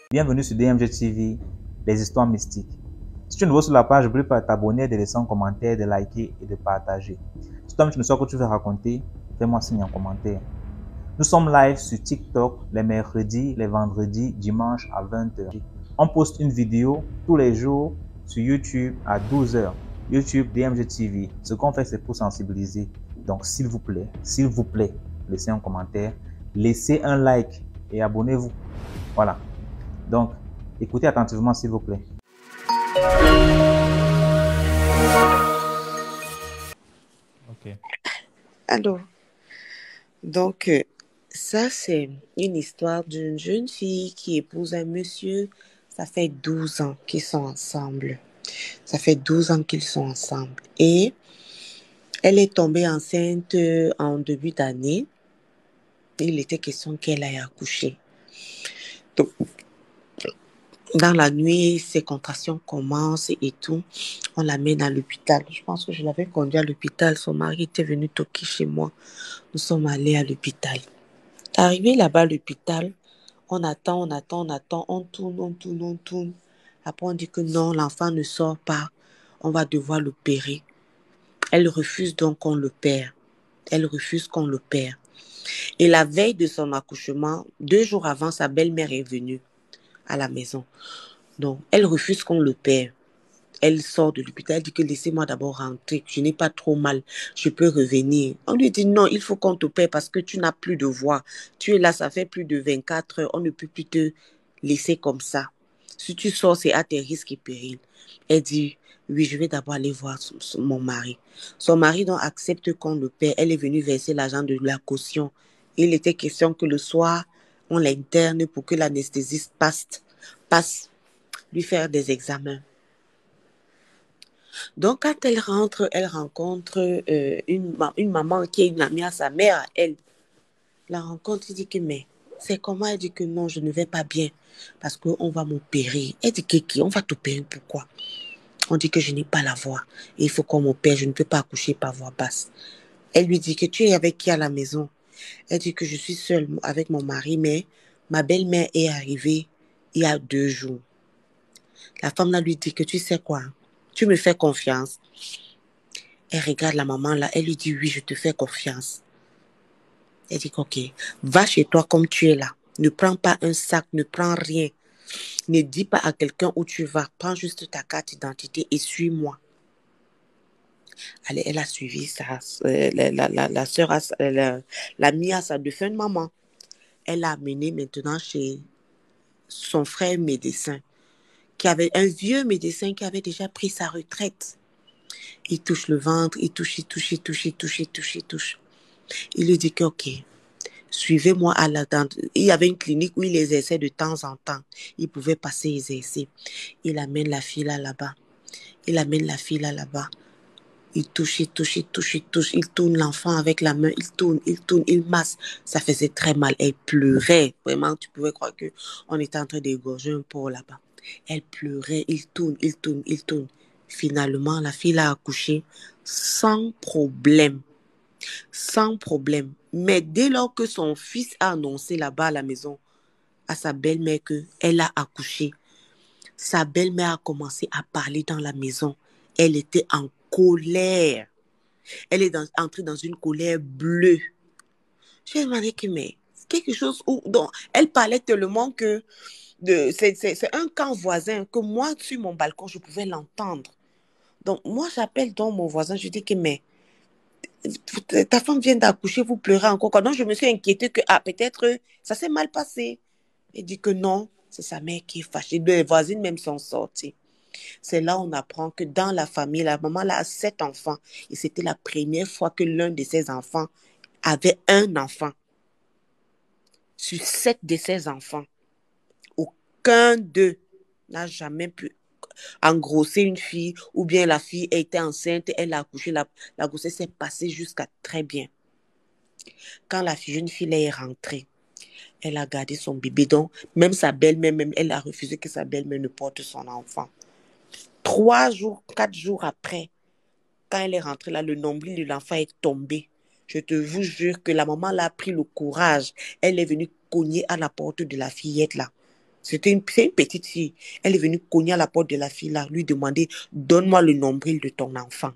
Bienvenue sur DMG TV, les histoires mystiques. Si tu es nouveau sur la page, n'oublie pas de t'abonner, de laisser un commentaire, de liker et de partager. Si toi-même tu ne sais pas que tu veux raconter, fais-moi signe en commentaire. Nous sommes live sur TikTok les mercredis, les vendredis, dimanche à 20h. On poste une vidéo tous les jours sur YouTube à 12h. YouTube DMG TV. Ce qu'on fait, c'est pour sensibiliser. Donc, s'il vous plaît, laissez un commentaire, laissez un like et abonnez-vous. Voilà. Donc, écoutez attentivement, s'il vous plaît. Ok. Alors, donc, ça, c'est une histoire d'une jeune fille qui épouse un monsieur. Ça fait 12 ans qu'ils sont ensemble. Ça fait 12 ans qu'ils sont ensemble. Et elle est tombée enceinte en début d'année. Il était question qu'elle aille accoucher. Donc, dans la nuit, ses contractions commencent et tout. On l'amène à l'hôpital. Je pense que je l'avais conduit à l'hôpital. Son mari était venu toquer chez moi. Nous sommes allés à l'hôpital. Arrivé là-bas à l'hôpital, on attend, on tourne. Après, on dit que non, l'enfant ne sort pas. On va devoir l'opérer. Elle refuse donc qu'on l'opère. Elle refuse qu'on l'opère. Et la veille de son accouchement, 2 jours avant, sa belle-mère est venue à la maison. Donc, elle refuse qu'on l'opère. Elle sort de l'hôpital, elle dit que laissez-moi d'abord rentrer, je n'ai pas trop mal, je peux revenir. On lui dit non, il faut qu'on t'opère parce que tu n'as plus de voix. Tu es là, ça fait plus de 24 heures, on ne peut plus te laisser comme ça. Si tu sors, c'est à tes risques et périls. Elle dit, oui, je vais d'abord aller voir mon mari. Son mari donc accepte qu'on l'opère. Elle est venue verser l'argent de la caution. Il était question que le soir, on l'interne pour que l'anesthésiste passe lui faire des examens. Donc, quand elle rentre, elle rencontre une maman qui est une amie à sa mère, elle. La rencontre, il dit que, mais c'est comment? Elle dit que non, je ne vais pas bien parce qu'on va m'opérer. Elle dit que, on va t'opérer, pourquoi? On dit que je n'ai pas la voix. Et il faut qu'on m'opère, je ne peux pas accoucher par voix basse. Elle lui dit que tu es avec qui à la maison? Elle dit que je suis seule avec mon mari, mais ma belle-mère est arrivée il y a 2 jours. La femme là lui dit que tu sais quoi? Tu me fais confiance. Elle regarde la maman là, elle lui dit oui, je te fais confiance. Elle dit ok, va chez toi comme tu es là. Ne prends pas un sac, ne prends rien. Ne dis pas à quelqu'un où tu vas. Prends juste ta carte d'identité et suis-moi. Allez, elle a suivi la soeur, l'amie à sa défunte maman. Elle l'a amenée maintenant chez son frère médecin, qui avait un vieux médecin qui avait déjà pris sa retraite. Il touche le ventre, il touche. Il lui dit que ok, suivez-moi à il y avait une clinique où il exerçait de temps en temps. Il pouvait passer exercer. Il amène la fille là-bas. Il touche. Il tourne l'enfant avec la main. Il masse. Ça faisait très mal. Elle pleurait. Vraiment, tu pouvais croire que on était en train d'égorger un porc là-bas. Elle pleurait. Il tourne. Finalement, la fille a accouché sans problème. Sans problème. Mais dès lors que son fils a annoncé là-bas à la maison à sa belle-mère qu'elle a accouché, sa belle-mère a commencé à parler dans la maison. Elle était en colère. Elle est entrée dans une colère bleue. Je lui ai demandé que, mais quelque chose où, donc, elle parlait tellement que c'est un camp voisin que moi, sur mon balcon, je pouvais l'entendre. Donc, moi, j'appelle donc mon voisin, je dis que, mais ta femme vient d'accoucher, vous pleurez encore. Donc, je me suis inquiétée que, peut-être, ça s'est mal passé. Elle dit que non, c'est sa mère qui est fâchée. Les voisines même sont sorties. C'est là où on apprend que dans la famille, la maman là, a 7 enfants. Et c'était la première fois que l'un de ses enfants avait un enfant. Sur 7 de ses enfants, aucun d'eux n'a jamais pu engrosser une fille, ou bien la fille était enceinte, elle a accouché, la grossesse s'est passée jusqu'à très bien. Quand la jeune fille est rentrée, elle a gardé son bébé. Donc, même sa belle-mère, elle a refusé que sa belle-mère ne porte son enfant. 3 jours, 4 jours après, quand elle est rentrée là, le nombril de l'enfant est tombé. Je te vous jure que la maman là a pris le courage. Elle est venue cogner à la porte de la fillette là. C'est une petite fille. Elle est venue cogner à la porte de la fille là, lui demander, donne-moi le nombril de ton enfant.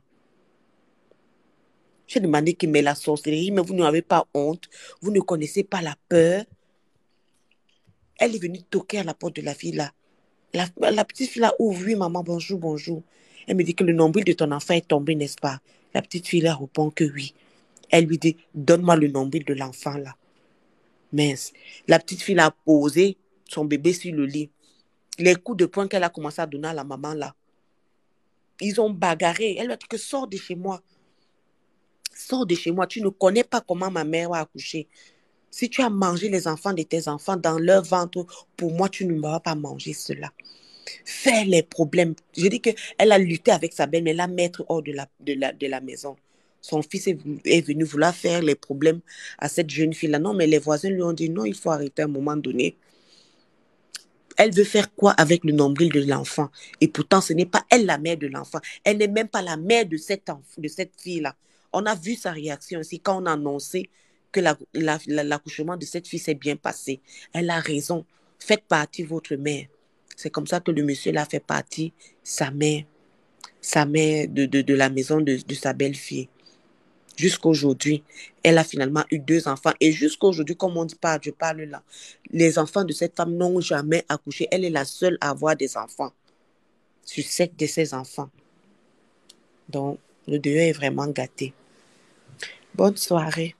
J'ai demandé qui met la sorcellerie, mais vous n'avez pas honte, vous ne connaissez pas la peur. Elle est venue toquer à la porte de la fille là. La petite fille là ouvre, oui maman, bonjour, bonjour. Elle me dit que le nombril de ton enfant est tombé, n'est-ce pas? La petite fille là répond que oui. Elle lui dit, donne-moi le nombril de l'enfant là. Mince. La petite fille a posé son bébé sur le lit. Les coups de poing qu'elle a commencé à donner à la maman là. Ils ont bagarré. Elle lui a dit que sors de chez moi. Sors de chez moi. Tu ne connais pas comment ma mère a accouché. Si tu as mangé les enfants de tes enfants dans leur ventre, pour moi, tu ne m'auras pas mangé cela. Faire les problèmes. Je dis qu'elle a lutté avec sa belle-mère, la mettre hors de la maison. Son fils est venu vouloir faire les problèmes à cette jeune fille-là. Non, mais les voisins lui ont dit non, il faut arrêter à un moment donné. Elle veut faire quoi avec le nombril de l'enfant? Et pourtant, ce n'est pas elle la mère de l'enfant. Elle n'est même pas la mère de cette fille-là. On a vu sa réaction aussi quand on a annoncé que l'accouchement de cette fille s'est bien passé. Elle a raison. Faites partie votre mère. C'est comme ça que le monsieur l'a fait partie, sa mère de la maison de sa belle-fille. Jusqu'aujourd'hui, elle a finalement eu 2 enfants. Et jusqu'aujourd'hui, comme on dit, je parle là, les enfants de cette femme n'ont jamais accouché. Elle est la seule à avoir des enfants sur 7 de ses enfants. Donc, le deuil est vraiment gâté. Bonne soirée.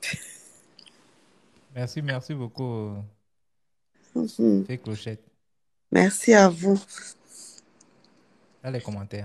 Merci beaucoup, Mhm. Fée Clochette, Merci à vous. dans les commentaires.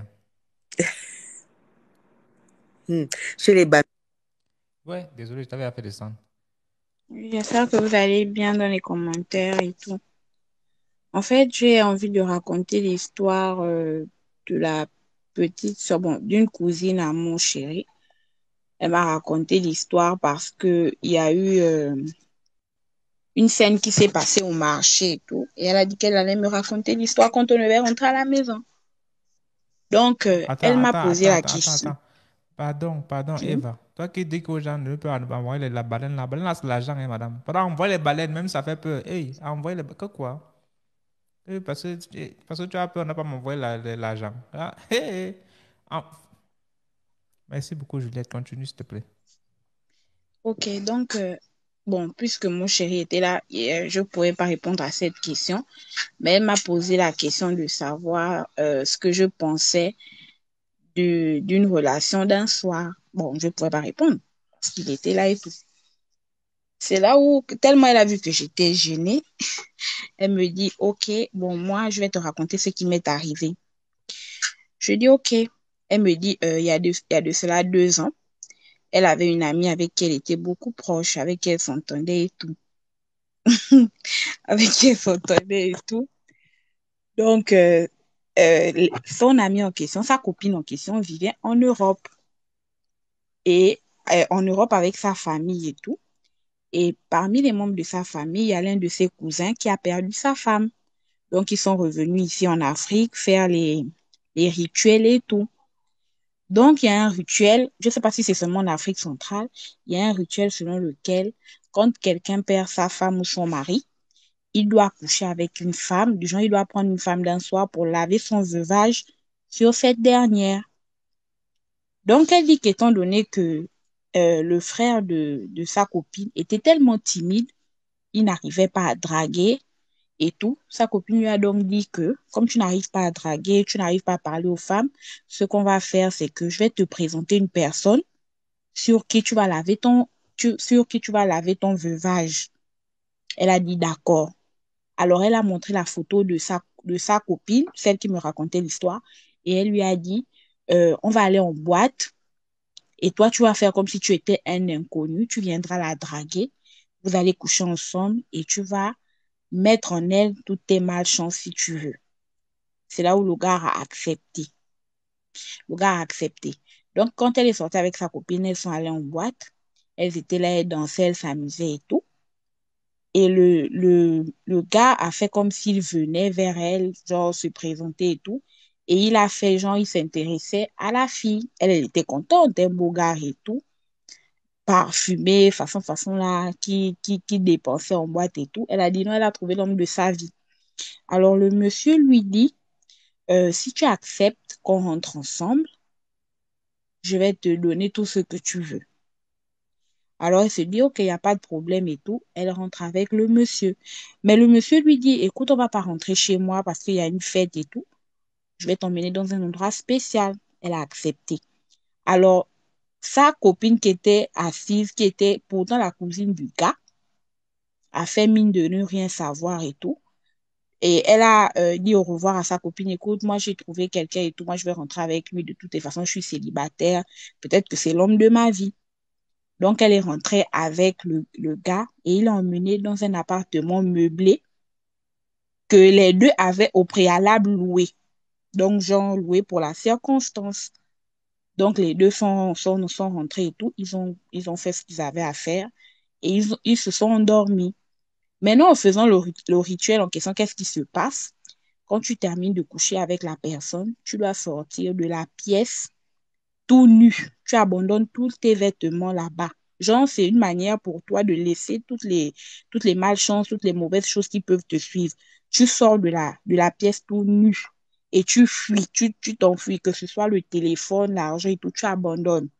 Chez les babys. Ouais, désolé, je t'avais fait descendre. Oui, j'espère que vous allez bien dans les commentaires et tout. En fait, j'ai envie de raconter l'histoire de la petite sœur, bon, d'une cousine à mon chéri. Elle m'a raconté l'histoire parce que il y a eu une scène qui s'est passée au marché et tout. Et elle a dit qu'elle allait me raconter l'histoire quand on devait rentrer à la maison. Donc, elle m'a posé la question. Attends. Pardon, Eva. Toi qui dis qu'aux gens ne peuvent pas envoyer la baleine. La baleine, là, c'est l'argent, hein, madame. Pendant envoyer les baleines, même ça fait peur. Hey, envoyer les baleines. Quoi? Parce que tu as peur, on n'a pas m'envoyer l'argent. Ah, hey. Ah. Merci beaucoup, Juliette. Continue, s'il te plaît. Ok, donc, bon, puisque mon chéri était là, je ne pourrais pas répondre à cette question, mais elle m'a posé la question de savoir ce que je pensais d'une relation d'un soir. Bon, je ne pourrais pas répondre parce qu'il était là et tout. C'est là où, tellement elle a vu que j'étais gênée, elle me dit, OK, bon, moi, je vais te raconter ce qui m'est arrivé. Je dis, OK. Elle me dit, il y a de cela 2 ans, elle avait une amie avec qui elle était beaucoup proche, avec qui elle s'entendait et tout. Avec qui elle s'entendait et tout. Donc, son amie en question, sa copine en question, vivait en Europe. Et en Europe avec sa famille et tout. Et parmi les membres de sa famille, il y a l'un de ses cousins qui a perdu sa femme. Donc, ils sont revenus ici en Afrique faire les rituels et tout. Donc, il y a un rituel, je ne sais pas si c'est seulement en Afrique centrale, il y a un rituel selon lequel, quand quelqu'un perd sa femme ou son mari, il doit coucher avec une femme, du genre, il doit prendre une femme d'un soir pour laver son veuvage sur cette dernière. Donc, elle dit qu'étant donné que le frère de sa copine était tellement timide, il n'arrivait pas à draguer et tout. Sa copine lui a donc dit que, comme tu n'arrives pas à draguer, tu n'arrives pas à parler aux femmes, ce qu'on va faire, c'est que je vais te présenter une personne sur qui tu vas laver sur qui tu vas laver ton veuvage. Elle a dit d'accord. Alors, elle a montré la photo de sa copine, celle qui me racontait l'histoire, et elle lui a dit, on va aller en boîte, et toi, tu vas faire comme si tu étais un inconnu, tu viendras la draguer, vous allez coucher ensemble, et tu vas mettre en elle toutes tes malchances si tu veux. C'est là où le gars a accepté. Le gars a accepté. Donc, quand elle est sortie avec sa copine, elles sont allées en boîte, elles étaient là, elles dansaient, elles s'amusaient et tout. Et le gars a fait comme s'il venait vers elle, genre se présenter et tout. Et il a fait, genre, il s'intéressait à la fille. Elle était contente, un beau gars et tout. Parfumé, façon là, qui dépensait en boîte et tout. Elle a dit non, elle a trouvé l'homme de sa vie. Alors, le monsieur lui dit, si tu acceptes qu'on rentre ensemble, je vais te donner tout ce que tu veux. Alors, elle se dit, OK, il n'y a pas de problème et tout. Elle rentre avec le monsieur. Mais le monsieur lui dit, écoute, on va pas rentrer chez moi parce qu'il y a une fête et tout. Je vais t'emmener dans un endroit spécial. Elle a accepté. Alors, sa copine qui était assise, qui était pourtant la cousine du gars, a fait mine de ne rien savoir et tout. Et elle a dit au revoir à sa copine, écoute, moi j'ai trouvé quelqu'un et tout, moi je vais rentrer avec lui, de toutes les façons, je suis célibataire, peut-être que c'est l'homme de ma vie. Donc elle est rentrée avec le gars et il l'a emmené dans un appartement meublé que les deux avaient au préalable loué. Donc genre loué pour la circonstance. Donc les deux sont rentrés et tout, ils ont fait ce qu'ils avaient à faire et ils se sont endormis. Maintenant, en faisant le rituel en question, qu'est-ce qui se passe? Quand tu termines de coucher avec la personne, tu dois sortir de la pièce tout nu. Tu abandonnes tous tes vêtements là-bas. Genre, c'est une manière pour toi de laisser toutes les malchances, toutes les mauvaises choses qui peuvent te suivre. Tu sors de la pièce tout nu et tu fuis, tu t'enfuis, que ce soit le téléphone, l'argent et tout, tu abandonnes.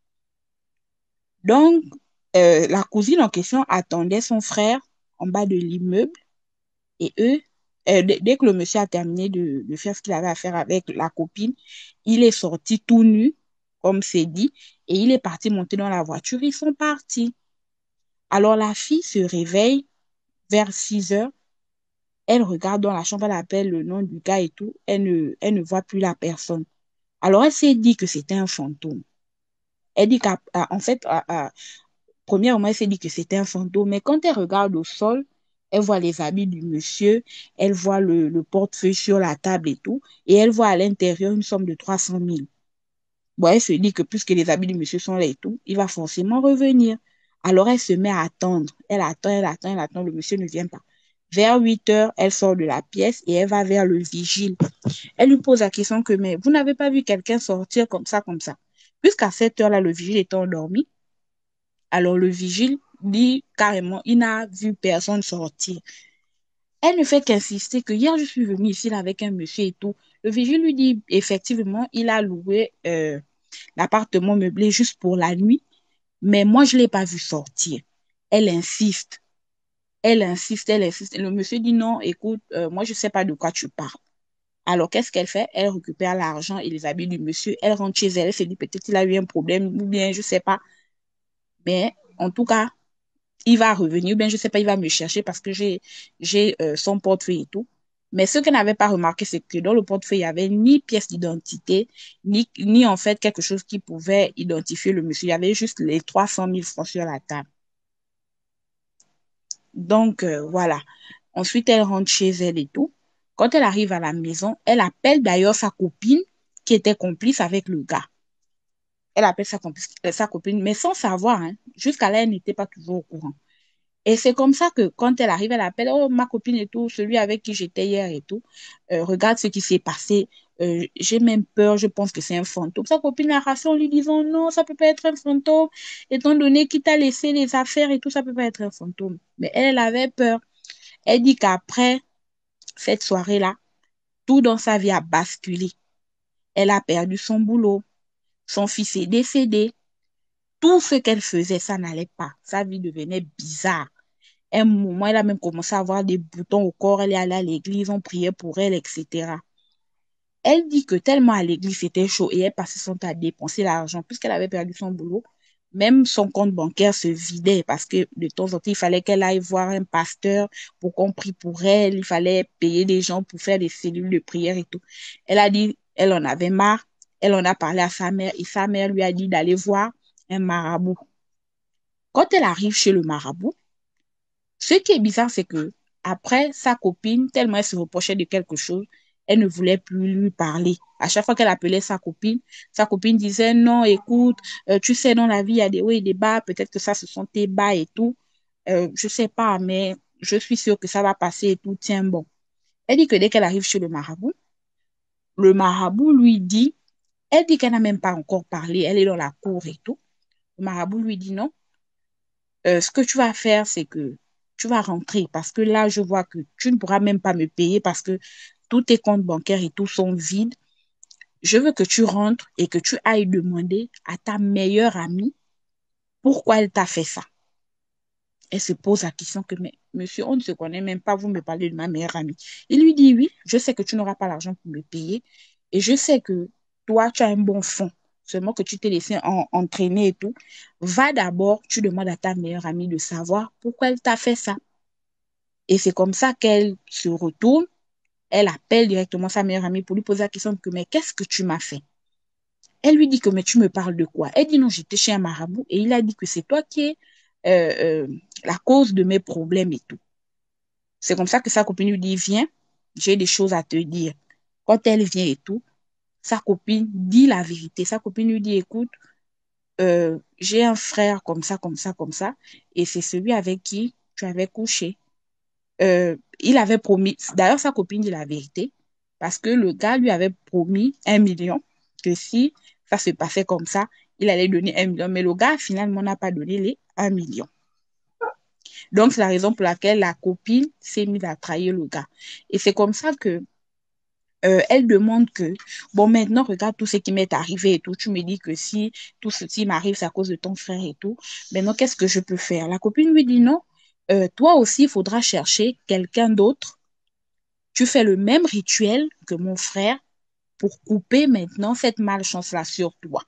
Donc, la cousine en question attendait son frère en bas de l'immeuble. Et eux, dès que le monsieur a terminé de faire ce qu'il avait à faire avec la copine, il est sorti tout nu, comme c'est dit, et il est parti monter dans la voiture. Ils sont partis. Alors la fille se réveille vers 6 heures. Elle regarde dans la chambre, elle appelle le nom du gars et tout. Elle ne voit plus la personne. Alors elle s'est dit que c'était un fantôme. Elle dit qu'en fait, premièrement, elle s'est dit que c'était un fantôme, mais quand elle regarde au sol, elle voit les habits du monsieur, elle voit le portefeuille sur la table et tout, et elle voit à l'intérieur une somme de 300 000. Bon, elle se dit que puisque les habits du monsieur sont là et tout, il va forcément revenir. Alors elle se met à attendre. Elle attend, elle attend, elle attend, le monsieur ne vient pas. Vers 8 heures, elle sort de la pièce et elle va vers le vigile. Elle lui pose la question que, mais vous n'avez pas vu quelqu'un sortir comme ça, comme ça. Puisqu'à cette heure-là, le vigile était endormi, alors le vigile dit carrément, il n'a vu personne sortir. Elle ne fait qu'insister que hier, je suis venue ici là, avec un monsieur et tout. Le vigile lui dit, effectivement, il a loué l'appartement meublé juste pour la nuit, mais moi, je ne l'ai pas vu sortir. Elle insiste, elle insiste, elle insiste. Et le monsieur dit, non, écoute, moi, je ne sais pas de quoi tu parles. Alors, qu'est-ce qu'elle fait? Elle récupère l'argent et les habits du monsieur. Elle rentre chez elle. Elle se dit, peut-être qu'il a eu un problème ou bien, je ne sais pas. Mais en tout cas, il va revenir, ou bien je sais pas, il va me chercher parce que j'ai son portefeuille et tout. Mais ce qu'elle n'avait pas remarqué, c'est que dans le portefeuille, il n'y avait ni pièce d'identité, ni en fait quelque chose qui pouvait identifier le monsieur. Il y avait juste les 300 000 francs sur la table. Donc, voilà. Ensuite, elle rentre chez elle et tout. Quand elle arrive à la maison, elle appelle d'ailleurs sa copine qui était complice avec le gars. Elle appelle sa copine, mais sans savoir, hein. Jusqu'à là, elle n'était pas toujours au courant. Et c'est comme ça que quand elle arrive, elle appelle, oh, ma copine et tout, celui avec qui j'étais hier et tout, regarde ce qui s'est passé. J'ai même peur, je pense que c'est un fantôme. Sa copine a rassé en lui disant, non, ça peut pas être un fantôme, étant donné qu'il t'a laissé les affaires et tout, ça peut pas être un fantôme. Mais elle avait peur. Elle dit qu'après cette soirée-là, tout dans sa vie a basculé. Elle a perdu son boulot, son fils est décédé. Tout ce qu'elle faisait, ça n'allait pas. Sa vie devenait bizarre. À un moment, elle a même commencé à avoir des boutons au corps. Elle est allée à l'église, on priait pour elle, etc. Elle dit que tellement à l'église c'était chaud et elle passait son temps à dépenser l'argent puisqu'elle avait perdu son boulot. Même son compte bancaire se vidait parce que de temps en temps, il fallait qu'elle aille voir un pasteur pour qu'on prie pour elle. Il fallait payer des gens pour faire des cellules de prière et tout. Elle a dit, elle en avait marre. Elle en a parlé à sa mère et sa mère lui a dit d'aller voir un marabout. Quand elle arrive chez le marabout, ce qui est bizarre, c'est que après, sa copine, tellement elle se reprochait de quelque chose, elle ne voulait plus lui parler. À chaque fois qu'elle appelait sa copine disait, non, écoute, tu sais, dans la vie, il y a des hauts et des bas, peut-être que ça, ce sont tes bas et tout. Je sais pas, mais je suis sûre que ça va passer et tout, tiens bon. Elle dit que dès qu'elle arrive chez le marabout lui dit, elle dit qu'elle n'a même pas encore parlé, elle est dans la cour et tout. Le marabout lui dit non. Ce que tu vas faire, c'est que tu vas rentrer parce que là, je vois que tu ne pourras même pas me payer parce que tous tes comptes bancaires et tout sont vides. Je veux que tu rentres et que tu ailles demander à ta meilleure amie pourquoi elle t'a fait ça. Elle se pose la question que, mais monsieur, on ne se connaît même pas, vous me parlez de ma meilleure amie. Il lui dit, oui, je sais que tu n'auras pas l'argent pour me payer et je sais que toi, tu as un bon fond, seulement que tu t'es laissé entraîner et tout. Va d'abord, tu demandes à ta meilleure amie de savoir pourquoi elle t'a fait ça. Et c'est comme ça qu'elle se retourne, elle appelle directement sa meilleure amie pour lui poser la question que, mais qu'est-ce que tu m'as fait? Elle lui dit que, mais tu me parles de quoi? Elle dit, non, j'étais chez un marabout et il a dit que c'est toi qui es la cause de mes problèmes et tout. C'est comme ça que sa copine lui dit, viens, j'ai des choses à te dire. Quand elle vient et tout, sa copine dit la vérité. Sa copine lui dit, écoute, j'ai un frère comme ça, comme ça, comme ça, et c'est celui avec qui tu avais couché. Il avait promis, d'ailleurs, sa copine dit la vérité, parce que le gars lui avait promis 1 million, que si ça se passait comme ça, il allait donner 1 million, mais le gars finalement n'a pas donné les 1 million. Donc, c'est la raison pour laquelle la copine s'est mise à trahir le gars. Et c'est comme ça que elle demande que, bon, maintenant, regarde tout ce qui m'est arrivé et tout. Tu me dis que si tout ceci m'arrive, c'est à cause de ton frère et tout. Maintenant, qu'est-ce que je peux faire? La copine lui dit non. Toi aussi, il faudra chercher quelqu'un d'autre. Tu fais le même rituel que mon frère pour couper maintenant cette malchance-là sur toi.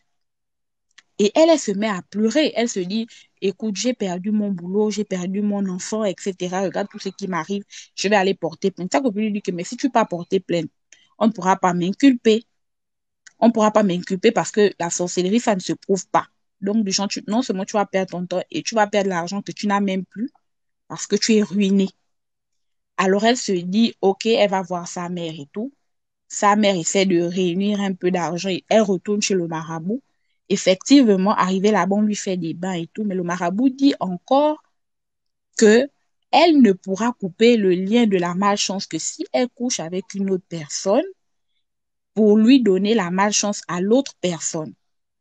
Et elle se met à pleurer. Elle se dit, écoute, j'ai perdu mon boulot, j'ai perdu mon enfant, etc. Regarde tout ce qui m'arrive. Je vais aller porter plainte. Sa copine lui dit que, mais si tu ne peux pas porter plainte, on ne pourra pas m'inculper. On ne pourra pas m'inculper parce que la sorcellerie, ça ne se prouve pas. Donc, du genre, non seulement tu vas perdre ton temps et tu vas perdre l'argent que tu n'as même plus parce que tu es ruiné. Alors, elle se dit, OK, elle va voir sa mère et tout. Sa mère essaie de réunir un peu d'argent et elle retourne chez le marabout. Effectivement, arrivé là-bas, on lui fait des bains et tout, mais le marabout dit encore que elle ne pourra couper le lien de la malchance que si elle couche avec une autre personne pour lui donner la malchance à l'autre personne.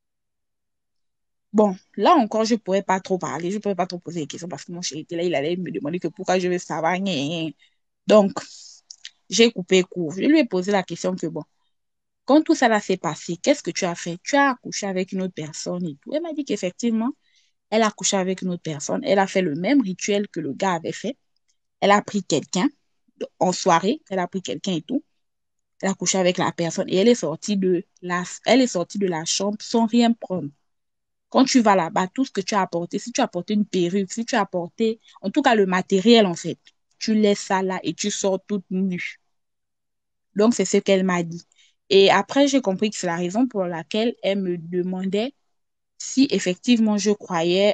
Bon, là encore, je ne pourrais pas trop parler, je ne pourrais pas trop poser des questions parce que mon chéri était là, il allait me demander que pourquoi je veux savoir. Donc, j'ai coupé court. Je lui ai posé la question que bon, quand tout ça s'est passé, qu'est-ce que tu as fait? Tu as accouché avec une autre personne et tout. Elle m'a dit qu'effectivement, elle a accouché avec une autre personne. Elle a fait le même rituel que le gars avait fait. Elle a pris quelqu'un en soirée, elle a pris quelqu'un et tout. Elle a couché avec la personne et elle est sortie de la chambre sans rien prendre. Quand tu vas là-bas, tout ce que tu as apporté, si tu as apporté une perruque, si tu as apporté, en tout cas le matériel en fait, tu laisses ça là et tu sors toute nue. Donc, c'est ce qu'elle m'a dit. Et après, j'ai compris que c'est la raison pour laquelle elle me demandait si effectivement je croyais,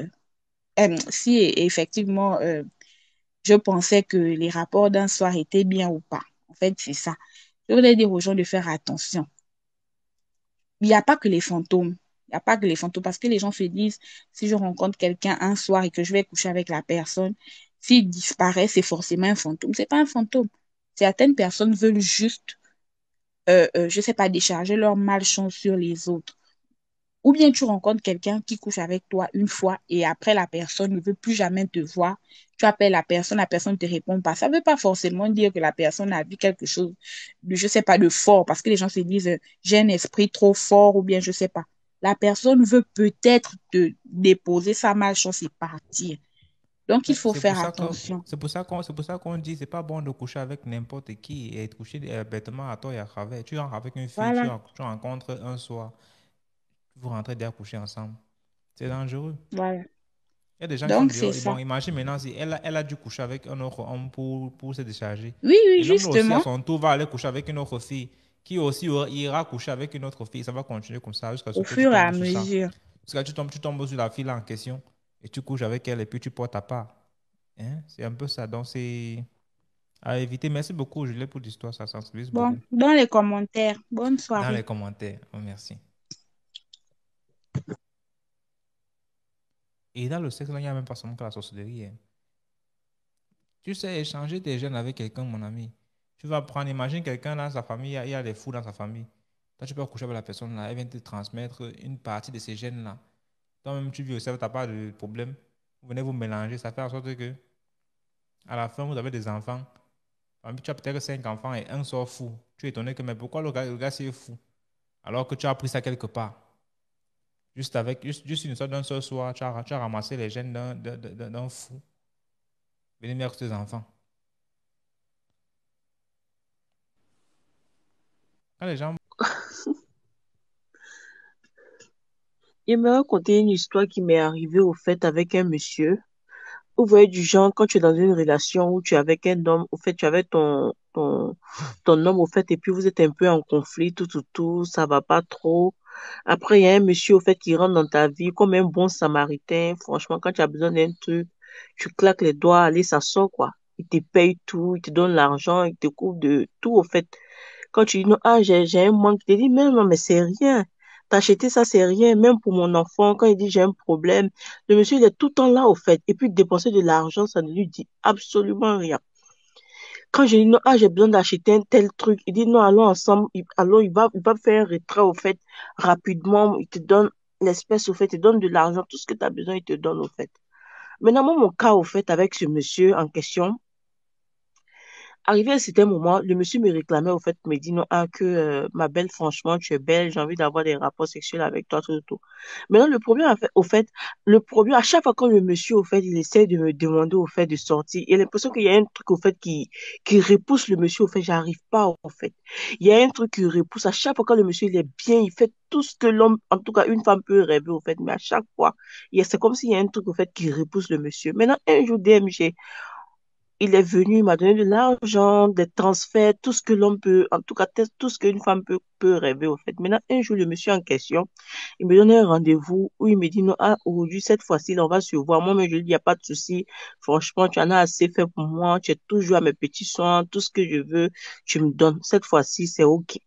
si effectivement je pensais que les rapports d'un soir étaient bien ou pas. En fait, c'est ça. Je voulais dire aux gens de faire attention. Il n'y a pas que les fantômes. Il n'y a pas que les fantômes parce que les gens se disent, si je rencontre quelqu'un un soir et que je vais coucher avec la personne, s'il disparaît, c'est forcément un fantôme. C'est pas un fantôme. Certaines personnes veulent juste, je sais pas, décharger leur malchance sur les autres. Ou bien tu rencontres quelqu'un qui couche avec toi une fois et après la personne ne veut plus jamais te voir. Tu appelles la personne ne te répond pas. Ça ne veut pas forcément dire que la personne a vu quelque chose de, je sais pas, de fort parce que les gens se disent, j'ai un esprit trop fort ou bien je sais pas. La personne veut peut-être te déposer sa malchance et partir. Donc, il Mais faut faire attention. c'est pour ça qu'on dit c'est pas bon de coucher avec n'importe qui et de coucher bêtement à tort et à travers. Tu rentres avec une fille, Voilà, tu rencontres un soir, vous rentrez déjà coucher ensemble. C'est dangereux. voilà. Il y a des gens qui sont Donc, c'est dehors. Et bon, ça. imagine maintenant si elle a dû coucher avec un autre homme pour se décharger. Oui, oui, Et l'homme là aussi, à justement, son tour, va aller coucher avec une autre fille, qui aussi ira coucher avec une autre fille. Ça va continuer comme ça jusqu'à ce au que tu fur et à tombes sur ça. mesure. Jusqu'à ce que tu tombes sur la fille là en question et tu couches avec elle et puis tu portes ta part. Hein? C'est un peu ça. Donc, c'est à éviter. Merci beaucoup, Julie, pour l'histoire. Ça sensibilise Bon, beaucoup. dans les commentaires, bonne Dans les soirée. commentaires. Oh, merci. Et dans le sexe, là, il n'y a même pas seulement que la sorcellerie. Hein. Tu sais, échanger tes gènes avec quelqu'un, mon ami. Tu vas prendre, imagine quelqu'un dans sa famille, il y a des fous dans sa famille. Toi, tu peux coucher avec la personne là, elle vient te transmettre une partie de ces gènes là. Toi-même, tu vis aussi, tu n'as pas de problème. vous venez vous mélanger, ça fait en sorte que à la fin, vous avez des enfants. Tu as peut-être 5 enfants et un sort fou. Tu es étonné que, mais pourquoi le gars c'est fou? Alors que tu as appris ça quelque part. Juste une sorte d'un seul soir, tu as ramassé les gènes d'un fou. Venez mettre tes enfants. Quand les gens... Il me raconté une histoire qui m'est arrivée au fait avec un monsieur. Vous voyez du genre, quand tu es dans une relation où tu es avec un homme, au fait, tu es avec ton homme, au fait, et puis vous êtes un peu en conflit, tout, ça va pas trop. Après, il y a un monsieur, au fait, qui rentre dans ta vie comme un bon samaritain. Franchement, quand tu as besoin d'un truc, tu claques les doigts, allez, ça sort, quoi. Il te paye tout, il te donne l'argent, il te couvre de tout, au fait. Quand tu dis non, ah, j'ai un manque, tu te dis, mais non, mais c'est rien. T'as acheté ça, c'est rien. Même pour mon enfant, quand il dit j'ai un problème, le monsieur, il est tout le temps là, au fait. Et puis, dépenser de l'argent, ça ne lui dit absolument rien. Quand je dis non, ah, j'ai besoin d'acheter un tel truc, il dit non, allons ensemble. Alors, il va faire un retrait, au fait, rapidement. Il te donne l'espèce, au fait, il te donne de l'argent. Tout ce que tu as besoin, il te donne, au fait. Maintenant, moi, mon cas, au fait, avec ce monsieur en question, arrivé à un certain moment, le monsieur me réclamait, au fait, me dit non, ah, que ma belle, franchement, tu es belle, j'ai envie d'avoir des rapports sexuels avec toi, tout. Maintenant, le problème, au fait, le problème, à chaque fois que le monsieur, au fait, il essaie de me demander, au fait, de sortir, il a l'impression qu'il y a un truc, au fait, qui repousse le monsieur, au fait, j'arrive pas, au fait. Il y a un truc qui repousse. À chaque fois que le monsieur, il est bien, il fait tout ce que l'homme, en tout cas, une femme peut rêver, au fait, mais à chaque fois, c'est comme s'il y a un truc, au fait, qui repousse le monsieur. Maintenant, un jour, DMG, il est venu, il m'a donné de l'argent, des transferts, tout ce que l'homme peut, en tout cas, tout ce qu'une femme peut rêver, au fait. Maintenant, un jour, le monsieur en question, il me donne un rendez-vous où il me dit, non, ah, aujourd'hui, cette fois-ci, on va se voir. Moi, mais je lui dis, il n'y a pas de souci. Franchement, tu en as assez fait pour moi. Tu es toujours à mes petits soins. Tout ce que je veux, tu me donnes. Cette fois-ci, c'est OK.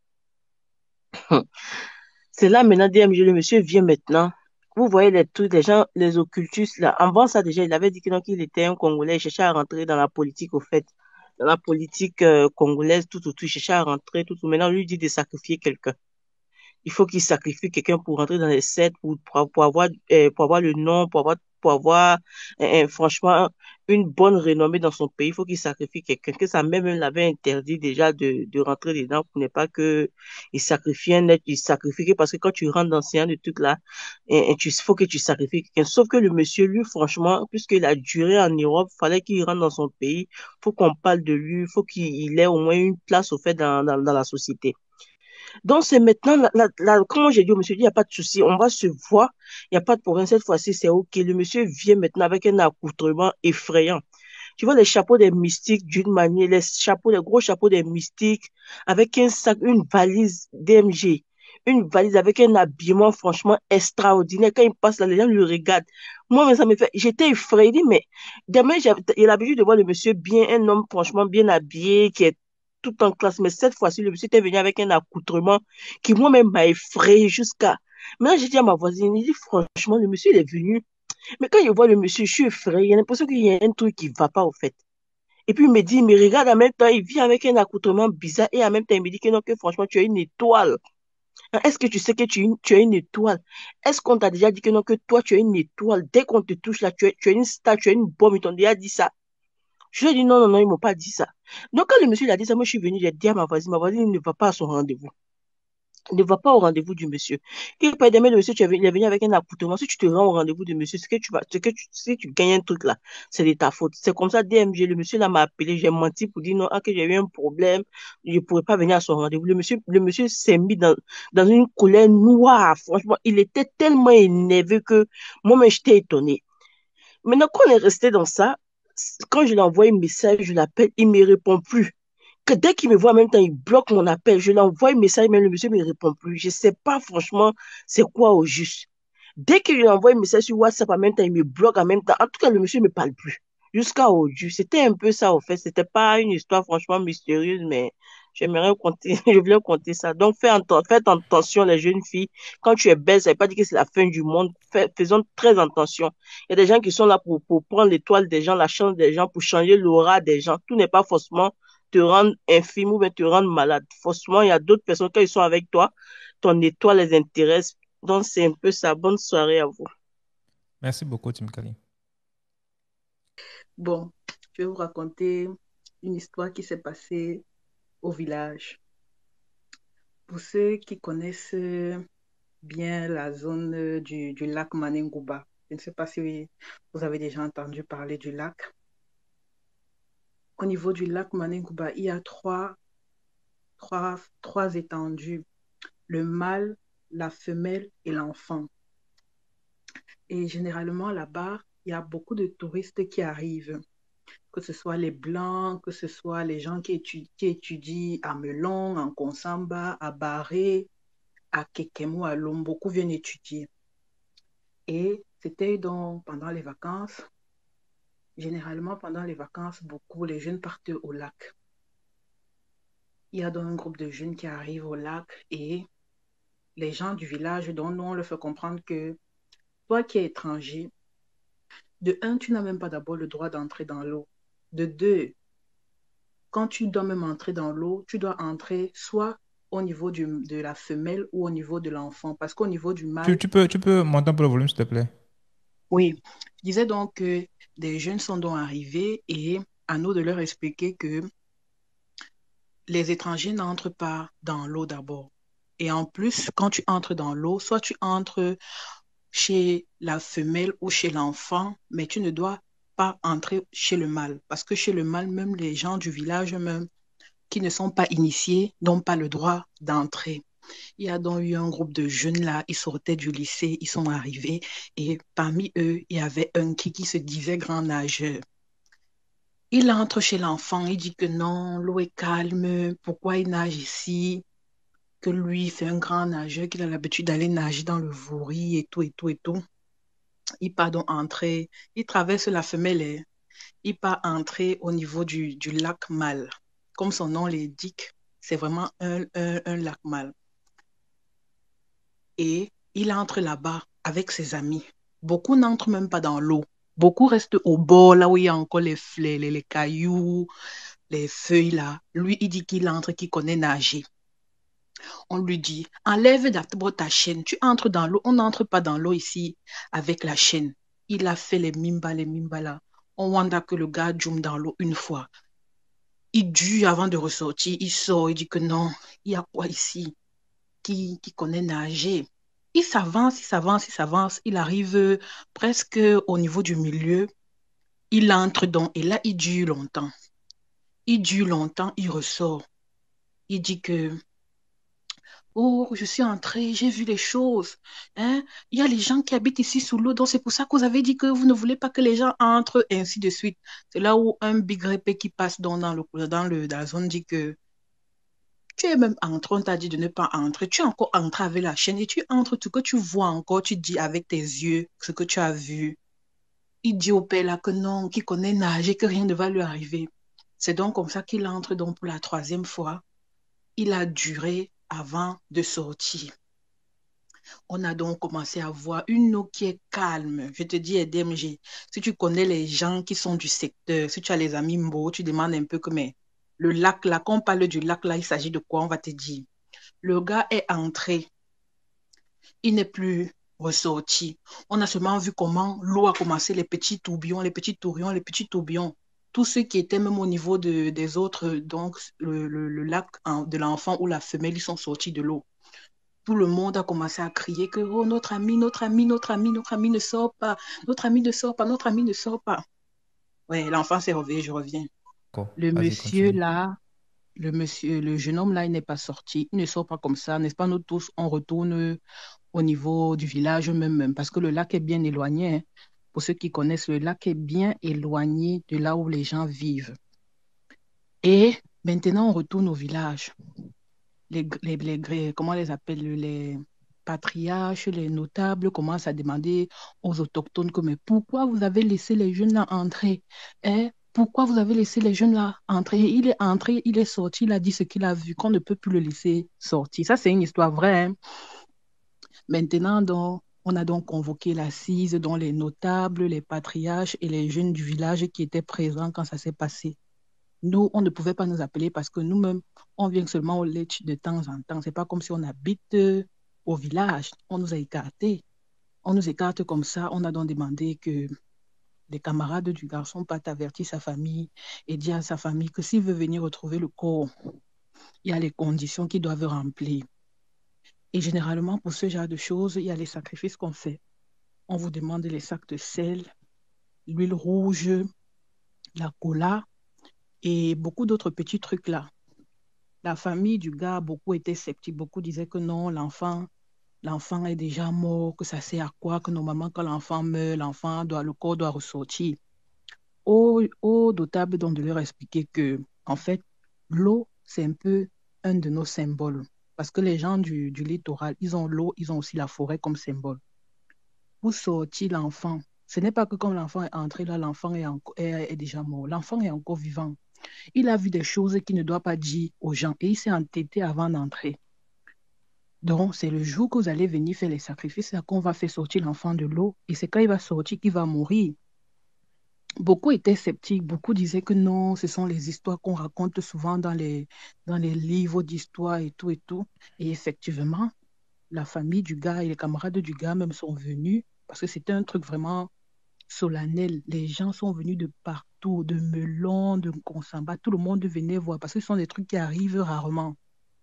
C'est là maintenant, DMG, le monsieur vient maintenant. Vous voyez les trucs, les gens, les occultistes, là. Avant ça, déjà, il avait dit que donc, il était un Congolais. Il cherchait à rentrer dans la politique, au fait. Dans la politique congolaise, tout. Il cherchait à rentrer, tout. Maintenant, on lui dit de sacrifier quelqu'un. Il faut qu'il sacrifie quelqu'un pour rentrer dans les sectes, pour avoir le nom, pour avoir franchement, une bonne renommée dans son pays. Il faut qu'il sacrifie quelqu'un. Que sa mère même l'avait interdit déjà de rentrer dedans pour ne pas que il sacrifie un être, il sacrifie parce que quand tu rentres dans ce genre de truc là, faut que tu sacrifies quelqu'un. Sauf que le monsieur, lui, franchement, puisqu'il a duré en Europe, fallait qu'il rentre dans son pays. Faut qu'on parle de lui. Faut qu'il ait au moins une place au fait dans la société. Donc, c'est maintenant, comment j'ai dit au monsieur, il n'y a pas de souci, on va se voir, il n'y a pas de problème, cette fois-ci, c'est OK. Le monsieur vient maintenant avec un accoutrement effrayant. Tu vois les chapeaux des mystiques d'une manière, les gros chapeaux des mystiques, avec un sac, une valise DMG, une valise avec un habillement franchement extraordinaire. Quand il passe là, les gens le regardent. Moi, mais ça me fait, j'étais effrayée, mais demain, j'ai l'habitude de voir le monsieur bien, un homme franchement bien habillé, qui est tout en classe. Mais cette fois-ci, le monsieur était venu avec un accoutrement qui moi-même m'a effrayée jusqu'à... Maintenant, j'ai dit à ma voisine, il dit franchement, le monsieur, il est venu. Mais quand je vois le monsieur, je suis effrayée. J'ai l'impression qu'il y a un truc qui ne va pas, au fait. Et puis, il me dit, il me regarde en même temps, il vient avec un accoutrement bizarre et en même temps, il me dit que non, que franchement, tu as une étoile. Est-ce que tu sais que tu as une étoile? Est-ce qu'on t'a déjà dit que non, que toi, tu as une étoile? Dès qu'on te touche là, tu as une star, tu as une bombe, ils t'ont déjà dit ça. Je lui ai dit non, non, non, ils ne m'ont pas dit ça. Donc, quand le monsieur il a dit ça, moi, je suis venue, j'ai dit à ma voisine, il ne va pas à son rendez-vous. Ne va pas au rendez-vous du monsieur. Il peut demain, le monsieur, il est venu avec un accoutrement. Si tu te rends au rendez-vous du monsieur, si tu gagnes un truc là, c'est de ta faute. C'est comme ça, DMG, le monsieur là m'a appelé, j'ai menti pour dire non, ah, que j'ai eu un problème, je ne pourrais pas venir à son rendez-vous. Le monsieur s'est mis dans une colère noire. Franchement, il était tellement énervé que moi-même, j'étais étonnée. Maintenant, quand on est resté dans ça, quand je lui envoie un message, je l'appelle, il ne me répond plus que dès qu'il me voit en même temps, il bloque mon appel. Je lui envoie un message, mais le monsieur ne me répond plus. Je ne sais pas franchement c'est quoi au juste. Dès qu'il lui envoie un message sur WhatsApp en même temps, il me bloque en même temps. En tout cas, le monsieur ne me parle plus. Jusqu'à aujourd'hui. C'était un peu ça, au fait. C'était pas une histoire franchement mystérieuse, mais j'aimerais compter, je voulais compter ça. Donc, faites attention, les jeunes filles. Quand tu es belle, ça ne veut pas dire que c'est la fin du monde. Faisons très attention. Il y a des gens qui sont là pour prendre l'étoile des gens, la chance des gens, pour changer l'aura des gens. Tout n'est pas forcément te rendre infime ou bien te rendre malade. Forcément, il y a d'autres personnes, quand ils sont avec toi, ton étoile les intéresse. Donc, c'est un peu ça. Bonne soirée à vous. Merci beaucoup, Tim Kali. Bon, je vais vous raconter une histoire qui s'est passée au village. Pour ceux qui connaissent bien la zone du lac Manengouba, je ne sais pas si vous avez déjà entendu parler du lac. Au niveau du lac Manengouba, il y a trois étendues, le mâle, la femelle et l'enfant. Et généralement, là-bas, il y a beaucoup de touristes qui arrivent, que ce soit les Blancs, que ce soit les gens qui étudient à Melon, en Konsamba, à Barré, à Kekemu, à Lom. Beaucoup viennent étudier. Et c'était donc pendant les vacances. Généralement, pendant les vacances, beaucoup les jeunes partent au lac. Il y a donc un groupe de jeunes qui arrivent au lac et les gens du village, dont nous, on leur fait comprendre que toi qui es étranger, de un, tu n'as même pas d'abord le droit d'entrer dans l'eau. De deux, quand tu dois même entrer dans l'eau, tu dois entrer soit au niveau de la femelle ou au niveau de l'enfant. Parce qu'au niveau du mâle, Tu peux monter un peu le volume, s'il te plaît. oui, je disais donc que des jeunes sont donc arrivés et à nous de leur expliquer que les étrangers n'entrent pas dans l'eau d'abord. Et en plus, quand tu entres dans l'eau, soit tu entres chez la femelle ou chez l'enfant, mais tu ne dois pas entrer chez le mâle. Parce que chez le mâle, même les gens du village même qui ne sont pas initiés n'ont pas le droit d'entrer. Il y a donc eu un groupe de jeunes là, ils sortaient du lycée, ils sont arrivés et parmi eux, il y avait un qui se disait grand nageur. Il entre chez l'enfant, il dit que non, l'eau est calme, pourquoi il nage ici? Que lui, c'est un grand nageur, qu'il a l'habitude d'aller nager dans le Vouri et tout, et tout, et tout. Il part donc entrer, il traverse la femelle, il part entrer au niveau du lac mâle. Comme son nom l'indique, c'est vraiment un lac mâle. Et il entre là-bas avec ses amis. Beaucoup n'entrent même pas dans l'eau. Beaucoup restent au bord, là où il y a encore les cailloux, les feuilles là. Lui, il dit qu'il entre, qu'il connaît nager. On lui dit, enlève d'abord ta chaîne. Tu entres dans l'eau. On n'entre pas dans l'eau ici avec la chaîne. Il a fait les mimba là. On wanda que le gars joue dans l'eau une fois. Il dure avant de ressortir. Il sort, il dit que non, il y a quoi ici qui connaît nager. Il s'avance. Il arrive presque au niveau du milieu. Il entre donc et là, il dure longtemps. Il ressort. Il dit que oh, je suis entré, j'ai vu les choses. Hein? Il y a les gens qui habitent ici sous l'eau, donc c'est pour ça que vous avez dit que vous ne voulez pas que les gens entrent, et ainsi de suite. C'est là où un big répé qui passe dans la zone dit que tu es même entré, on t'a dit de ne pas entrer. Tu es encore entré avec la chaîne et tu entres, tout que tu vois encore, tu dis avec tes yeux ce que tu as vu. Il dit au père là que non, qu'il connaît nager, que rien ne va lui arriver. C'est donc comme ça qu'il entre donc pour la troisième fois. Il a duré avant de sortir. On a donc commencé à voir une eau qui est calme. Je te dis, EDMG, si tu connais les gens qui sont du secteur, si tu as les amis Mbo, tu demandes un peu que, mais le lac là, quand on parle du lac là, il s'agit de quoi? On va te dire. Le gars est entré. Il n'est plus ressorti. On a seulement vu comment l'eau a commencé, les petits tourbillons. Tous ceux qui étaient même au niveau des autres, donc le lac de l'enfant ou la femelle, ils sont sortis de l'eau. Tout le monde a commencé à crier que oh, notre ami ne sort pas, notre ami ne sort pas. Ouais, l'enfant s'est réveillé, je reviens. D'accord. Le Vas-y, monsieur continue. là, le jeune homme là, il n'est pas sorti, il ne sort pas comme ça, n'est-ce pas? Nous tous, on retourne au niveau du village même, parce que le lac est bien éloigné. Hein. Pour ceux qui connaissent, le lac est bien éloigné de là où les gens vivent. Et maintenant, on retourne au village. Comment on les appelle, les patriarches, les notables commencent à demander aux autochtones que, mais pourquoi vous avez laissé les jeunes là entrer? Hein? Pourquoi vous avez laissé les jeunes là entrer? Il est entré, il est sorti, il a dit ce qu'il a vu, qu'on ne peut plus le laisser sortir. Ça, c'est une histoire vraie. Hein? Maintenant, donc, on a donc convoqué l'assise dont les notables, les patriarches et les jeunes du village qui étaient présents quand ça s'est passé. Nous, on ne pouvait pas nous appeler parce que nous-mêmes, on vient seulement au lait de temps en temps. C'est pas comme si on habite au village. On nous a écartés. On nous écarte comme ça. On a donc demandé que les camarades du garçon partent avertir sa famille et dire à sa famille que s'il veut venir retrouver le corps, il y a les conditions qu'ils doivent remplir. Et généralement, pour ce genre de choses, il y a les sacrifices qu'on fait. On vous demande les sacs de sel, l'huile rouge, la cola et beaucoup d'autres petits trucs là. La famille du gars, beaucoup étaient sceptiques. Beaucoup disaient que non, l'enfant est déjà mort, que ça sert à quoi, que normalement, quand l'enfant meurt, le corps doit ressortir. Au notable donc de leur expliquer que, en fait, l'eau, c'est un peu un de nos symboles. Parce que les gens du littoral, ils ont l'eau, ils ont aussi la forêt comme symbole. Pour sortir l'enfant, ce n'est pas que quand l'enfant est entré là, l'enfant est déjà mort. L'enfant est encore vivant. Il a vu des choses qu'il ne doit pas dire aux gens et il s'est entêté avant d'entrer. Donc, c'est le jour que vous allez venir faire les sacrifices, c'est qu'on va faire sortir l'enfant de l'eau et c'est quand il va sortir qu'il va mourir. Beaucoup étaient sceptiques, beaucoup disaient que non, ce sont les histoires qu'on raconte souvent dans les livres d'histoire et tout et tout. Et effectivement, la famille du gars et les camarades du gars même sont venus parce que c'était un truc vraiment solennel. Les gens sont venus de partout, de Melon, de Konsamba, tout le monde venait voir parce que ce sont des trucs qui arrivent rarement.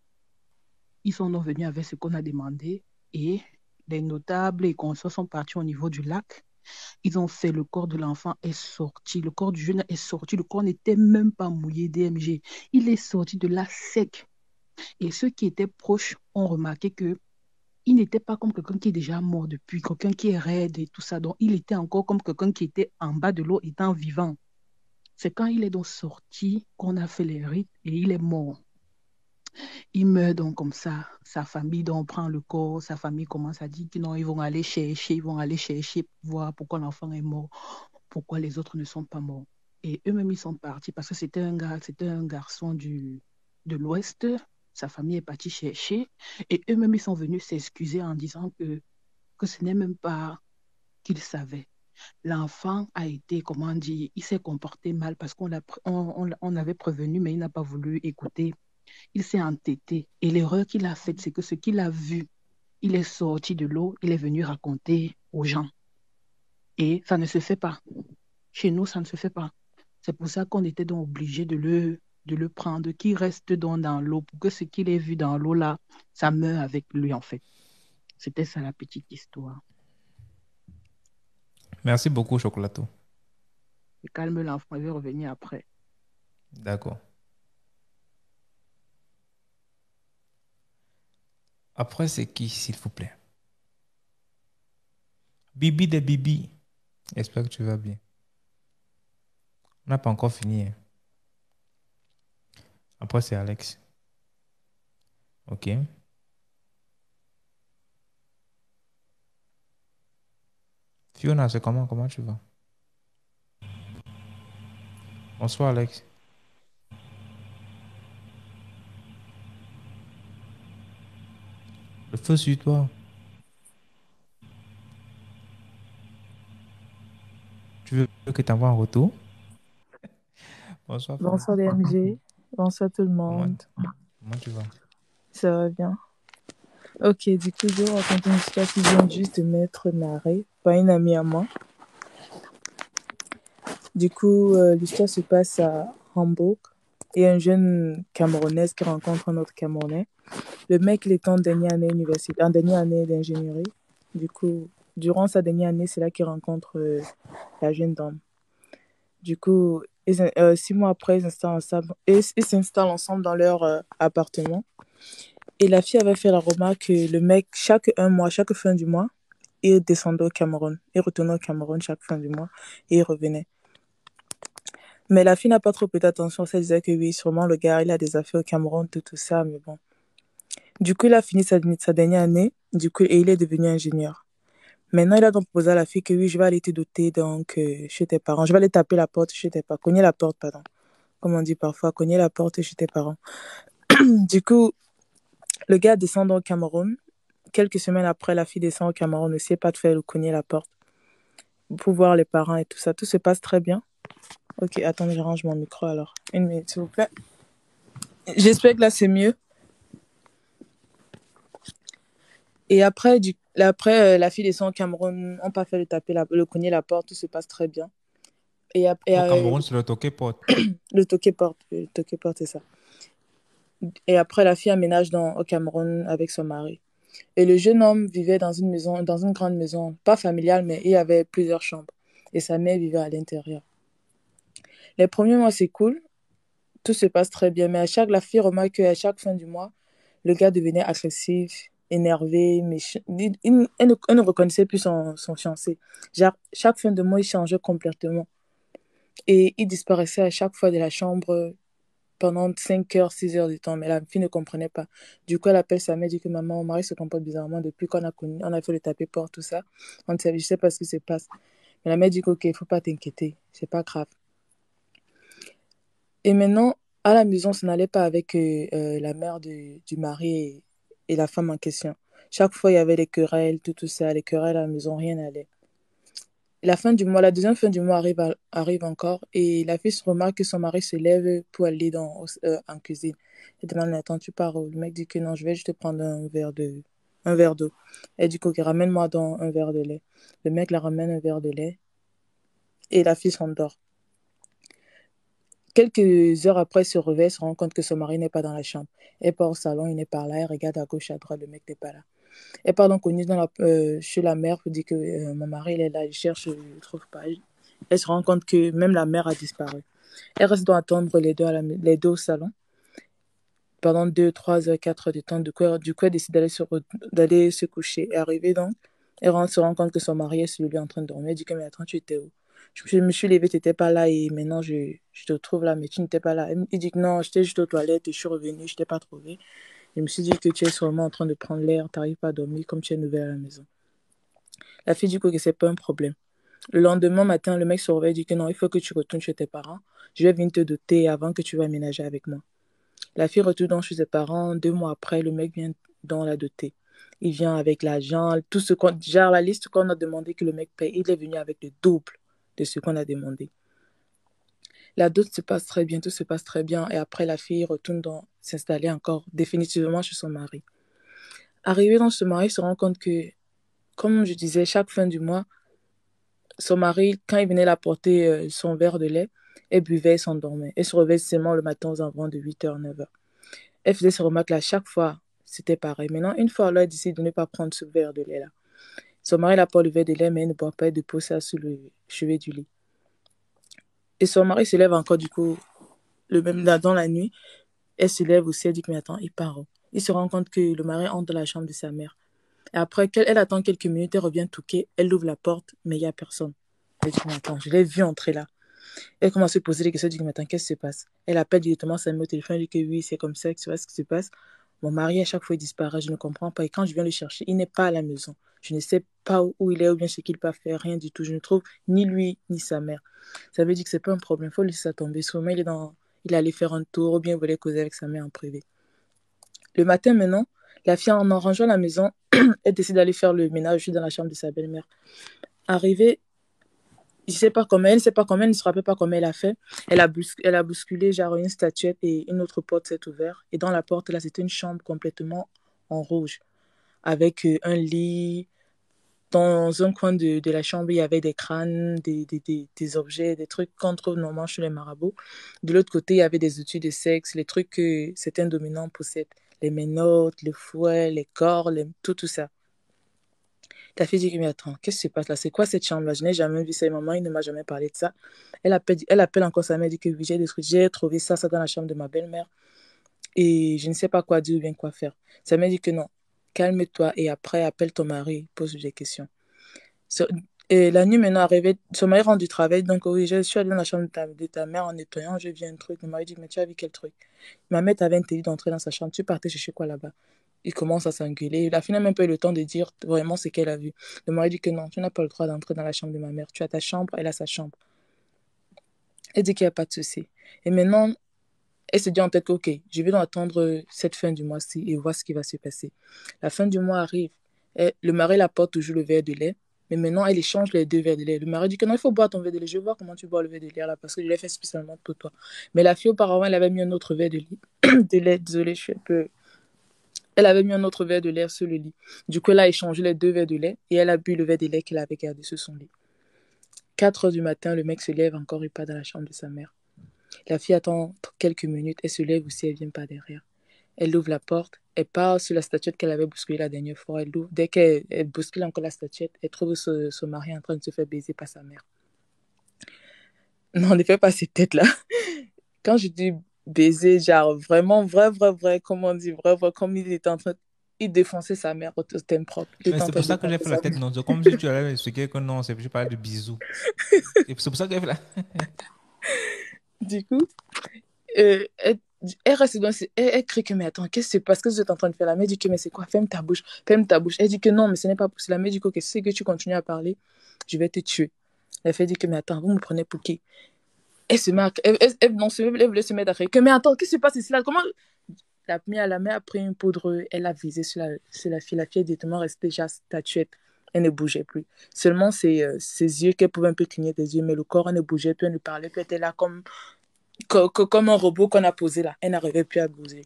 Ils sont donc venus avec ce qu'on a demandé et les notables et consorts sont partis au niveau du lac. Ils ont fait, le corps de l'enfant est sorti, le corps du jeune est sorti, le corps n'était même pas mouillé DMG. Il est sorti de là sec. Et ceux qui étaient proches ont remarqué que il n'était pas comme quelqu'un qui est déjà mort depuis, quelqu'un qui est raide et tout ça. Donc, il était encore comme quelqu'un qui était en bas de l'eau étant vivant. C'est quand il est donc sorti qu'on a fait les rites et il est mort. Il meurt donc comme ça. Sa famille donc prend le corps. Sa famille commence à dire que non, ils vont aller chercher pour voir pourquoi l'enfant est mort, pourquoi les autres ne sont pas morts. Et eux-mêmes, ils sont partis parce que c'était un garçon de l'Ouest. Sa famille est partie chercher. Et eux-mêmes, ils sont venus s'excuser en disant que ce n'est même pas qu'ils savaient. L'enfant a été, comment dire, il s'est comporté mal parce on avait prévenu, mais il n'a pas voulu écouter. Il s'est entêté. Et l'erreur qu'il a faite, c'est que ce qu'il a vu, il est sorti de l'eau, il est venu raconter aux gens. Et ça ne se fait pas. Chez nous, ça ne se fait pas. C'est pour ça qu'on était donc obligé de le prendre, qu'il reste donc dans l'eau, pour que ce qu'il ait vu dans l'eau là, ça meurt avec lui en fait. C'était ça la petite histoire. Merci beaucoup, Chocolato. Et calme l'enfant, il va revenir après. D'accord. Après, c'est qui, s'il vous plaît? Bibi de Bibi. J'espère que tu vas bien. On n'a pas encore fini. Hein. Après, c'est Alex. Ok. Fiona, c'est comment? Comment tu vas? Bonsoir, Alex. Le feu sur toi. Tu veux que t'envoie un retour? Bonsoir, Fiona. Bonsoir DMG, bonsoir tout le monde. Comment tu vas? Ça va bien? Ok, du coup, je vais raconter une histoire qui vient juste de m'être narrée par une amie à moi. Du coup, l'histoire se passe à Hambourg. Il y a un jeune Camerounaise qui rencontre un autre Camerounais. Le mec, il est en dernière année université, en dernière année d'ingénierie. Du coup, durant sa dernière année, c'est là qu'il rencontre la jeune dame. Du coup, 6 mois après, ils s'installent ensemble dans leur appartement. Et la fille avait fait la remarque que le mec, chaque fin du mois, il descendait au Cameroun. Il retournait au Cameroun chaque fin du mois et il revenait. Mais la fille n'a pas trop prêté attention. Elle disait que oui, sûrement le gars, il a des affaires au Cameroun, tout ça, mais bon. Du coup, il a fini sa dernière année, et il est devenu ingénieur. Maintenant, il a donc proposé à la fille que oui, je vais aller te doter donc, chez tes parents. Je vais aller taper la porte chez tes parents. Cogner la porte, pardon. Comme on dit parfois, cogner la porte chez tes parents. Du coup, le gars descend au Cameroun. Quelques semaines après, la fille descend au Cameroun aussi, pas de faire le cogner la porte pour voir les parents et tout ça. Tout se passe très bien. Ok, attendez, je range mon micro alors. 1 minute, s'il vous plaît. J'espère que là, c'est mieux. Et après, la fille descend au Cameroun. On n'a pas fait le cogner la porte. Tout se passe très bien. Et Au Cameroun, c'est le toké-pot. le Toké-Porte, c'est ça. Et après, la fille aménage au Cameroun avec son mari. Et le jeune homme vivait dans une maison, dans une grande maison, pas familiale, mais il y avait plusieurs chambres. Et sa mère vivait à l'intérieur. Les premiers mois, c'est cool, tout se passe très bien, mais la fille remarque qu'à chaque fin du mois, le gars devenait agressif, énervé, méchant. Elle ne reconnaissait plus son fiancé. Genre, chaque fin de mois, il changeait complètement. Et il disparaissait à chaque fois de la chambre pendant 5 heures, 6 heures de temps, mais la fille ne comprenait pas. Du coup, elle appelle sa mère, dit que maman, mon mari se comporte bizarrement depuis qu'on a connu, on a fait le tapis porte, tout ça. Je sais pas ce qui se passe. Mais la mère dit que, ok, il faut pas t'inquiéter, c'est pas grave. Et maintenant, à la maison, ça n'allait pas avec la mère du mari et la femme en question. Chaque fois, il y avait les querelles, tout ça, les querelles à la maison, rien n'allait. La deuxième fin du mois arrive encore et la fille se remarque que son mari se lève pour aller en cuisine. Elle demande, attends, tu pars où? Le mec dit que non, je vais juste te prendre un verre d'eau. Elle dit, ok, ramène-moi un verre de lait. Le mec la ramène un verre de lait et la fille s'endort. Quelques heures après, elle se réveille, elle se rend compte que son mari n'est pas dans la chambre. Elle part au salon, il n'est pas là, elle regarde à gauche, à droite, le mec n'est pas là. Elle part donc chez la mère pour dire que mon mari il est là, il cherche, il ne trouve pas. Elle se rend compte que même la mère a disparu. Elle reste donc attendre les deux au salon pendant 2, 3 heures, 4 heures de temps. Du coup, elle décide d'aller se coucher. Et arrivée donc, se rend compte que son mari est sur lui en train de dormir. Elle dit que mais attends, tu étais où? Je me suis levée, tu n'étais pas là et maintenant je te trouve là, mais tu n'étais pas là. Il dit que non, j'étais juste aux toilettes et je suis revenue, je ne t'ai pas trouvé. Je me suis dit que tu es sûrement en train de prendre l'air, tu n'arrives pas à dormir comme tu es nouvelle à la maison. La fille dit que c'est pas un problème. Le lendemain matin, le mec se réveille et dit que non, il faut que tu retournes chez tes parents. Je vais venir te doter avant que tu vas aménager avec moi. La fille retourne donc chez ses parents. 2 mois après, le mec vient dans la doter. Il vient avec l'argent, genre la liste qu'on a demandé que le mec paye, il est venu avec le double de ce qu'on a demandé. La dot se passe très bien, tout se passe très bien. Et après, la fille retourne s'installer encore définitivement chez son mari. Arrivée dans ce mari, se rend compte que, comme je disais, chaque fin du mois, son mari, quand il venait l'apporter son verre de lait, elle buvait et s'endormait. Elle se réveillait seulement le matin aux environs de 8h, 9h. Elle faisait ces remarques-là chaque fois. C'était pareil. Maintenant, une fois, elle décide de ne pas prendre ce verre de lait-là. Son mari apporte le verre de lait, mais elle ne boit pas, elle dépose ça sur le chevet du lit. Et son mari se lève encore, du coup, dans la nuit. Elle se lève aussi, elle dit que, mais attends, il part. Il se rend compte que le mari entre dans la chambre de sa mère. Et après, elle attend quelques minutes, elle revient toquer, elle ouvre la porte, mais il n'y a personne. Elle dit, mais attends, je l'ai vu entrer là. Elle commence à se poser des questions, elle dit, mais attends, qu'est-ce qui se passe? Elle appelle directement sa mère au téléphone, elle dit que oui, c'est comme ça, que tu vois ce qui se passe. Mon mari, à chaque fois, il disparaît, je ne comprends pas. Et quand je viens le chercher, il n'est pas à la maison. Je ne sais pas où il est, ou bien ce qu'il peut faire, rien du tout. Je ne trouve ni lui, ni sa mère. Ça veut dire que c'est pas un problème, il faut laisser ça tomber. Sûrement, il est allé faire un tour, ou bien il voulait causer avec sa mère en privé. Le matin, maintenant, la fille, en rangeant la maison, elle décide d'aller faire le ménage dans la chambre de sa belle-mère. Arrivée, elle ne sait pas comment, elle ne se rappelle pas comment elle a fait. Elle a bousculé genre une statuette et une autre porte s'est ouverte. Et dans la porte, là, c'était une chambre complètement en rouge, avec un lit. Dans un coin de la chambre, il y avait des crânes, des objets, des trucs qu'on trouve normalement chez les marabouts. De l'autre côté, il y avait des outils de sexe, les trucs que certains dominants possèdent. Les menottes, les fouets, les cordes, tout ça. Ta fille dit, mais attends, qu'est-ce qui se passe là? C'est quoi cette chambre-là? Je n'ai jamais vu ça. Et maman, il ne m'a jamais parlé de ça. Elle appelle encore sa mère, dit que oui, j'ai trouvé ça dans la chambre de ma belle-mère. Et je ne sais pas quoi dire ou bien quoi faire. Sa mère dit que non, calme-toi et après, appelle ton mari, pose des questions. Et la nuit maintenant arrivée, son mari rentre du travail, donc oui, je suis allée dans la chambre de ta mère en nettoyant, je vis un truc. Le mari dit, mais tu as vu quel truc? Ma mère t'avait interdit d'entrer dans sa chambre, tu partais chercher quoi là-bas? Il commence à s'engueuler. La fille n'a même pas eu le temps de dire vraiment ce qu'elle a vu. Le mari dit que non, tu n'as pas le droit d'entrer dans la chambre de ma mère. Tu as ta chambre, elle a sa chambre. Elle dit qu'il n'y a pas de souci. Et maintenant, elle se dit en tête que, ok, je vais donc attendre cette fin du mois-ci et voir ce qui va se passer. La fin du mois arrive. Le mari apporte toujours le verre de lait. Mais maintenant, elle échange les 2 verres de lait. Le mari dit que non, il faut boire ton verre de lait. Je vais voir comment tu bois le verre de lait là, parce que je l'ai fait spécialement pour toi. Mais la fille, auparavant, elle avait mis un autre verre de lait. Désolée, je suis un peu. Elle avait mis un autre verre de lait sur le lit. Du coup, elle a échangé les 2 verres de lait et elle a bu le verre de lait qu'elle avait gardé sur son lit. 4 heures du matin, le mec se lève encore, il part dans la chambre de sa mère. La fille attend quelques minutes, elle se lève aussi, elle vient pas derrière. Elle ouvre la porte, elle part sur la statuette qu'elle avait bousculée la dernière fois. Elle ouvre. Dès qu'elle bouscule encore la statuette, elle trouve son mari en train de se faire baiser par sa mère. Non, ne fais pas ces têtes-là. Quand je dis baiser, genre vraiment vrai, comme on dit, vrai, comme il était en train, il défonçait sa mère au thème propre. Il Mais était en c'est train pour de ça que j'ai défoncer fait la sa tête, mère. non. C'est comme si tu allais expliquer que non, je parlais de bisous. Et c'est pour ça que j'ai fait la. Du coup, elle reste dans elle crie que mais attends, qu'est-ce que c'est parce que vous êtes en train de faire la mère dit que mais c'est quoi, ferme ta bouche. Elle dit que non, mais ce n'est pas possible. La mère dit que si que tu continues à parler, je vais te tuer. La fille dit que mais attends, vous me prenez pour qui? Elle se met elle voulait se mettre à crier que mais attends, qu'est-ce qui se passe ici là? Comment la mère a pris une poudre, elle a visé sur la fille. La fille est directement restée déjà statuette. Elle ne bougeait plus. Seulement ses yeux qu'elle pouvait un peu cligner des yeux, mais le corps elle ne bougeait plus, elle ne parlait plus, elle était là comme un robot qu'on a posé là. Elle n'arrivait plus à bouger.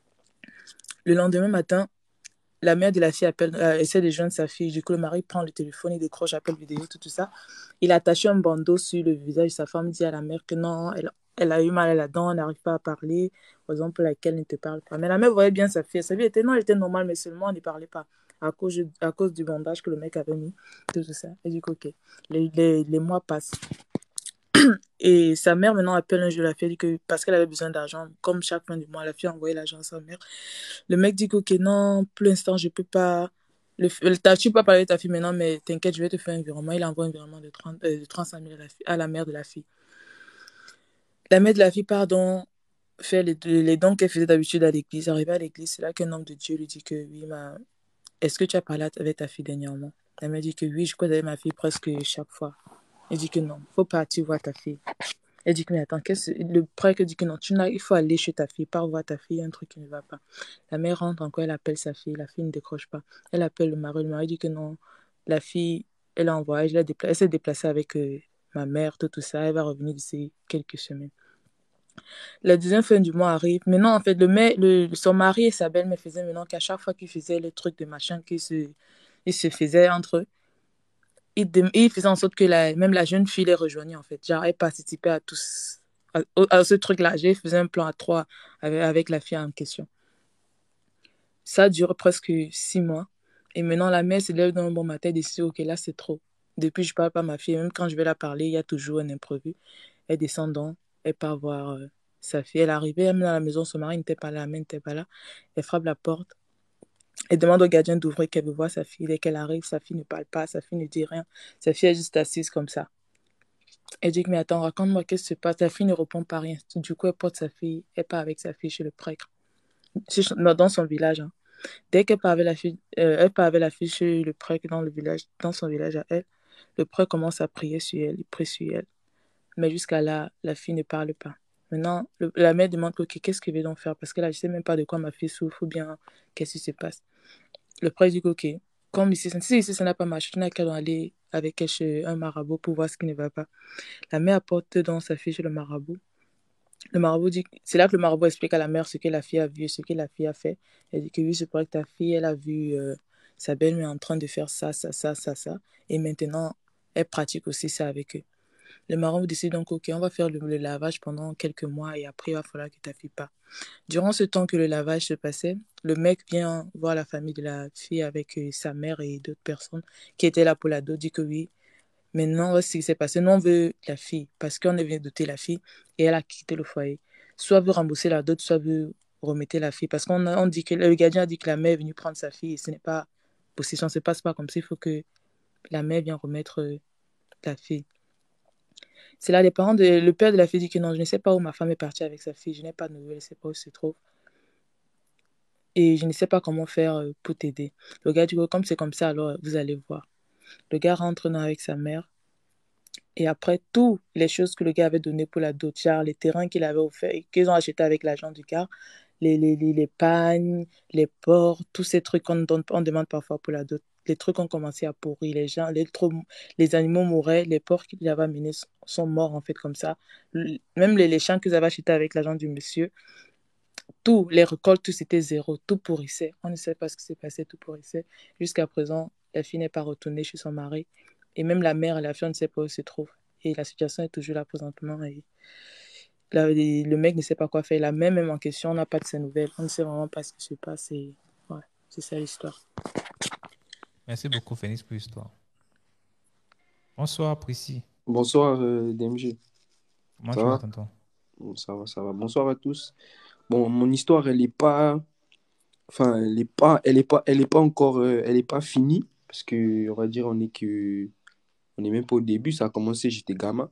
Le lendemain matin, la mère de la fille essaie de joindre sa fille. Du coup, le mari prend le téléphone, il décroche, appelle vidéo, tout ça. Il attache un bandeau sur le visage de sa femme, il dit à la mère que non, elle a eu mal à la dent, elle n'arrive pas à parler, raison pour laquelle elle ne te parle pas. Mais la mère voyait bien sa fille. Sa fille était, non, elle était normale, mais seulement elle ne parlait pas à cause du bandage que le mec avait mis, tout ça. Et du coup, ok. Les mois passent. Et sa mère maintenant appelle un jour la fille, elle dit que parce qu'elle avait besoin d'argent, comme chaque fin du mois, la fille a envoyé l'argent à sa mère. Le mec dit que ok, non, pour l'instant, je peux pas. Tu peux pas parler de ta fille maintenant, mais t'inquiète, je vais te faire un virement. Il envoie un virement de 35 000 à la mère de la fille. La mère de la fille, pardon, faire les dons qu'elle faisait d'habitude à l'église. Arrivée à l'église, c'est là qu'un homme de Dieu lui dit que oui, est-ce que tu as parlé avec ta fille dernièrement? La mère dit que oui, je crois avec ma fille presque chaque fois. Elle dit que non, faut partir voir ta fille. Elle dit que, mais attends, le prêtre dit que non, il faut aller chez ta fille, pas voir ta fille, un truc qui ne va pas. La mère rentre encore, elle appelle sa fille, la fille ne décroche pas. Elle appelle le mari dit que non, la fille, elle est en voyage, elle s'est déplacée avec ma mère, tout ça, elle va revenir d'ici quelques semaines. La deuxième fin du mois arrive. Maintenant, en fait, son mari et sa belle-mère faisaient maintenant qu'à chaque fois qu'ils faisaient les trucs de machin qu'ils se faisaient entre eux, il faisait en sorte que même la jeune fille les rejoignait, en fait. Genre, elle participait à tous, à ce truc-là. J'ai fait un plan à 3 avec la fille en question. Ça dure presque 6 mois. Et maintenant, la mère se lève d'un bon matin et décide, ok, là, c'est trop. Depuis, je ne parle pas à ma fille. Même quand je vais la parler, il y a toujours un imprévu. Elle descend donc, elle part voir sa fille. Elle est arrivée, elle est dans la maison, son mari n'était pas là, la mère n'était pas là. Elle frappe la porte. Elle demande au gardien d'ouvrir qu'elle veut voir sa fille. Dès qu'elle arrive, sa fille ne parle pas, sa fille ne dit rien. Sa fille est juste assise comme ça. Elle dit, mais attends, raconte-moi qu'est-ce qui se passe. La fille ne répond pas rien. Du coup, elle porte sa fille, elle part avec sa fille chez le prêtre, dans son village. Hein. Dès qu'elle part avec la fille, elle part avec la fille chez le prêtre dans le village, dans son village à elle, le prêtre commence à prier sur elle, il prie sur elle. Mais jusqu'à là, la fille ne parle pas. Maintenant, la mère demande, ok, qu'est-ce qu'il veut donc faire? Parce que là, je ne sais même pas de quoi ma fille souffre ou bien qu'est-ce qui se passe. Le prêtre dit, ok, comme ici, si ça n'a pas marché, tu n'as qu'à aller avec elle chez un marabout pour voir ce qui ne va pas. La mère apporte dans sa fille chez le marabout. Le marabout dit, c'est là que le marabout explique à la mère ce que la fille a vu, ce que la fille a fait. Elle dit que oui, c'est vrai que ta fille, elle a vu sa belle-mère en train de faire ça. Et maintenant, elle pratique aussi ça avec eux. Le marabout décide donc, ok, on va faire le lavage pendant quelques mois et après, il va falloir que ta fille parte. Durant ce temps que le lavage se passait, le mec vient voir la famille de la fille avec sa mère et d'autres personnes qui étaient là pour la dot, dit que oui. Maintenant, ce qui s'est passé, nous, on veut la fille parce qu'on vient doter la fille et elle a quitté le foyer. Soit veut rembourser la dot, soit veut remettre la fille. Parce qu'on dit que le gardien a dit que la mère est venue prendre sa fille et ce n'est pas possible. Ça ne se passe pas comme ça. Il faut que la mère vienne remettre la fille. C'est là, le père de la fille dit que non, je ne sais pas où ma femme est partie avec sa fille. Je n'ai pas de nouvelles, je ne sais pas où elle se trouve. Et je ne sais pas comment faire pour t'aider. Le gars dit que comme c'est comme ça, alors vous allez voir. Le gars rentre avec sa mère. Et après, toutes les choses que le gars avait données pour la dot, genre les terrains qu'il avait offerts, qu'ils ont achetés avec l'argent du gars, les pagnes, les porcs, tous ces trucs qu'on demande parfois pour la dot. Les trucs ont commencé à pourrir, les animaux mouraient, les porcs qu'il avait amenés sont morts en fait comme ça. Même les champs qu'ils avaient achetés avec l'argent du monsieur, les récoltes, tout c'était zéro, tout pourrissait. On ne sait pas ce qui s'est passé, tout pourrissait. Jusqu'à présent, la fille n'est pas retournée chez son mari. Et même la mère et la fille, on ne sait pas où se trouve. Et la situation est toujours là présentement. Et le mec ne sait pas quoi faire. Il a même en question, on n'a pas de ses nouvelles. On ne sait vraiment pas ce qui se passe. Et ouais, c'est ça l'histoire. Merci beaucoup, Phoenix, pour l'histoire. Bonsoir, Prissy. Bonsoir, DMG. Comment Ça tu vas, va? tonton? Bon, ça va, ça va. Bonsoir à tous. Bon, mon histoire, elle est pas, enfin, elle est pas encore, elle est pas finie parce que, on va dire, on est même pas au début. Ça a commencé, j'étais gamin.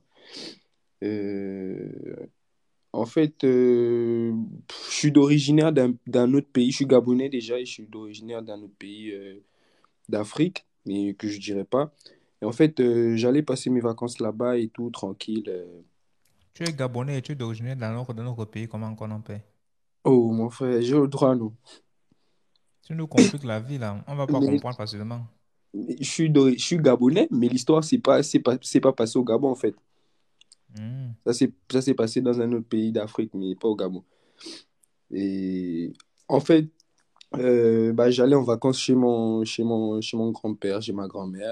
Euh, En fait, je suis d'originaire d'un autre pays. Je suis gabonais déjà et je suis d'originaire d'un autre pays d'Afrique, mais que je dirais pas. Et en fait, j'allais passer mes vacances là-bas et tout, tranquille. Tu es gabonais et tu es d'origine dans notre pays, comment on paie? Oh, mon frère, j'ai le droit, non. Tu nous compliques la vie, là. On va pas Mais comprendre facilement. je suis gabonais, mais l'histoire, c'est pas passé au Gabon, en fait. Hmm. Ça s'est passé dans un autre pays d'Afrique, mais pas au Gabon. Et en fait, bah, j'allais en vacances chez mon grand-père, chez ma grand-mère.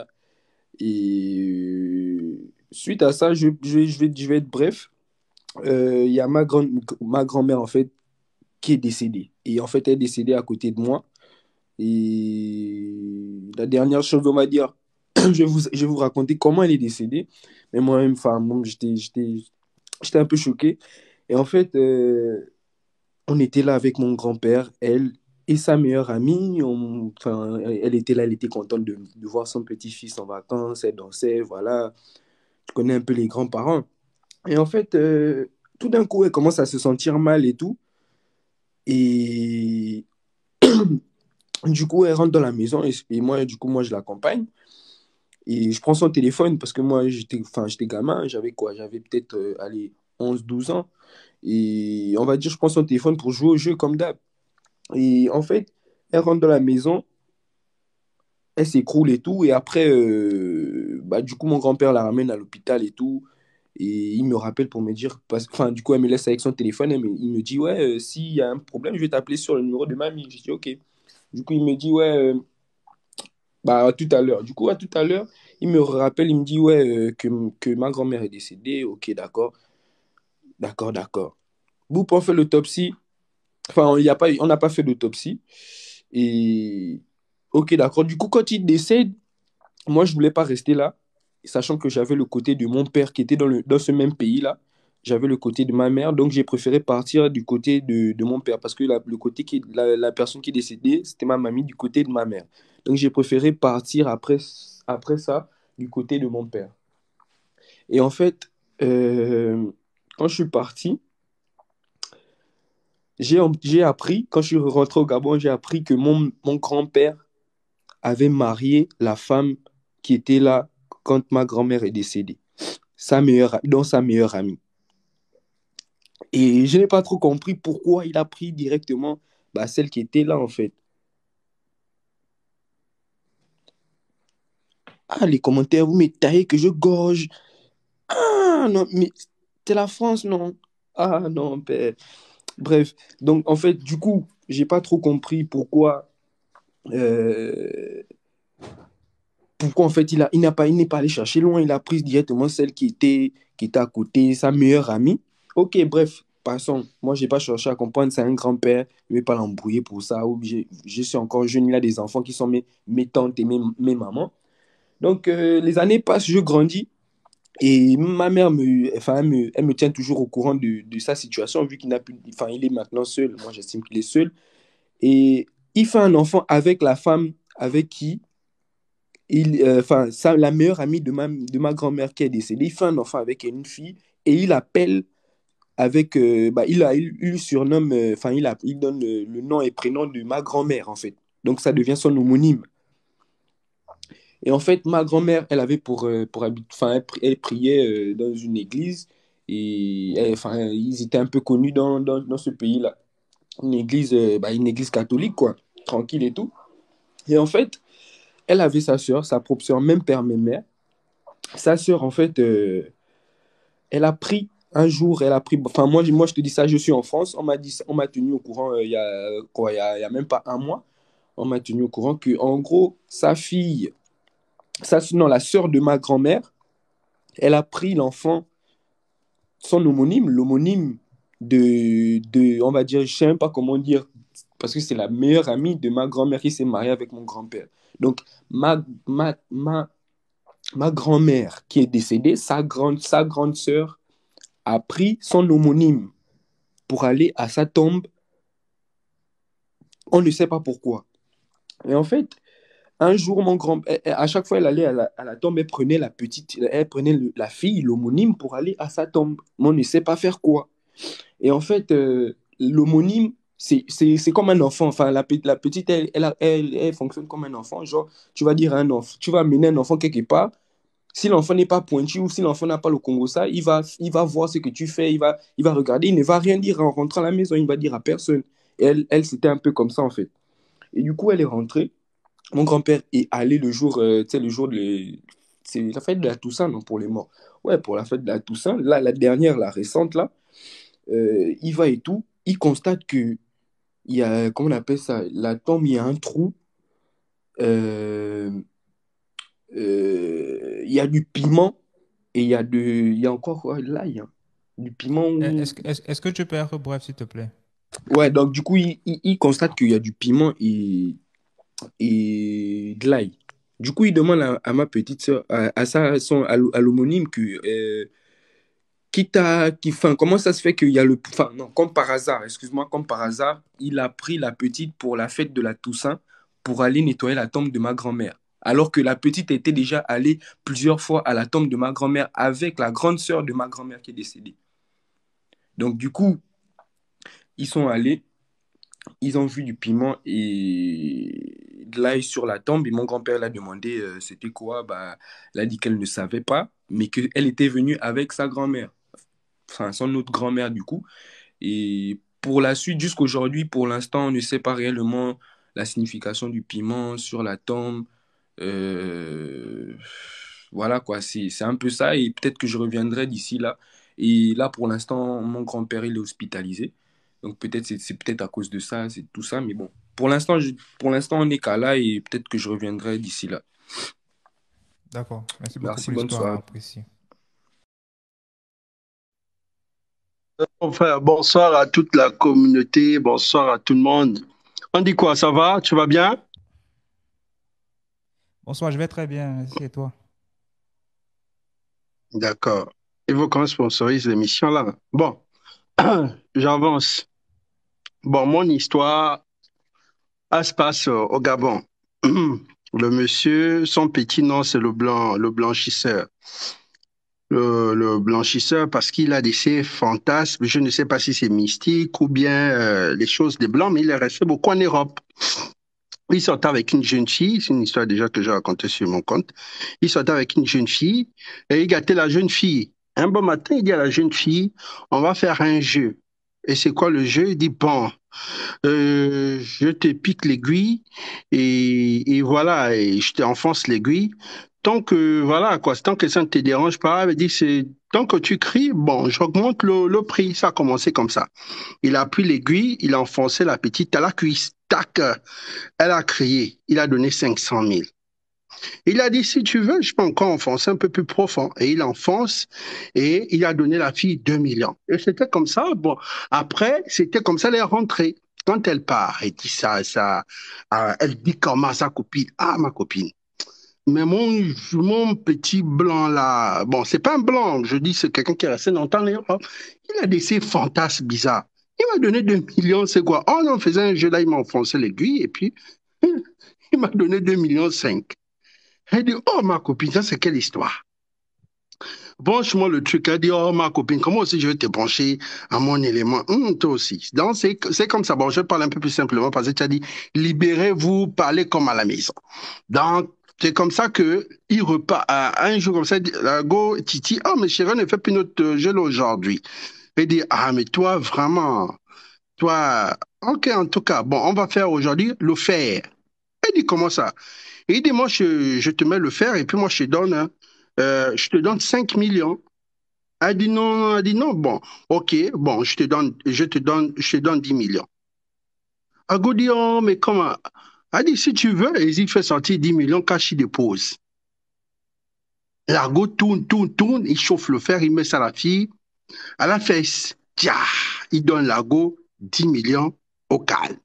Et suite à ça, je vais être bref. Il y a ma grand-mère, en fait, qui est décédée. Et en fait, elle est décédée à côté de moi. Et la dernière chose, on va dire, je vais vous raconter comment elle est décédée. Mais moi-même, enfin, moi, j'étais un peu choqué. Et en fait, on était là avec mon grand-père, elle et sa meilleure amie. Enfin, elle était là, elle était contente de voir son petit-fils en vacances. Elle dansait, voilà. Tu connais un peu les grands-parents. Et en fait, tout d'un coup, elle commence à se sentir mal et tout. Et du coup, elle rentre dans la maison et moi, du coup, moi, je l'accompagne. Et je prends son téléphone parce que moi, j'étais gamin, j'avais quoi? J'avais peut-être, allez, 11 12 ans. Et on va dire, je prends son téléphone pour jouer au jeu comme d'hab. Et en fait, elle rentre dans la maison, elle s'écroule et tout. Et après, bah, du coup, mon grand-père la ramène à l'hôpital et tout. Et il me rappelle pour me dire, enfin, du coup, elle me laisse avec son téléphone. Il me dit, ouais, s'il y a un problème, je vais t'appeler sur le numéro de mamie. Je dis, ok. Du coup, il me dit, ouais, bah, à tout à l'heure. Du coup, à tout à l'heure, il me rappelle, il me dit, ouais, que ma grand-mère est décédée. Ok, d'accord, d'accord, d'accord. Boum, on fait l'autopsie. Enfin, on n'a pas fait l'autopsie. Et ok, d'accord. Du coup, quand il décède, moi, je voulais pas rester là, sachant que j'avais le côté de mon père qui était dans ce même pays-là. J'avais le côté de ma mère, donc j'ai préféré partir du côté de mon père parce que la personne qui est décédée, c'était ma mamie du côté de ma mère. Donc j'ai préféré partir après ça du côté de mon père. Et en fait, euh, quand je suis parti, j'ai appris, quand je suis rentré au Gabon, j'ai appris que mon grand-père avait marié la femme qui était là quand ma grand-mère est décédée, dont sa meilleure amie. Et je n'ai pas trop compris pourquoi il a pris directement bah, celle qui était là, en fait. Ah, les commentaires, vous m'étayez que je gorge. Ah, non, mais c'est la France, non. Ah, non, père. Bref, donc, en fait, du coup, j'ai pas trop compris euh, pourquoi en fait, il n'est pas allé chercher loin, il a pris directement celle qui était à côté, sa meilleure amie. Ok, bref, passons. Moi, j'ai pas cherché à comprendre, c'est un grand-père, je vais pas l'embrouiller pour ça. Ou je suis encore jeune, il a des enfants qui sont mes tantes et mes mamans. Donc, les années passent, je grandis. Et ma mère elle me tient toujours au courant de sa situation, vu qu'il n'a plus, enfin, il est maintenant seul. Moi, j'estime qu'il est seul. Et il fait un enfant avec la femme avec qui enfin, la meilleure amie de ma grand-mère qui est décédée, il fait un enfant avec une fille et il appelle avec, bah, il lui surnomme, enfin, il donne le nom et prénom de ma grand-mère, en fait. Donc, ça devient son homonyme. Et en fait, ma grand-mère, elle avait enfin, elle priait dans une église et enfin, ils étaient un peu connus dans ce pays-là. Bah, une église catholique, quoi, tranquille et tout. Et en fait, elle avait sa sœur, sa propre sœur, même père, même mère. Sa sœur, en fait, elle a pris un jour, enfin moi je te dis ça, je suis en France, on m'a tenu au courant il y a quoi, il y a même pas un mois, on m'a tenu au courant que en gros sa fille, non, la sœur de ma grand-mère Elle a pris l'enfant, son homonyme, l'homonyme on va dire, je sais même pas comment dire, parce que c'est la meilleure amie de ma grand-mère qui s'est mariée avec mon grand-père. Donc, ma grand-mère qui est décédée, sa grande sœur a pris son homonyme pour aller à sa tombe. On ne sait pas pourquoi. Et en fait, un jour, à chaque fois, elle allait à la tombe, elle prenait la fille, l'homonyme, pour aller à sa tombe. Mais on ne sait pas faire quoi. Et en fait, l'homonyme, c'est comme un enfant. Enfin, la petite, elle fonctionne comme un enfant. Genre, tu vas dire à un enfant, tu vas amener un enfant quelque part. Si l'enfant n'est pas pointu ou si l'enfant n'a pas le Congo, ça, il va voir ce que tu fais, il va regarder, il ne va rien dire en rentrant à la maison, il ne va dire à personne. Et c'était un peu comme ça, en fait. Et du coup, elle est rentrée. Mon grand-père est allé le jour, tu sais, le jour c'est la fête de la Toussaint, non, pour les morts. Ouais, pour la fête de la Toussaint, là, la dernière, la récente, là, il va et tout, il constate que il y a, comment on appelle ça, la tombe, il y a un trou, euh, il y a du piment et il y a encore quoi, de l'ail, hein. Du piment. Est-ce que tu peux être bref, s'il te plaît? Ouais, donc du coup, il constate qu'il y a du piment et de l'ail. Du coup, il demande à ma petite soeur, à l'homonyme, enfin, comment ça se fait qu'il y a enfin, non, comme par hasard, excuse-moi, comme par hasard, il a pris la petite pour la fête de la Toussaint pour aller nettoyer la tombe de ma grand-mère. Alors que la petite était déjà allée plusieurs fois à la tombe de ma grand-mère avec la grande sœur de ma grand-mère qui est décédée. Donc, du coup, ils sont allés, ils ont vu du piment et de l'ail sur la tombe. Et mon grand-père l'a demandé c'était quoi. Bah, elle a dit qu'elle ne savait pas, mais qu'elle était venue avec sa grand-mère, enfin son autre grand-mère du coup. Et pour la suite, jusqu'aujourd'hui, pour l'instant, on ne sait pas réellement la signification du piment sur la tombe. Euh, Voilà quoi, c'est un peu ça. Et peut-être que je reviendrai d'ici là. Et là, pour l'instant, mon grand-père, il est hospitalisé. Donc peut-être c'est peut-être à cause de ça, c'est tout ça. Mais bon, pour l'instant, on est qu'à là et peut-être que je reviendrai d'ici là. D'accord. Merci beaucoup Merci, pour bonne l'histoire soirée. appréciée. Enfin, bonsoir à toute la communauté, bonsoir à tout le monde. On dit quoi, ça va? Tu vas bien? Bonsoir, je vais très bien. Merci et toi? D'accord. Il faut qu'on sponsorise l'émission là. Bon, j'avance. Bon, mon histoire, elle se passe au Gabon. Le monsieur, son petit nom, c'est le blanchisseur. Le blanchisseur, parce qu'il a ces fantasmes, je ne sais pas si c'est mystique ou bien les choses des Blancs, mais il est resté beaucoup en Europe. Il sortait avec une jeune fille, c'est une histoire déjà que j'ai racontée sur mon compte. Il sortait avec une jeune fille et il gâtait la jeune fille. Un bon matin, il dit à la jeune fille, on va faire un jeu. Et c'est quoi le jeu? Il dit, bon, je te pique l'aiguille et voilà, et je t'enfonce l'aiguille. Tant que, voilà, quoi, tant que ça ne te dérange pas, il dit, tant que tu cries, bon, j'augmente le prix. Ça a commencé comme ça. Il a pris l'aiguille, il a enfoncé la petite à la cuisse. Tac! Elle a crié. Il a donné 500 000. Il a dit, si tu veux, je peux encore enfoncer un peu plus profond. Et il enfonce et il a donné la fille 2 millions. Et c'était comme ça. Bon, après, c'était comme ça, elle est rentrée. Quand elle part, elle dit elle dit comment sa copine? Ah, ma copine. Mais mon petit blanc là, bon, c'est pas un blanc, je dis c'est quelqu'un qui est resté longtemps en Europe. Il a des fantasmes bizarres. Il m'a donné 2 millions, c'est quoi? Oh, on faisait un jeu là, il m'a enfoncé l'aiguille et puis il m'a donné 2 millions 5. Elle dit, oh ma copine, ça c'est quelle histoire? Branche-moi le truc. Elle dit, oh ma copine, comment aussi je vais te brancher à mon élément? Toi aussi. Donc c'est comme ça. Bon, je parle un peu plus simplement parce que tu as dit, libérez-vous, parlez comme à la maison. Donc, c'est comme ça que il repart. Un jour comme ça, il dit, go, Titi, oh mais chérie, on ne fait plus notre jeu là aujourd'hui. Il dit, ah mais toi, vraiment, toi, ok, en tout cas, bon, on va faire aujourd'hui le fer. Elle dit, comment ça? Et il dit, moi, je te mets le fer et puis moi, je te donne 5 millions. Elle dit non, bon, ok, bon, je te donne 10 millions. Ago dit, oh, mais comment? Elle dit, si tu veux, et il fait sortir 10 millions, cash, il dépose. L'argot tourne, il chauffe le fer, il met ça à la fille, à la fesse. Tiens, il donne l'argot 10 millions au calme.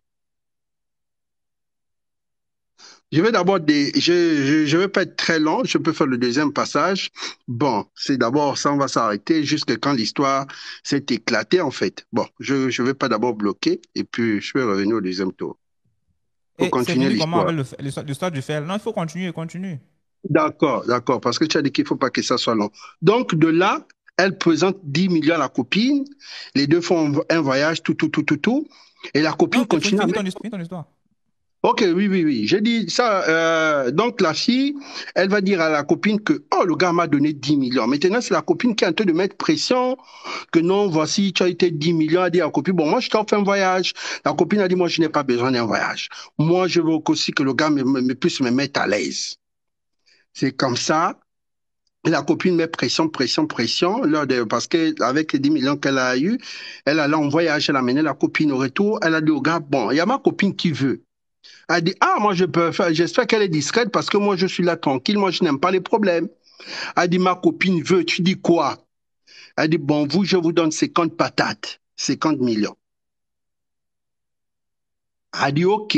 Je vais d'abord, je vais pas être très long, je peux faire le deuxième passage. Bon, c'est d'abord, ça, on va s'arrêter jusqu'à quand l'histoire s'est éclatée, en fait. Bon, je vais pas d'abord bloquer, et puis je vais revenir au deuxième tour. Faut Et c'est continuer fini comment l'histoire. avec l'histoire du fer? Non, il faut continuer, continue. D'accord, parce que tu as dit qu'il faut pas que ça soit long. Donc, de là, elle présente 10 millions à la copine, les deux font un voyage, tout, et la copine Non, continue à finis mettre. finis ton histoire. Ok, oui. J'ai dit ça. Donc la fille, elle va dire à la copine que oh le gars m'a donné 10 millions. Maintenant c'est la copine qui est en train de mettre pression que non voici tu as été 10 millions. Elle dit à la copine bon moi je t'offre un voyage. La copine a dit moi je n'ai pas besoin d'un voyage. Moi je veux aussi que le gars puisse me mettre à l'aise. C'est comme ça. Et la copine met pression parce que avec les 10 millions qu'elle a eu, elle allait en voyage, elle a amené la copine au retour. Elle a dit au gars bon il y a ma copine qui veut. Elle dit, ah, moi, je peux faire, j'espère qu'elle est discrète parce que moi, je suis là tranquille, moi, je n'aime pas les problèmes. Elle dit, ma copine veut, tu dis quoi? Elle dit, bon, vous, je vous donne 50 patates, 50 millions. Elle dit, OK.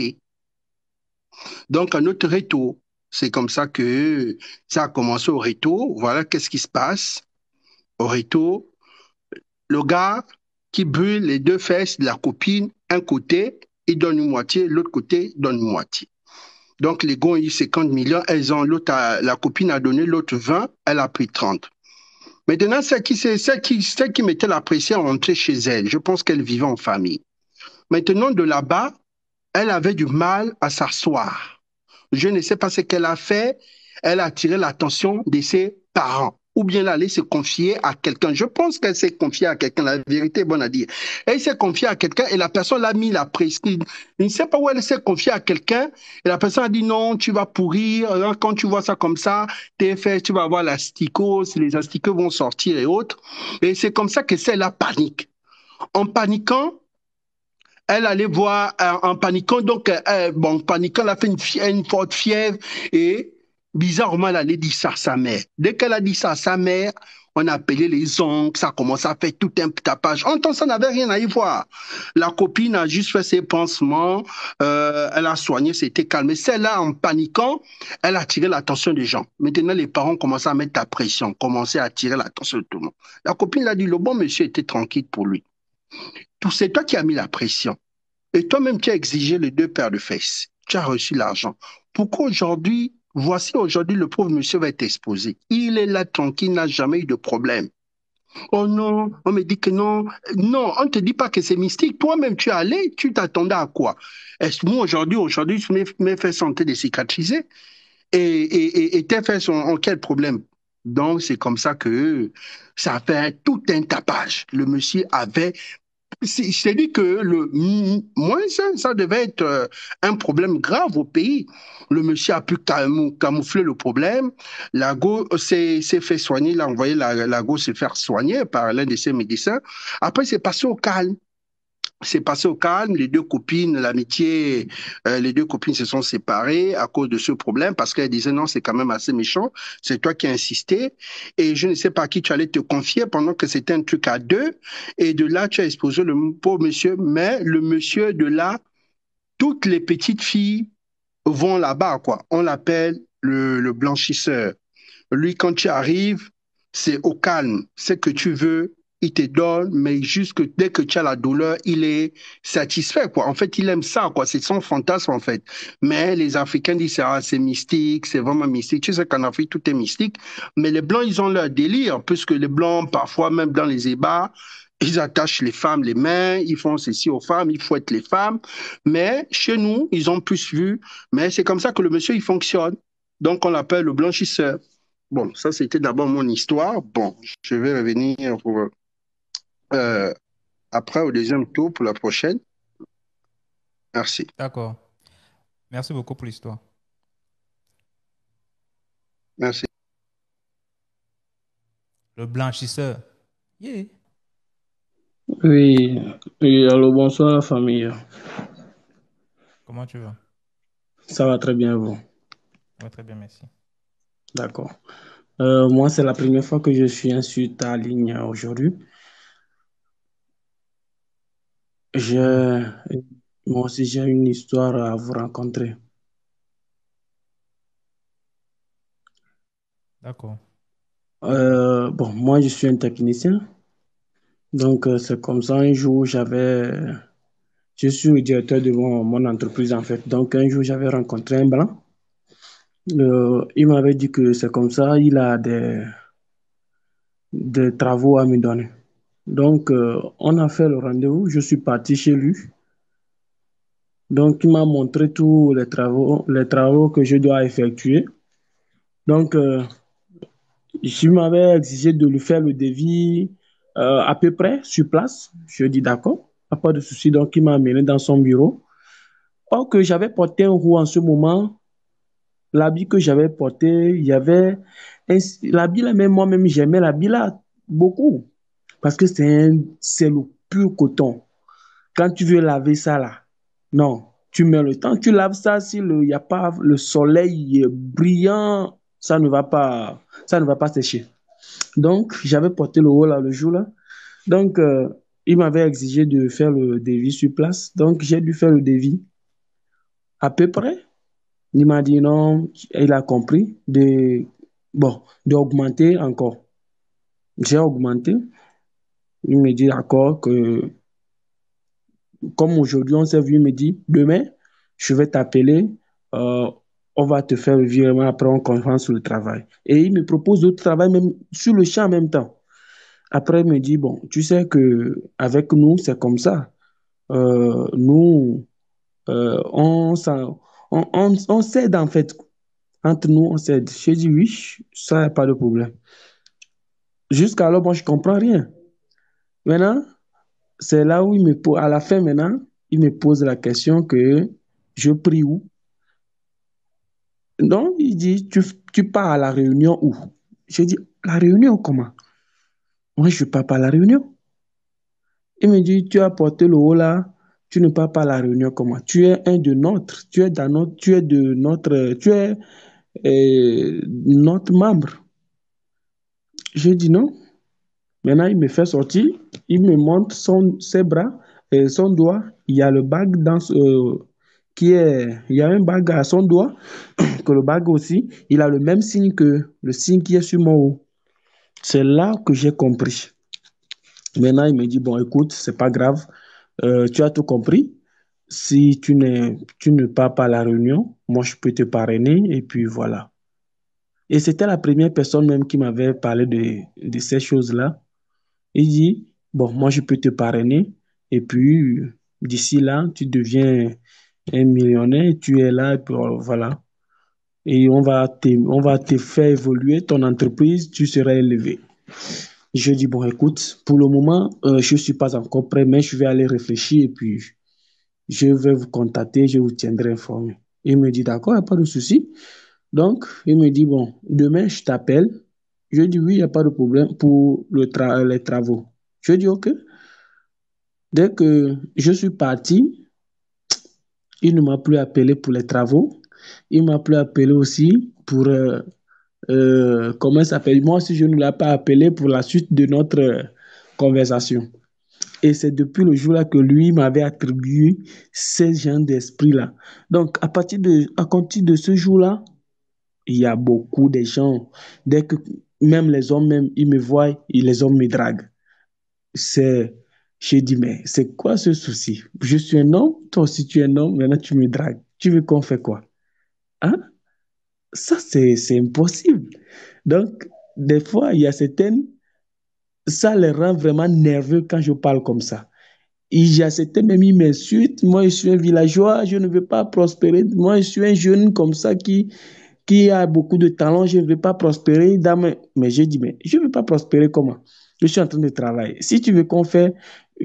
Donc, un autre retour. C'est comme ça que ça a commencé au retour. Voilà, qu'est-ce qui se passe? Au retour, le gars qui brûle les deux fesses de la copine, un côté, il donne une moitié, l'autre côté, donne une moitié. Donc, les gars ont eu 50 millions, la copine a donné l'autre 20, elle a pris 30. Maintenant, celle qui mettait la pression à rentrer chez elle, je pense qu'elle vivait en famille. Maintenant, de là-bas, elle avait du mal à s'asseoir. Je ne sais pas ce qu'elle a fait. Elle a attiré l'attention de ses parents. Ou bien elle allait se confier à quelqu'un. Je pense qu'elle s'est confiée à quelqu'un. La vérité est bonne à dire. Elle s'est confiée à quelqu'un et la personne l'a mis la pression. Je ne sais pas où elle s'est confiée à quelqu'un et la personne a dit non, tu vas pourrir. Alors, quand tu vois ça comme ça, tes fesses, tu vas avoir l'asticose, les asticots vont sortir et autres. Et c'est comme ça que c'est la panique. En paniquant, elle allait voir en paniquant, donc bon, en paniquant, elle a fait une forte fièvre et bizarrement, elle allait dire ça à sa mère. Dès qu'elle a dit ça à sa mère, on a appelé les oncles, ça commence à faire tout un tapage. En temps, ça n'avait rien à y voir. La copine a juste fait ses pansements, elle a soigné, c'était calmé. Celle-là, en paniquant, elle a attiré l'attention des gens. Maintenant, les parents commençaient à mettre la pression, commençaient à attirer l'attention de tout le monde. La copine l'a dit, le bon monsieur était tranquille pour lui. C'est toi qui as mis la pression. Et toi-même, tu as exigé les deux paires de fesses. Tu as reçu l'argent. Pourquoi aujourd'hui, voici aujourd'hui, le pauvre monsieur va être exposé. Il est là tranquille, il n'a jamais eu de problème. Oh non, on me dit que non. Non, on ne te dit pas que c'est mystique. Toi-même, tu es allé, tu t'attendais à quoi? Est-ce que moi, aujourd'hui, mes fesses sont des cicatriser et tes fesses ont quel problème? Donc, c'est comme ça que ça a fait tout un tapage. Le monsieur avait je t'ai dit que moi, ça devait être un problème grave au pays. Le monsieur a pu camoufler le problème. Lago s'est fait soigner, il a envoyé Lago se faire soigner par l'un de ses médecins. Après, c'est passé au calme. C'est passé au calme, les deux copines, l'amitié, les deux copines se sont séparées à cause de ce problème parce qu'elles disaient non, c'est quand même assez méchant, c'est toi qui as insisté et je ne sais pas à qui tu allais te confier pendant que c'était un truc à deux et de là tu as exposé le pauvre monsieur, mais le monsieur de là, toutes les petites filles vont là-bas quoi, on l'appelle le blanchisseur. Lui, quand tu arrives, c'est au calme. Ce que tu veux, il te donne, mais juste que dès que tu as la douleur, il est satisfait, quoi. En fait, il aime ça, quoi. C'est son fantasme, en fait. Mais les Africains disent, ah, c'est mystique, c'est vraiment mystique. Tu sais qu'en Afrique, tout est mystique. Mais les Blancs, ils ont leur délire, puisque les Blancs, parfois, même dans les ébats, ils attachent les femmes les mains, ils font ceci aux femmes, ils fouettent les femmes. Mais chez nous, ils ont plus vu. Mais c'est comme ça que le monsieur, il fonctionne. Donc, on l'appelle le blanchisseur. Bon, ça c'était d'abord mon histoire. Bon, je vais revenir euh, après au deuxième tour pour la prochaine. Merci. D'accord. Merci beaucoup pour l'histoire. Merci. Le blanchisseur. Yeah. Oui, oui, alors bonsoir la famille. Comment tu vas? Ça va très bien vous? Ça va très bien, merci. D'accord. Moi, c'est la première fois que je suis sur ta ligne aujourd'hui. Je, Moi aussi, j'ai une histoire à vous rencontrer. D'accord. Bon, moi, je suis un technicien. Donc, c'est comme ça, un jour, je suis le directeur de mon entreprise, en fait. Donc, un jour, j'avais rencontré un blanc. Il m'avait dit que c'est comme ça, il a des travaux à me donner. Donc, on a fait le rendez-vous. Je suis parti chez lui. Donc, il m'a montré tous les travaux que je dois effectuer. Donc, je m'avais exigé de lui faire le devis à peu près sur place. Je dis d'accord, pas de souci. Donc, il m'a amené dans son bureau. Or que j'avais porté un roux en ce moment, l'habit que j'avais porté, il y avait l'habit là, même moi-même, j'aimais l'habit là beaucoup parce que c'est le pur coton. Quand tu veux laver ça là, non, tu mets le temps, tu laves ça, si il y a pas le soleil est brillant, ça ne va pas sécher. Donc, j'avais porté le haut là le jour là. Donc, il m'avait exigé de faire le devis sur place. Donc, j'ai dû faire le devis à peu près. Il m'a dit non, il a compris bon, d'augmenter encore. J'ai augmenté. Il me dit d'accord que comme aujourd'hui on s'est vu, il me dit demain, je vais t'appeler, euh, on va te faire le virement après on commence sur le travail. Et il me propose d'autres travail même sur le champ en même temps. Après, il me dit, bon, tu sais que avec nous, c'est comme ça. Nous, on s'aide en fait. Entre nous, on s'aide. J'ai dit oui, ça, y a pas de problème. Jusqu'alors, moi, je comprends rien. Maintenant, c'est là où à la fin maintenant, il me pose la question que je prie où? Donc, il dit, tu pars à la réunion où? J'ai dit, la réunion comment? Moi, je ne pars pas à la réunion. Il me dit, tu as porté le haut là, tu ne pars pas à la réunion comment? Tu es un de notre, tu es dans notre, tu es de notre, tu es notre membre. Je dis non. Maintenant, il me fait sortir, il me montre ses bras, et son doigt. Il y a le bague il y a un bague à son doigt, que le bague aussi, il a le même signe que le signe qui est sur mon haut. C'est là que j'ai compris. Maintenant, il me dit, bon, écoute, c'est pas grave, tu as tout compris. Si tu ne pars pas à la réunion, moi, je peux te parrainer, et puis voilà. Et c'était la première personne même qui m'avait parlé de ces choses-là. Il dit, bon, moi, je peux te parrainer. Et puis, d'ici là, tu deviens un millionnaire, tu es là, et puis voilà. Et on va te faire évoluer ton entreprise, tu seras élevé. Je dis, bon, écoute, pour le moment, je ne suis pas encore prêt, mais je vais aller réfléchir et puis je vais vous contacter, je vous tiendrai informé. Il me dit, d'accord, il n'y a pas de souci. Donc, il me dit, bon, demain, je t'appelle. Je dis, oui, il n'y a pas de problème pour les travaux. Je dis, OK. Dès que je suis parti, il ne m'a plus appelé pour les travaux. Il m'a plus appelé aussi pour, comment ça s'appelle? Moi aussi, je ne l'ai pas appelé pour la suite de notre conversation. Et c'est depuis le jour-là que lui m'avait attribué ces gens d'esprit-là. Donc, à partir de ce jour-là, il y a beaucoup de gens, dès que même les hommes, même, ils me voient, les hommes me draguent. C'est, je dis, mais c'est quoi ce souci? Je suis un homme, toi aussi tu es un homme, maintenant tu me dragues. Tu veux qu'on fait quoi? Hein? Ça, c'est impossible. Donc, des fois, il y a certaines, ça les rend vraiment nerveux quand je parle comme ça. Il y a certains même, ils m'insultent. Moi, je suis un villageois, je ne veux pas prospérer. Moi, je suis un jeune comme ça qui a beaucoup de talent, je ne veux pas prospérer. Mais j'ai dit, mais je ne veux pas prospérer comment? Je suis en train de travailler. Si tu veux qu'on fait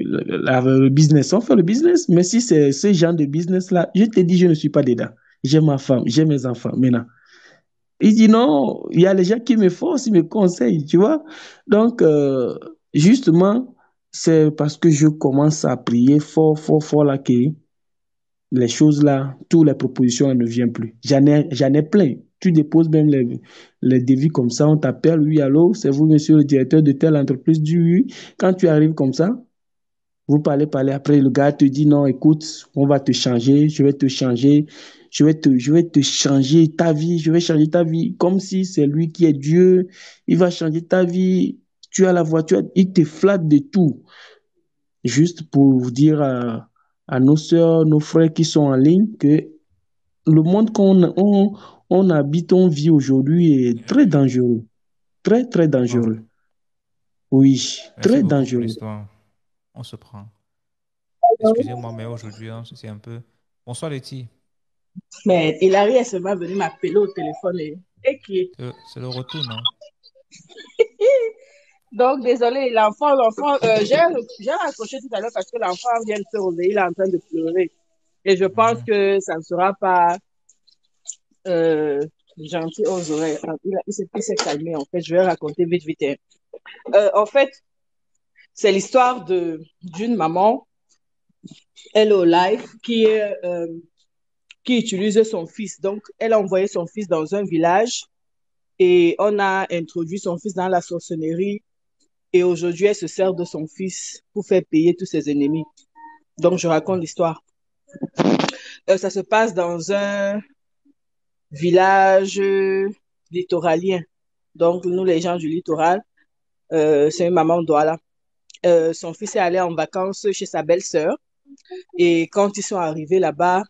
le business, on fait le business. Mais si c'est ce genre de business-là, je te dis, je ne suis pas dedans. J'ai ma femme, j'ai mes enfants maintenant. Il dit non, il y a les gens qui me forcent, ils me conseillent, tu vois. Donc, justement, c'est parce que je commence à prier fort, fort, fort là que les choses là, toutes les propositions ne viennent plus. J'en ai plein. tu déposes même les devis comme ça, on t'appelle, oui, allô, c'est vous, monsieur le directeur de telle entreprise, du oui. Quand tu arrives comme ça, vous parlez, après le gars te dit non, écoute, on va te changer, je vais te changer, je vais te changer ta vie, je vais changer ta vie, comme si c'est lui qui est Dieu, il va changer ta vie, tu as la voiture, il te flatte de tout. Juste pour vous dire à nos sœurs, nos frères qui sont en ligne que le monde on habite, on vit aujourd'hui est très dangereux. Très, très Wow. dangereux. Oui, Merci très beaucoup pour dangereux. l'histoire. On se prend. Excusez-moi, mais aujourd'hui, hein, c'est un peu... Bonsoir, Letty. Mais Hilary est seulement venue m'appeler au téléphone et qui C'est le retour, non? Donc, désolé, j'ai raccroché tout à l'heure parce que l'enfant vient de se réveiller, il est en train de pleurer. Et je pense Mhm. que ça ne sera pas euh, gentil aux oreilles. Il s'est calmé, en fait. Je vais raconter vite, vite. En fait, c'est l'histoire d'une maman, elle au live, qui utilise son fils. Donc, elle a envoyé son fils dans un village et on a introduit son fils dans la sorcellerie. Et aujourd'hui, elle se sert de son fils pour faire payer tous ses ennemis. Donc, je raconte l'histoire. Ça se passe dans un village littoralien. Donc, nous, les gens du littoral, c'est une maman Douala. Son fils est allé en vacances chez sa belle-sœur. Et quand ils sont arrivés là-bas,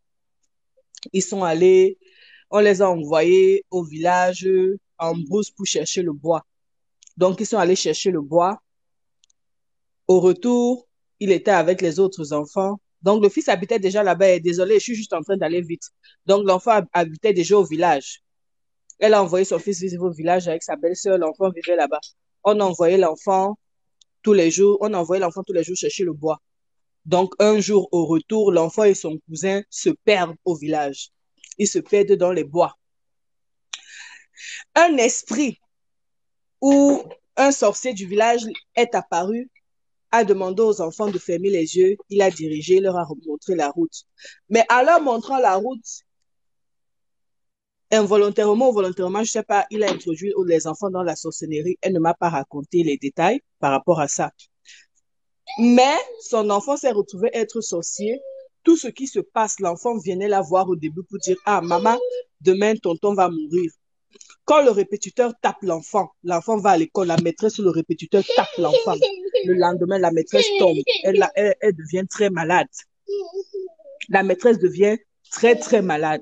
on les a envoyés au village en brousse pour chercher le bois. Donc, ils sont allés chercher le bois. Au retour, il était avec les autres enfants. Donc, le fils habitait déjà là-bas. Et désolé, je suis juste en train d'aller vite. Donc, l'enfant habitait déjà au village. Elle a envoyé son fils vivre au village avec sa belle-sœur. L'enfant vivait là-bas. On a envoyé l'enfant tous les jours chercher le bois. Donc, un jour, au retour, l'enfant et son cousin se perdent au village. Ils se perdent dans les bois. Un esprit ou un sorcier du village est apparu, a demandé aux enfants de fermer les yeux. Il a dirigé, leur a montré la route. Mais en leur montrant la route, involontairement ou volontairement, je ne sais pas, il a introduit les enfants dans la sorcellerie. Elle ne m'a pas raconté les détails par rapport à ça. Mais son enfant s'est retrouvé être sorcier. Tout ce qui se passe, l'enfant venait la voir au début pour dire, ah, maman, demain, tonton va mourir. Quand le répétiteur tape l'enfant va à l'école, la maîtresse ou le répétiteur tape l'enfant. Le lendemain, la maîtresse tombe. Elle devient très malade. La maîtresse devient très, très malade.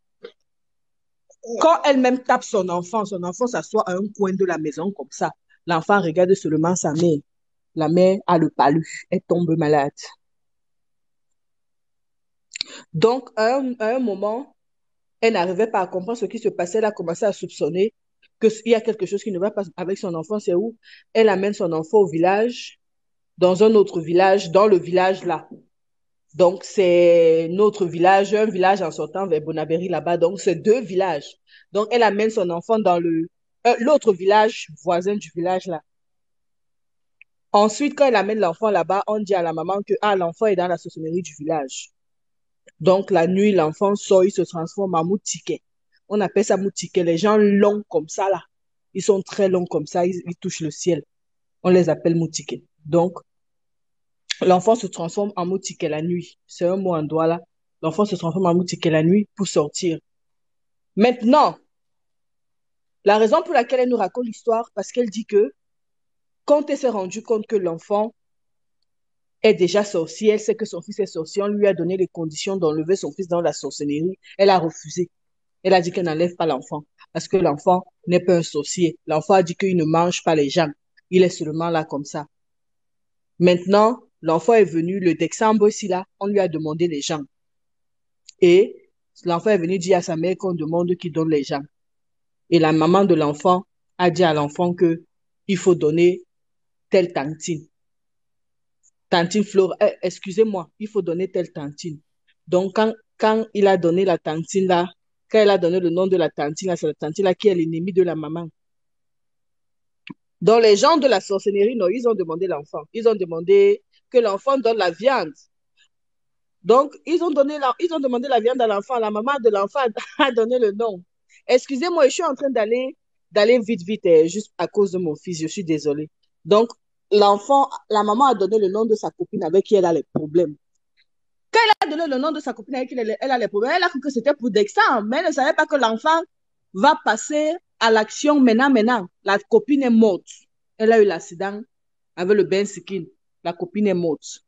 Quand elle-même tape son enfant s'assoit à un coin de la maison comme ça. L'enfant regarde seulement sa mère. La mère a le palu. Elle tombe malade. Donc, à un moment, elle n'arrivait pas à comprendre ce qui se passait. Elle a commencé à soupçonner qu'il y a quelque chose qui ne va pas avec son enfant. C'est où? Elle amène son enfant au village, dans un autre village, dans le village là. Donc, c'est notre village, un village en sortant vers Bonabéry là-bas. Donc, c'est deux villages. Donc, elle amène son enfant dans l'autre village voisin du village là. Ensuite, quand elle amène l'enfant là-bas, on dit à la maman que l'enfant est dans la sorcellerie du village. Donc, la nuit, l'enfant sort, il se transforme en moutiquet. On appelle ça moutiquet. Les gens longs comme ça, là, ils sont très longs comme ça, ils touchent le ciel. On les appelle moutiquet. Donc, l'enfant se transforme en moutiquet la nuit. C'est un mot en Douala. L'enfant se transforme en moutiquet la nuit pour sortir. Maintenant, la raison pour laquelle elle nous raconte l'histoire, parce qu'elle dit que quand elle s'est rendue compte que l'enfant est déjà sorcier, elle sait que son fils est sorcier, on lui a donné les conditions d'enlever son fils dans la sorcellerie. Elle a refusé. Elle a dit qu'elle n'enlève pas l'enfant parce que l'enfant n'est pas un sorcier. L'enfant a dit qu'il ne mange pas les gens. Il est seulement là comme ça. Maintenant, l'enfant est venu, le décembre ici là, on lui a demandé les gens. Et l'enfant est venu dire à sa mère qu'on demande qu'il donne les gens. Et la maman de l'enfant a dit à l'enfant que il faut donner telle tantine. Tantine Flora, excusez-moi, il faut donner telle tantine. Donc, quand il a donné la tantine là, quand elle a donné le nom de la tantine là, c'est la tantine là qui est l'ennemi de la maman. Donc, les gens de la sorcellerie, non, ils ont demandé l'enfant. Ils ont demandé que l'enfant donne la viande. Donc, ils ont demandé la viande à l'enfant. La maman de l'enfant a donné le nom. Excusez-moi, je suis en train d'aller vite, vite, juste à cause de mon fils. Je suis désolée. Donc, la maman a donné le nom de sa copine avec qui elle a les problèmes. Quand elle a donné le nom de sa copine avec qui elle a les problèmes, elle a cru que c'était pour Dexter, mais elle ne savait pas que l'enfant va passer à l'action maintenant. La copine est morte. Elle a eu l'accident avec le Ben Sikin. La copine est morte.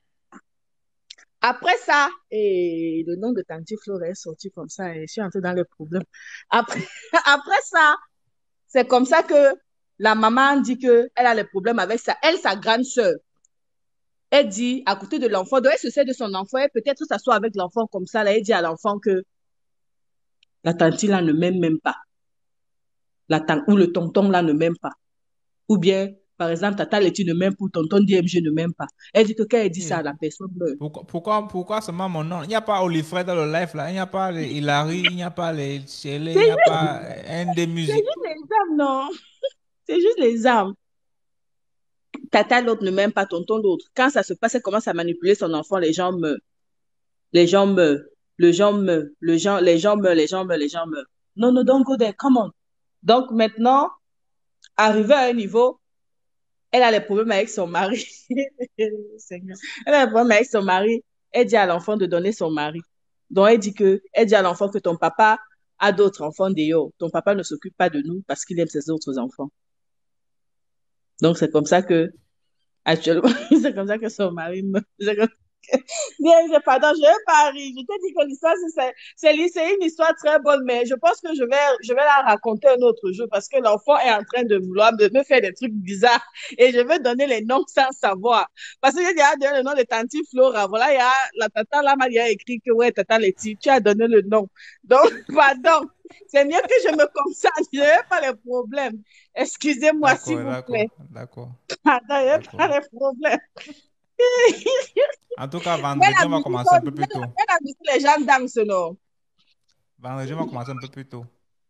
Après ça, et le nom de Tanti Flore est sorti comme ça, et je suis entrée dans les problèmes. Après, après ça, c'est comme ça que la maman dit qu'elle a les problèmes avec sa grande sœur. Elle dit, à côté de l'enfant, donc elle se sert de son enfant, et peut-être s'assoit avec l'enfant comme ça, là, elle dit à l'enfant que la tante là ne m'aime même pas. Ou le tonton là ne m'aime pas. Ou bien, par exemple, Tata Letty ne m'aime pas, tonton DMG ne m'aime pas. Elle dit que quand elle dit ça, Eh, la personne meurt. pourquoi seulement mon nom? Il n'y a pas Olifred dans le live là, il n'y a pas les Hilary, il n'y a pas les Shelley, il C'est n'y a juste, pas un des c'est musiques. juste les âmes, non? C'est juste les âmes. Tata l'autre ne m'aime pas, tonton l'autre. Quand ça se passe, elle commence à manipuler son enfant, les gens meurent. Les gens meurent. Les gens meurent. Les gens meurent, les gens meurent, les gens meurent. Non, non, don't go there, come on. Donc maintenant, arrivé à un niveau, elle a les problèmes avec son mari. Seigneur. Elle a les problèmes avec son mari. Elle dit à l'enfant de donner son mari. Donc elle dit à l'enfant que ton papa a d'autres enfants dehors. Ton papa ne s'occupe pas de nous parce qu'il aime ses autres enfants. Donc c'est comme ça que actuellement, c'est comme ça que son mari meurt. Bien, pardon, je vais pas rire. Je te dis que l'histoire, c'est une histoire très bonne, mais je pense que je vais la raconter un autre jour parce que l'enfant est en train de vouloir me faire des trucs bizarres et je vais donner les noms sans savoir. Parce que j'ai déjà donné le nom de Tanti Flora. Voilà, il y a la tata là, il a écrit que ouais, tata Letty, tu as donné le nom. Donc, pardon. C'est mieux que je me concentre. Je n'ai pas les problèmes. Excusez-moi, s'il vous plaît. D'accord. Pardon, je n'ai pas les problèmes. En tout cas, vendredi, on va commencer un peu plus tôt. Les gens dansent, non? Vendredi, on va commencer un peu plus tôt.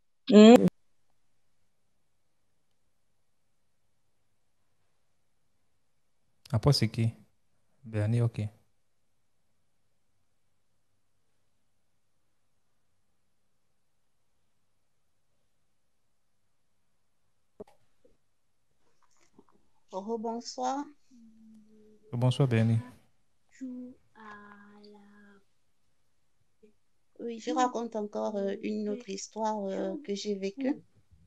Après, c'est qui? Bernie, ok. Oh, bonsoir. Bonsoir, Bernie. Oui, je raconte encore une autre histoire que j'ai vécue.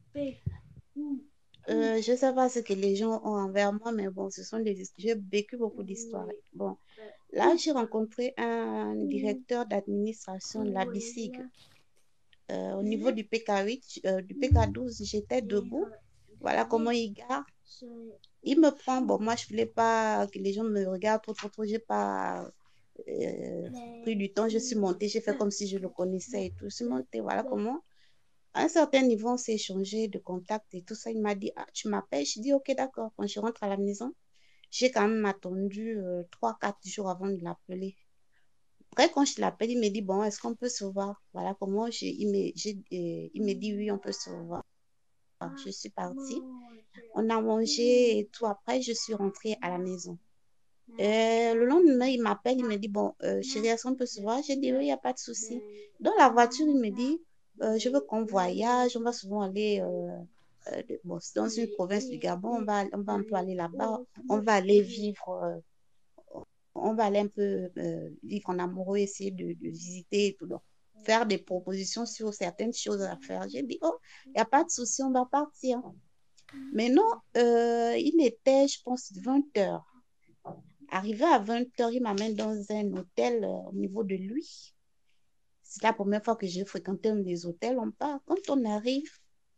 Je ne sais pas ce que les gens ont envers moi, mais bon, j'ai vécu beaucoup d'histoires. Bon, là, j'ai rencontré un directeur d'administration de la BICIG. Au niveau du PK8, du PK12, j'étais debout. Voilà comment il garde. Il me prend. Bon, moi, je ne voulais pas que les gens me regardent trop. J'ai pas pris du temps. Je suis montée. J'ai fait comme si je le connaissais et tout. Je suis montée. Voilà comment. À un certain niveau, on s'est échangé de contacts et tout ça. Il m'a dit, ah, tu m'appelles? Je dis, ok, d'accord. Quand je rentre à la maison, j'ai quand même attendu 3-4 jours avant de l'appeler. Après, quand je l'appelle, il me dit, bon, est-ce qu'on peut se voir? Voilà comment il me dit, oui, on peut se voir. Je suis partie. On a mangé et tout. Après, je suis rentrée à la maison. Le lendemain, il m'appelle, il me dit, bon, chérie, est-ce qu'on peut se voir? J'ai dit, oui, il n'y a pas de souci. Dans la voiture, il me dit, je veux qu'on voyage. On va souvent aller bon, dans une province du Gabon. On va un peu aller là-bas. On va aller vivre. On va aller un peu vivre en amoureux, essayer de visiter et tout. Donc, faire des propositions sur certaines choses à faire. J'ai dit, oh, il n'y a pas de souci, on va partir. Mais non, il était, je pense, 20 heures. Arrivé à 20 heures, il m'amène dans un hôtel au niveau de lui. C'est la première fois que j'ai fréquenté un des hôtels. On part. Quand on arrive,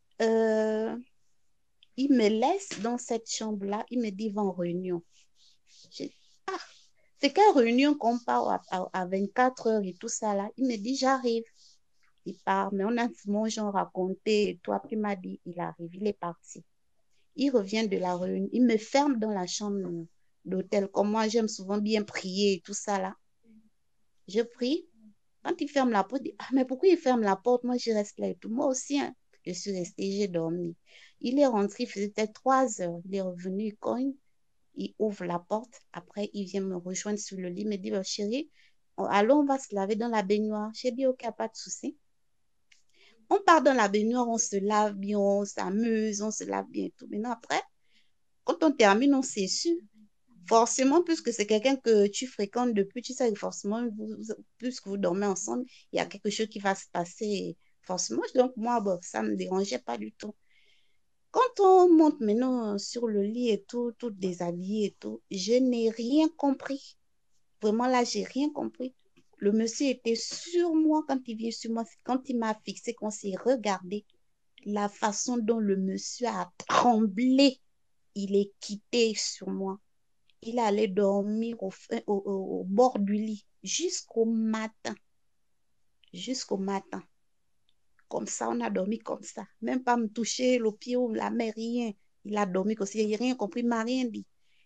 il me laisse dans cette chambre-là. Il me dit, va en réunion. Ah, c'est quelle réunion qu'on part à 24 heures et tout ça là? Il me dit, j'arrive. Il part, mais on a mangé, on raconté et tout. Après, il m'a dit, il arrive, il est parti. Il revient de la réunion. Il me ferme dans la chambre d'hôtel. Comme moi, j'aime souvent bien prier et tout ça là. Je prie. Quand il ferme la porte, il dit, ah, mais pourquoi il ferme la porte? Moi, je reste là et tout. Moi aussi, hein. Je suis restée, j'ai dormi. Il est rentré, il faisait peut-être 3 heures. Il est revenu, il cogne, il ouvre la porte. Après, il vient me rejoindre sur le lit. Il me dit, oh, chérie, allons, on va se laver dans la baignoire. J'ai dit, ok, pas de souci. On part dans la baignoire, on se lave bien, on s'amuse, on se lave bien et tout. Maintenant, après, quand on termine, on s'essuie. Forcément, puisque c'est quelqu'un que tu fréquentes depuis, tu sais que forcément, puisque vous dormez ensemble, il y a quelque chose qui va se passer. Forcément, donc moi, bon, ça ne me dérangeait pas du tout. Quand on monte maintenant sur le lit et tout, tout déshabillé et tout, je n'ai rien compris. Vraiment, là, j'ai rien compris. Le monsieur était sur moi quand il vient sur moi, quand il m'a fixé, quand s'est regardé, la façon dont le monsieur a tremblé, il est quitté sur moi. Il allait dormir au bord du lit jusqu'au matin. Jusqu'au matin. Comme ça, on a dormi comme ça. Même pas me toucher le pied ou la main, rien. Il a dormi comme ça. Il n'a rien compris, il m'a rien dit.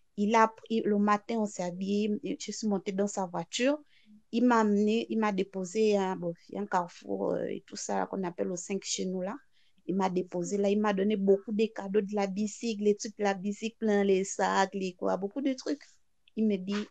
Le matin, on s'est habillé. Je suis montée dans sa voiture. Il m'a amené, il m'a déposé bon, il y a un carrefour et tout ça qu'on appelle au 5 chez nous là. Il m'a déposé là. Il m'a donné beaucoup de cadeaux de la bicycle, les trucs de la bicycle, plein les sacs, les quoi, beaucoup de trucs. Il me dit,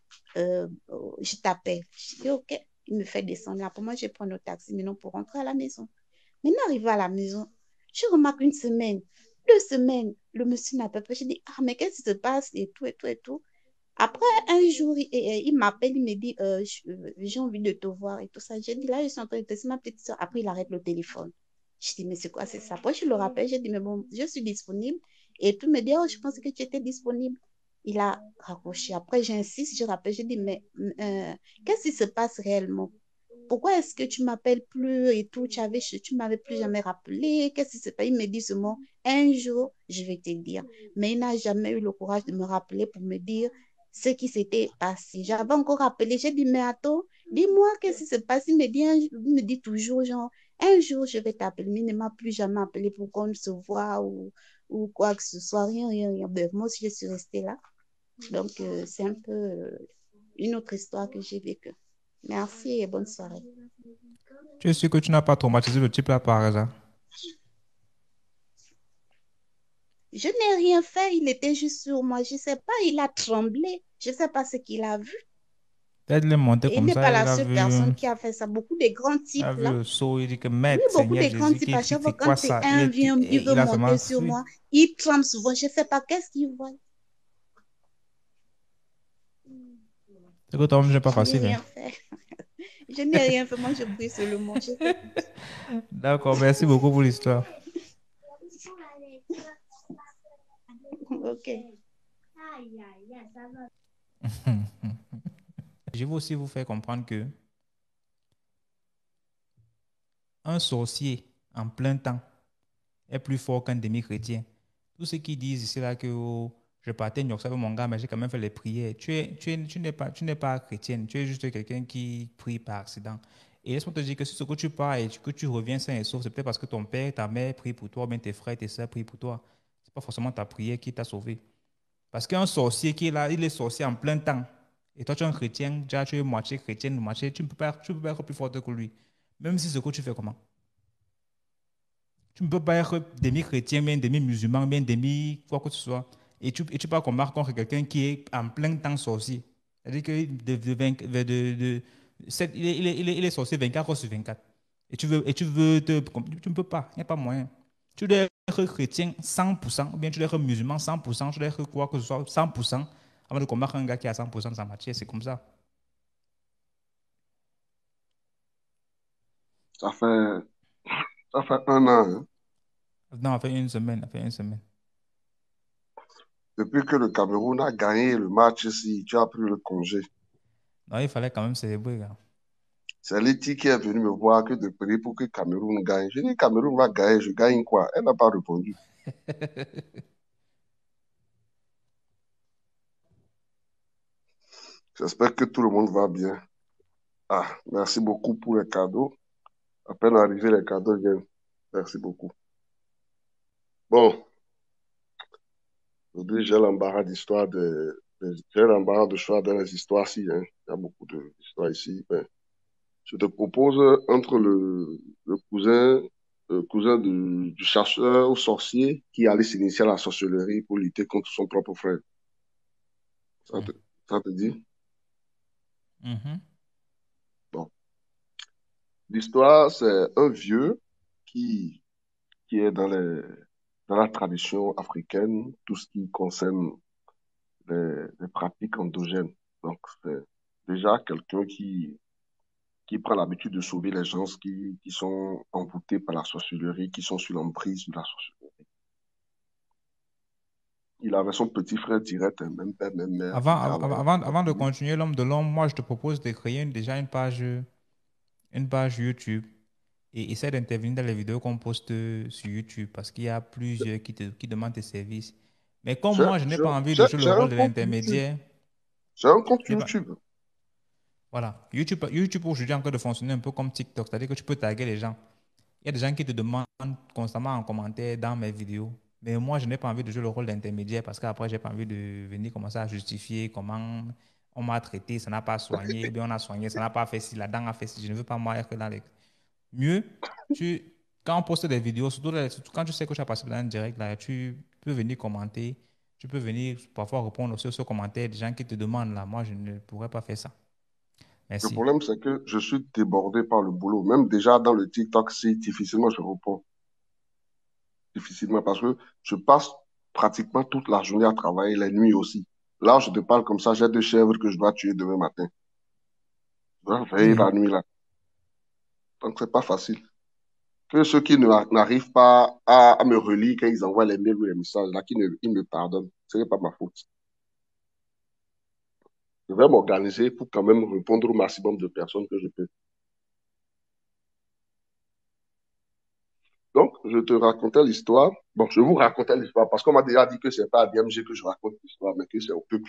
je t'appelle. Je dis, OK. Il me fait descendre là. Pour moi, je prends le taxi maintenant pour rentrer à la maison. Maintenant, arrivé à la maison, je remarque une semaine, 2 semaines, le monsieur n'a pas fait. Je dis, ah, mais qu'est-ce qui se passe? Et tout, et tout, et tout. Après, un jour, il m'appelle, il me dit, j'ai envie de te voir et tout ça. J'ai dit, là, je suis en train de tester ma petite soeur. Après, il arrête le téléphone. Je dis, mais c'est quoi, c'est ça? Après, je le rappelle, j'ai dit, mais bon, je suis disponible. Et tout me dit, oh, je pensais que tu étais disponible. Il a raccroché. Après, j'insiste, je rappelle, j'ai dit, mais qu'est-ce qui se passe réellement? Pourquoi est-ce que tu m'appelles plus et tout? Tu m'avais plus jamais rappelé. Qu'est-ce qui se passe? Il me dit seulement, un jour, je vais te dire. Mais il n'a jamais eu le courage de me rappeler pour me dire ce qui s'était passé. J'avais encore rappelé. J'ai dit, mais attends, dis-moi qu'est-ce qui se passe. Il me dit toujours, genre, un jour, je vais t'appeler. Mais il ne m'a plus jamais appelé pour qu'on se voit ou quoi que ce soit. Rien, rien, rien. Ben, moi aussi, je suis restée là. Donc, c'est un peu une autre histoire que j'ai vécue. Merci et bonne soirée. Tu es sûr que tu n'as pas traumatisé le type là par hasard? Je n'ai rien fait, il était juste sur moi. Je ne sais pas, il a tremblé. Je ne sais pas ce qu'il a vu. Peut-être il est monté Et il comme n'est ça, pas il la a seule personne qui a fait ça. Beaucoup de grands types vu là. le saut, il dit que Oui, Maître beaucoup Seigneur de grands Jésus, types. À chaque fois, c'est quoi quand ça? un vient, il veut Il a seulement monter sur fui. moi. Il tremble souvent. Je ne sais pas qu'est-ce qu'il voit. C'est que toi-même, n'est pas Je n'ai facile. rien Hein. fait. Je n'ai rien fait. Moi, je prie seulement. Je t'écoute. D'accord, merci beaucoup pour l'histoire. Ok. Je veux aussi vous faire comprendre que un sorcier en plein temps est plus fort qu'un demi-chrétien. Tous ceux qui disent ici là que oh, je partais en avec mon gars, mais j'ai quand même fait les prières. Tu n'es pas chrétienne, tu es juste quelqu'un qui prie par accident. Et laisse-moi te dire que si ce que tu pars et que tu reviens sain et sauf, c'est peut-être parce que ton père, ta mère prient pour toi, ou bien tes frères, tes soeurs prient pour toi. Ce n'est pas forcément ta prière qui t'a sauvé. Parce qu'un sorcier qui est là, il est sorcier en plein temps. Et toi, tu es un chrétien, déjà tu es moitié chrétien, moitié, tu ne peux pas être plus fort que lui. Même si ce que tu fais comment? Tu ne peux pas être demi-chrétien, bien demi-musulman, bien demi quoi que ce soit. Et tu pars combattre contre quelqu'un qui est en plein temps sorcier. C'est-à-dire qu'il il est sorcier 24 heures sur 24. Et tu veux tu ne peux pas, il n'y a pas moyen. Tu dois être chrétien 100%, ou bien tu dois être musulman 100%, tu dois être quoi que ce soit 100%, avant de combattre un gars qui est à 100% de sa matière. C'est comme ça. Ça fait, ça fait 1 an, hein. Non, ça fait une semaine, ça fait une semaine. Depuis que le Cameroun a gagné le match ici, tu as pris le congé. Non, il fallait quand même célébrer, gars. C'est Letty qui est venue me voir que de prier pour que le Cameroun gagne. J'ai dit, Cameroun va gagner, je gagne quoi? Elle n'a pas répondu. J'espère que tout le monde va bien. Ah, merci beaucoup pour les cadeaux. À peine arrivé, les cadeaux viennent. Merci beaucoup. Bon, aujourd'hui, j'ai l'embarras j'ai l'embarras de choix dans les histoires ici, hein. Il y a beaucoup d'histoires ici. Ben, je te propose entre le cousin du chasseur ou sorcier qui allait s'initier à la sorcellerie pour lutter contre son propre frère. Ça te, ça te dit? Mhm. Bon. L'histoire, c'est un vieux qui est dans la tradition africaine, tout ce qui concerne les pratiques endogènes. Donc, c'est déjà quelqu'un qui prend l'habitude de sauver les gens qui sont envoûtés par la sorcellerie, qui sont sur l'emprise de la sorcellerie. Il avait son petit frère direct, un même père, même mère, qui travaillait. Avant de continuer, l'homme de l'ombre, moi, je te propose de créer déjà une page YouTube et essaie d'intervenir dans les vidéos qu'on poste sur YouTube parce qu'il y a plusieurs qui demandent tes services. Mais comme moi, je n'ai pas envie de jouer le J'ai un rôle de compte YouTube. l'intermédiaire. J'ai un compte j'ai pas- YouTube. Voilà. YouTube aujourd'hui est en train de fonctionner un peu comme TikTok, c'est-à-dire que tu peux taguer les gens. Il y a des gens qui te demandent constamment en commentaire dans mes vidéos. Mais moi, je n'ai pas envie de jouer le rôle d'intermédiaire parce qu'après, j'ai pas envie de venir commencer à justifier comment on m'a traité, ça n'a pas soigné, ou bien on a soigné, ça n'a pas fait ci, la dent a fait ci. Je ne veux pas moi être dans les... Mieux, quand on poste des vidéos, surtout quand tu sais que tu as passé dans un direct, là, tu peux venir commenter, tu peux venir parfois répondre aussi aux commentaires des gens qui te demandent là. Moi, je ne pourrais pas faire ça. Le Merci. problème, c'est que je suis débordé par le boulot. Même déjà dans le TikTok, c'est difficilement je réponds. Difficilement parce que je passe pratiquement toute la journée à travailler, les nuits aussi. Là, je te parle comme ça, j'ai 2 chèvres que je dois tuer demain matin. Je dois veiller la nuit là. Donc, c'est pas facile. Que ceux qui n'arrivent pas à me relire quand ils envoient les mails ou les messages là, ils me pardonnent. Ce n'est pas ma faute. Je vais m'organiser pour quand même répondre au maximum de personnes que je peux. Donc, je te racontais l'histoire. Bon, je vous racontais l'histoire parce qu'on m'a déjà dit que c'est pas à DMG que je raconte l'histoire, mais que c'est au peuple.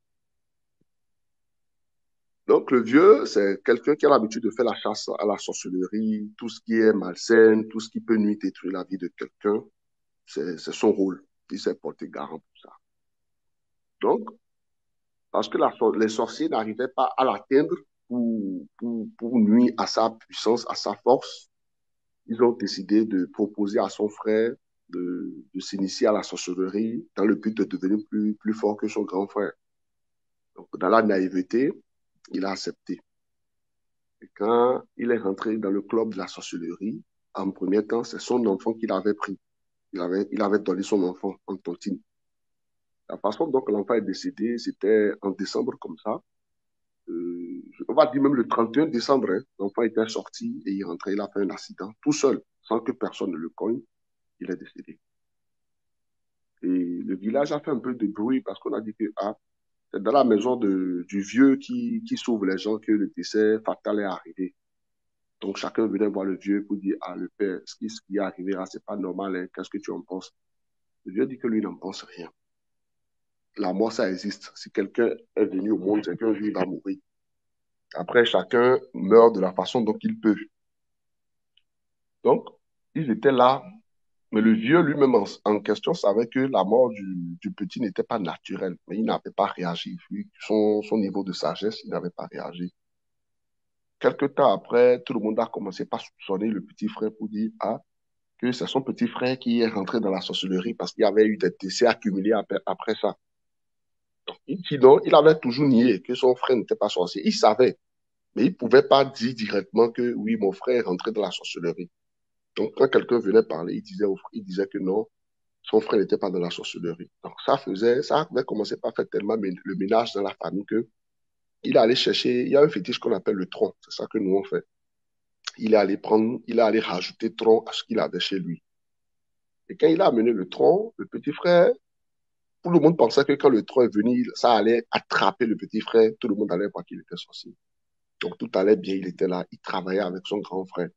Donc, le vieux, c'est quelqu'un qui a l'habitude de faire la chasse à la sorcellerie, tout ce qui est malsain, tout ce qui peut nuire, détruire la vie de quelqu'un. C'est son rôle. Il s'est porté garant pour ça. Donc, parce que les sorciers n'arrivaient pas à l'atteindre pour nuire à sa puissance, à sa force, ils ont décidé de proposer à son frère de s'initier à la sorcellerie dans le but de devenir plus fort que son grand frère. Donc, dans la naïveté, il a accepté. Et quand il est rentré dans le club de la sorcellerie, en premier temps, c'est son enfant qu'il avait pris. Il avait donné son enfant en tontine. La façon dont l'enfant est décédé, c'était en décembre comme ça. On va dire même le 31 décembre, hein, l'enfant était sorti et il rentrait, il a fait un accident tout seul, sans que personne ne le cogne. Il est décédé. Et le village a fait un peu de bruit parce qu'on a dit que c'est dans la maison du vieux qui sauve les gens que le décès fatal est arrivé. Donc chacun venait voir le vieux pour dire, le père, ce qui est arrivé là, c'est pas normal, hein, qu'est-ce que tu en penses? Le vieux dit que lui n'en pense rien. La mort, ça existe. Si quelqu'un est venu au monde, c'est qu'un jour il va mourir. Après, chacun meurt de la façon dont il peut. Donc, ils étaient là, mais le vieux lui-même en question savait que la mort du petit n'était pas naturelle, mais il n'avait pas réagi. Vu son niveau de sagesse, il n'avait pas réagi. Quelque temps après, tout le monde a commencé par soupçonner le petit frère pour dire que c'est son petit frère qui est rentré dans la sorcellerie parce qu'il y avait eu des décès accumulés après ça. Donc, sinon, il avait toujours nié que son frère n'était pas sorcier. Il savait, mais il ne pouvait pas dire directement que oui, mon frère est rentré dans la sorcellerie. Donc, quand quelqu'un venait parler, il disait que non, son frère n'était pas dans la sorcellerie. Donc, ça avait commencé par faire tellement le ménage dans la famille que il allait chercher, il y a un fétiche qu'on appelle le tronc. C'est ça que nous on fait. Il est allé rajouter tronc à ce qu'il avait chez lui. Et quand il a amené le tronc, le petit frère, tout le monde pensait que quand le tronc est venu, ça allait attraper le petit frère. Tout le monde allait voir qu'il était sorcier. Donc, tout allait bien, il était là, il travaillait avec son grand frère.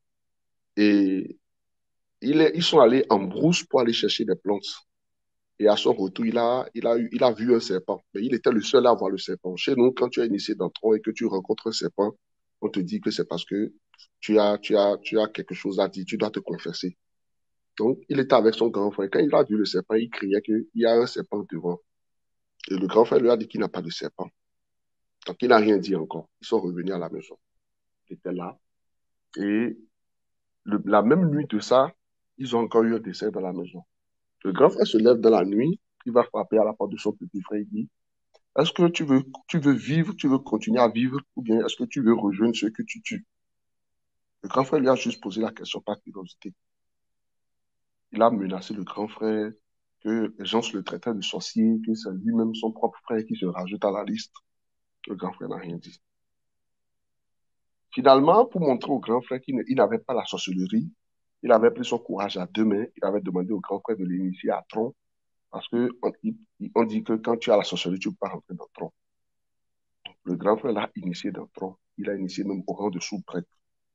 Et ils sont allés en brousse pour aller chercher des plantes. Et à son retour, il a vu un serpent. Mais il était le seul à voir le serpent. Chez nous, quand tu es initié dans le tronc et que tu rencontres un serpent, on te dit que c'est parce que tu as quelque chose à dire, tu dois te confesser. Donc, il était avec son grand frère. Quand il a vu le serpent, il criait qu'il y a un serpent devant. Et le grand frère lui a dit qu'il n'a pas de serpent. Donc, il n'a rien dit encore. Ils sont revenus à la maison. Il était là. Et la même nuit de ça, ils ont encore eu un décès dans la maison. Le grand frère se lève dans la nuit, il va frapper à la porte de son petit frère, il dit, est-ce que tu veux vivre, tu veux continuer à vivre, ou bien est-ce que tu veux rejoindre ceux que tu tues? Le grand frère lui a juste posé la question par curiosité. Il a menacé le grand frère, que les gens le traitaient de sorcier, que c'est lui-même son propre frère qui se rajoute à la liste. Le grand frère n'a rien dit. Finalement, pour montrer au grand frère qu'il n'avait pas la sorcellerie, il avait pris son courage à deux mains. Il avait demandé au grand frère de l'initier à Tron, parce que on dit que quand tu as la sorcellerie, tu ne peux pas rentrer dans Tron. Le grand frère l'a initié dans Tron. Il a initié même au rang de sous-prêtre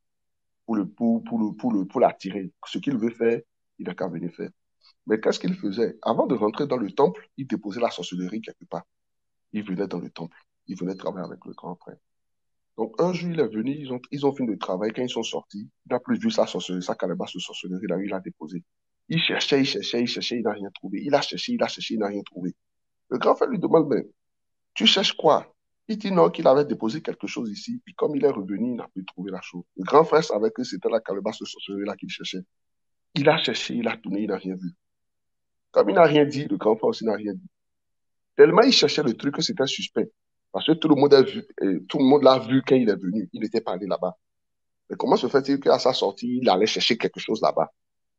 pour l'attirer. Ce qu'il veut faire, il n'a qu'à venir faire. Mais qu'est-ce qu'il faisait? Avant de rentrer dans le temple, il déposait la sorcellerie quelque part. Il venait dans le temple. Il venait travailler avec le grand frère. Donc, un jour, il est venu, ils ont fini le travail. Quand ils sont sortis, il n'a plus vu sa sorcellerie, sa calebasse de sorcellerie, là, il l'a déposé. Il cherchait, il n'a rien trouvé. Il a cherché, il n'a rien trouvé. Le grand frère lui demande, mais tu cherches quoi? Il dit non, qu'il avait déposé quelque chose ici. Puis comme il est revenu, il n'a plus trouvé la chose. Le grand frère savait que c'était la calebasse de sorcellerie là qu'il cherchait. Il a cherché, il a tourné, il n'a rien vu. Comme il n'a rien dit, le grand frère aussi n'a rien dit. Tellement il cherchait le truc que c'était suspect. Parce que tout le monde l'a vu quand il est venu. Il n'était pas allé là-bas. Mais comment se fait-il qu'à sa sortie, il allait chercher quelque chose là-bas?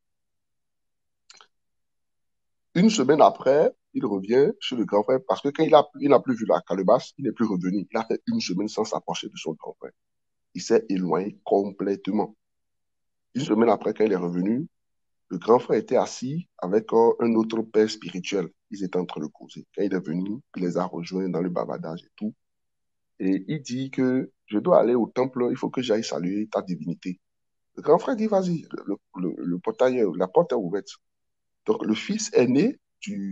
Une semaine après, il revient chez le grand frère parce que quand il n'a plus vu la calebasse, il n'est plus revenu. Il a fait une semaine sans s'approcher de son grand frère. Il s'est éloigné complètement. Une semaine après, quand il est revenu, le grand frère était assis avec un autre père spirituel. Ils étaient en train de causer. Quand il est venu, il les a rejoints dans le bavardage et tout. Et il dit que je dois aller au temple, il faut que j'aille saluer ta divinité. Le grand frère dit, vas-y, le portail, la porte est ouverte. Donc, le fils aîné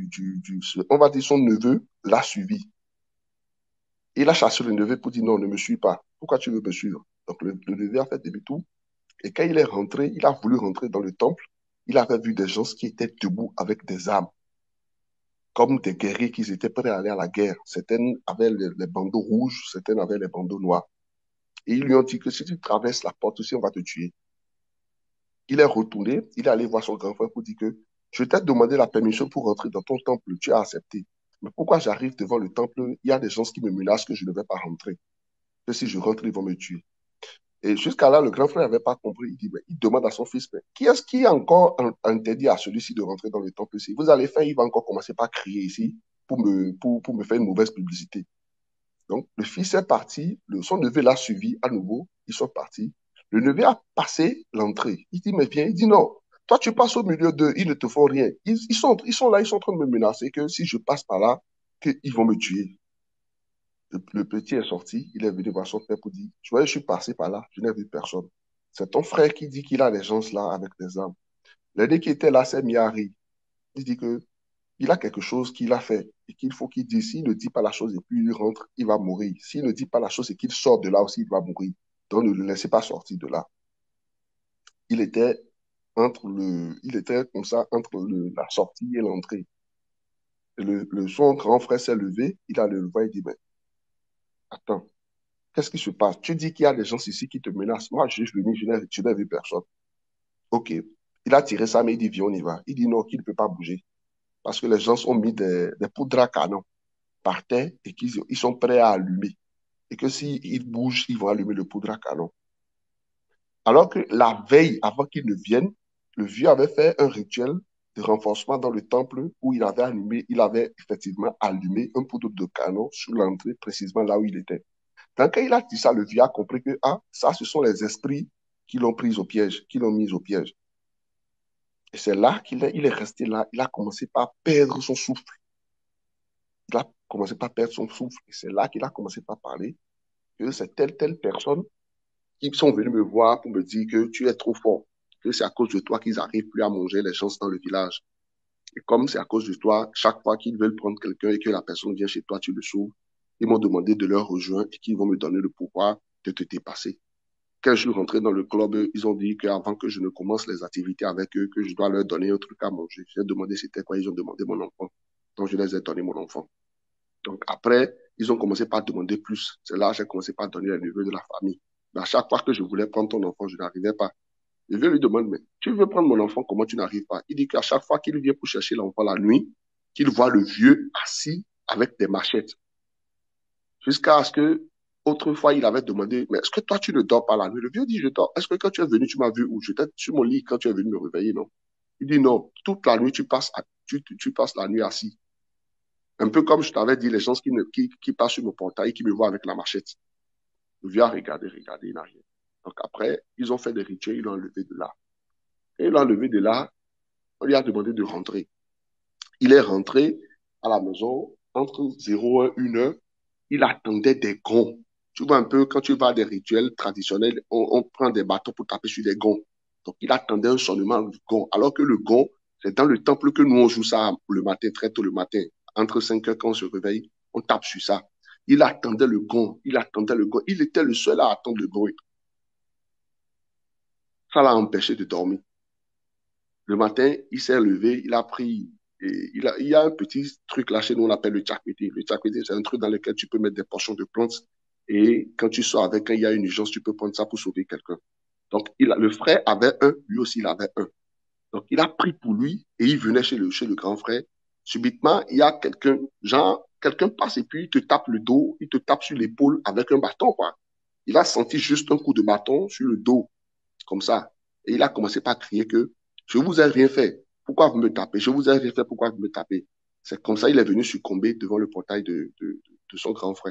on va dire son neveu, l'a suivi. Il a chassé le neveu pour dire, non, ne me suis pas. Pourquoi tu veux me suivre? Donc, le neveu a fait demi-tour. Et quand il est rentré, il a voulu rentrer dans le temple. Il avait vu des gens qui étaient debout avec des armes, comme des guerriers qui étaient prêts à aller à la guerre. Certains avaient les bandeaux rouges, certains avaient les bandeaux noirs. Et ils lui ont dit que si tu traverses la porte aussi, on va te tuer. Il est retourné, il est allé voir son grand frère pour dire que je t'ai demandé la permission pour rentrer dans ton temple, tu as accepté. Mais pourquoi j'arrive devant le temple, il y a des gens qui me menacent que je ne vais pas rentrer. Que si je rentre, ils vont me tuer. Et jusqu'à là, le grand frère n'avait pas compris. Il demande à son fils, mais qui est-ce qui a encore interdit à celui-ci de rentrer dans le temple ici? Vous allez faire, il va encore commencer par crier ici pour me faire une mauvaise publicité. Donc, le fils est parti, son neveu l'a suivi à nouveau, ils sont partis. Le neveu a passé l'entrée. Il dit, mais viens, il dit non. Toi, tu passes au milieu d'eux, ils ne te font rien. Ils sont là, ils sont en train de me menacer que si je passe par là, qu'ils vont me tuer. Le petit est sorti, il est venu voir son père pour dire, tu vois, je suis passé par là, je n'ai vu personne. C'est ton frère qui dit qu'il a des gens là avec des armes. L'aîné qui était là, c'est mis à rire. Il dit que il a quelque chose qu'il a fait et qu'il faut qu'il dise. S'il ne dit pas la chose et puis il rentre, il va mourir. S'il ne dit pas la chose et qu'il sort de là aussi, il va mourir. Donc ne le laissez pas sortir de là. Il était comme ça entre la sortie et l'entrée. Son grand frère s'est levé, il a le voir et dit, mais attends, qu'est-ce qui se passe? Tu dis qu'il y a des gens ici qui te menacent. Moi, je suis venu, je n'ai vu personne. Ok. Il a tiré sa main, il dit, viens, on y va. Il dit non, qu'il ne peut pas bouger. Parce que les gens ont mis des poudres à canon par terre et qu'ils sont prêts à allumer. Et que s'ils bougent, ils vont allumer le poudre à canon. Alors que la veille, avant qu'ils ne viennent, le vieux avait fait un rituel de renforcement dans le temple où il avait effectivement allumé un poudre de canon sur l'entrée, précisément là où il était. Donc, quand il a dit ça, le vieux a compris que, ça, ce sont les esprits qui l'ont pris au piège, qui l'ont mis au piège. Et c'est là qu'il est resté là. Il a commencé par perdre son souffle. Il a commencé par perdre son souffle. Et c'est là qu'il a commencé par parler que c'est telle personne qui sont venus me voir pour me dire que tu es trop fort, que c'est à cause de toi qu'ils n'arrivent plus à manger les gens dans le village. Et comme c'est à cause de toi, chaque fois qu'ils veulent prendre quelqu'un et que la personne vient chez toi, tu le sauves, ils m'ont demandé de leur rejoindre et qu'ils vont me donner le pouvoir de te dépasser. Quand je suis rentré dans le club, ils ont dit qu'avant que je ne commence les activités avec eux, que je dois leur donner un truc à manger. J'ai demandé c'était quoi, ils ont demandé mon enfant. Donc je les ai donné mon enfant. Donc après, ils ont commencé par demander plus. C'est là que j'ai commencé par donner les neveux de la famille. Mais à chaque fois que je voulais prendre ton enfant, je n'arrivais pas. Je lui demande, mais tu veux prendre mon enfant, comment tu n'arrives pas? Il dit qu'à chaque fois qu'il vient pour chercher l'enfant la nuit, qu'il voit le vieux assis avec des machettes. Jusqu'à ce que, autrefois, il avait demandé, mais est-ce que toi, tu ne dors pas la nuit? Le vieux dit, je dors. Est-ce que quand tu es venu, tu m'as vu où? J'étais sur mon lit quand tu es venu me réveiller, non? Il dit non, toute la nuit, tu passes la nuit assis. Un peu comme je t'avais dit, les gens qui passent sur mon portail, qui me voient avec la machette. Le vieux a regardé, il n'a rien. Donc après, ils ont fait des rituels, ils l'ont enlevé de là. Et ils l'ont enlevé de là, on lui a demandé de rentrer. Il est rentré à la maison entre 0 et 1 heure. Il attendait des gonds. Tu vois un peu, quand tu vas à des rituels traditionnels, on prend des bâtons pour taper sur des gonds. Donc, il attendait un sonnement du gond. Alors que le gond, c'est dans le temple que nous, on joue ça le matin, très tôt le matin. Entre 5 heures, quand on se réveille, on tape sur ça. Il attendait le gond. Il attendait le gond. Il était le seul à attendre le gond. Ça l'a empêché de dormir. Le matin, il s'est levé, il a pris, il y a un petit truc là chez nous, on appelle le tchakwiti. Le tchakwiti, c'est un truc dans lequel tu peux mettre des portions de plantes et quand tu sors avec, quand il y a une urgence, tu peux prendre ça pour sauver quelqu'un. Donc, le frère avait un, lui aussi, il avait un. Donc, il a pris pour lui et il venait chez le grand frère. Subitement, il y a quelqu'un, genre, quelqu'un passe et puis il te tape le dos, il te tape sur l'épaule avec un bâton, quoi. Il a senti juste un coup de bâton sur le dos, comme ça. Et il a commencé par crier que je vous ai rien fait. Pourquoi vous me tapez? Je vous ai rien fait. Pourquoi vous me tapez? C'est comme ça il est venu succomber devant le portail de son grand frère.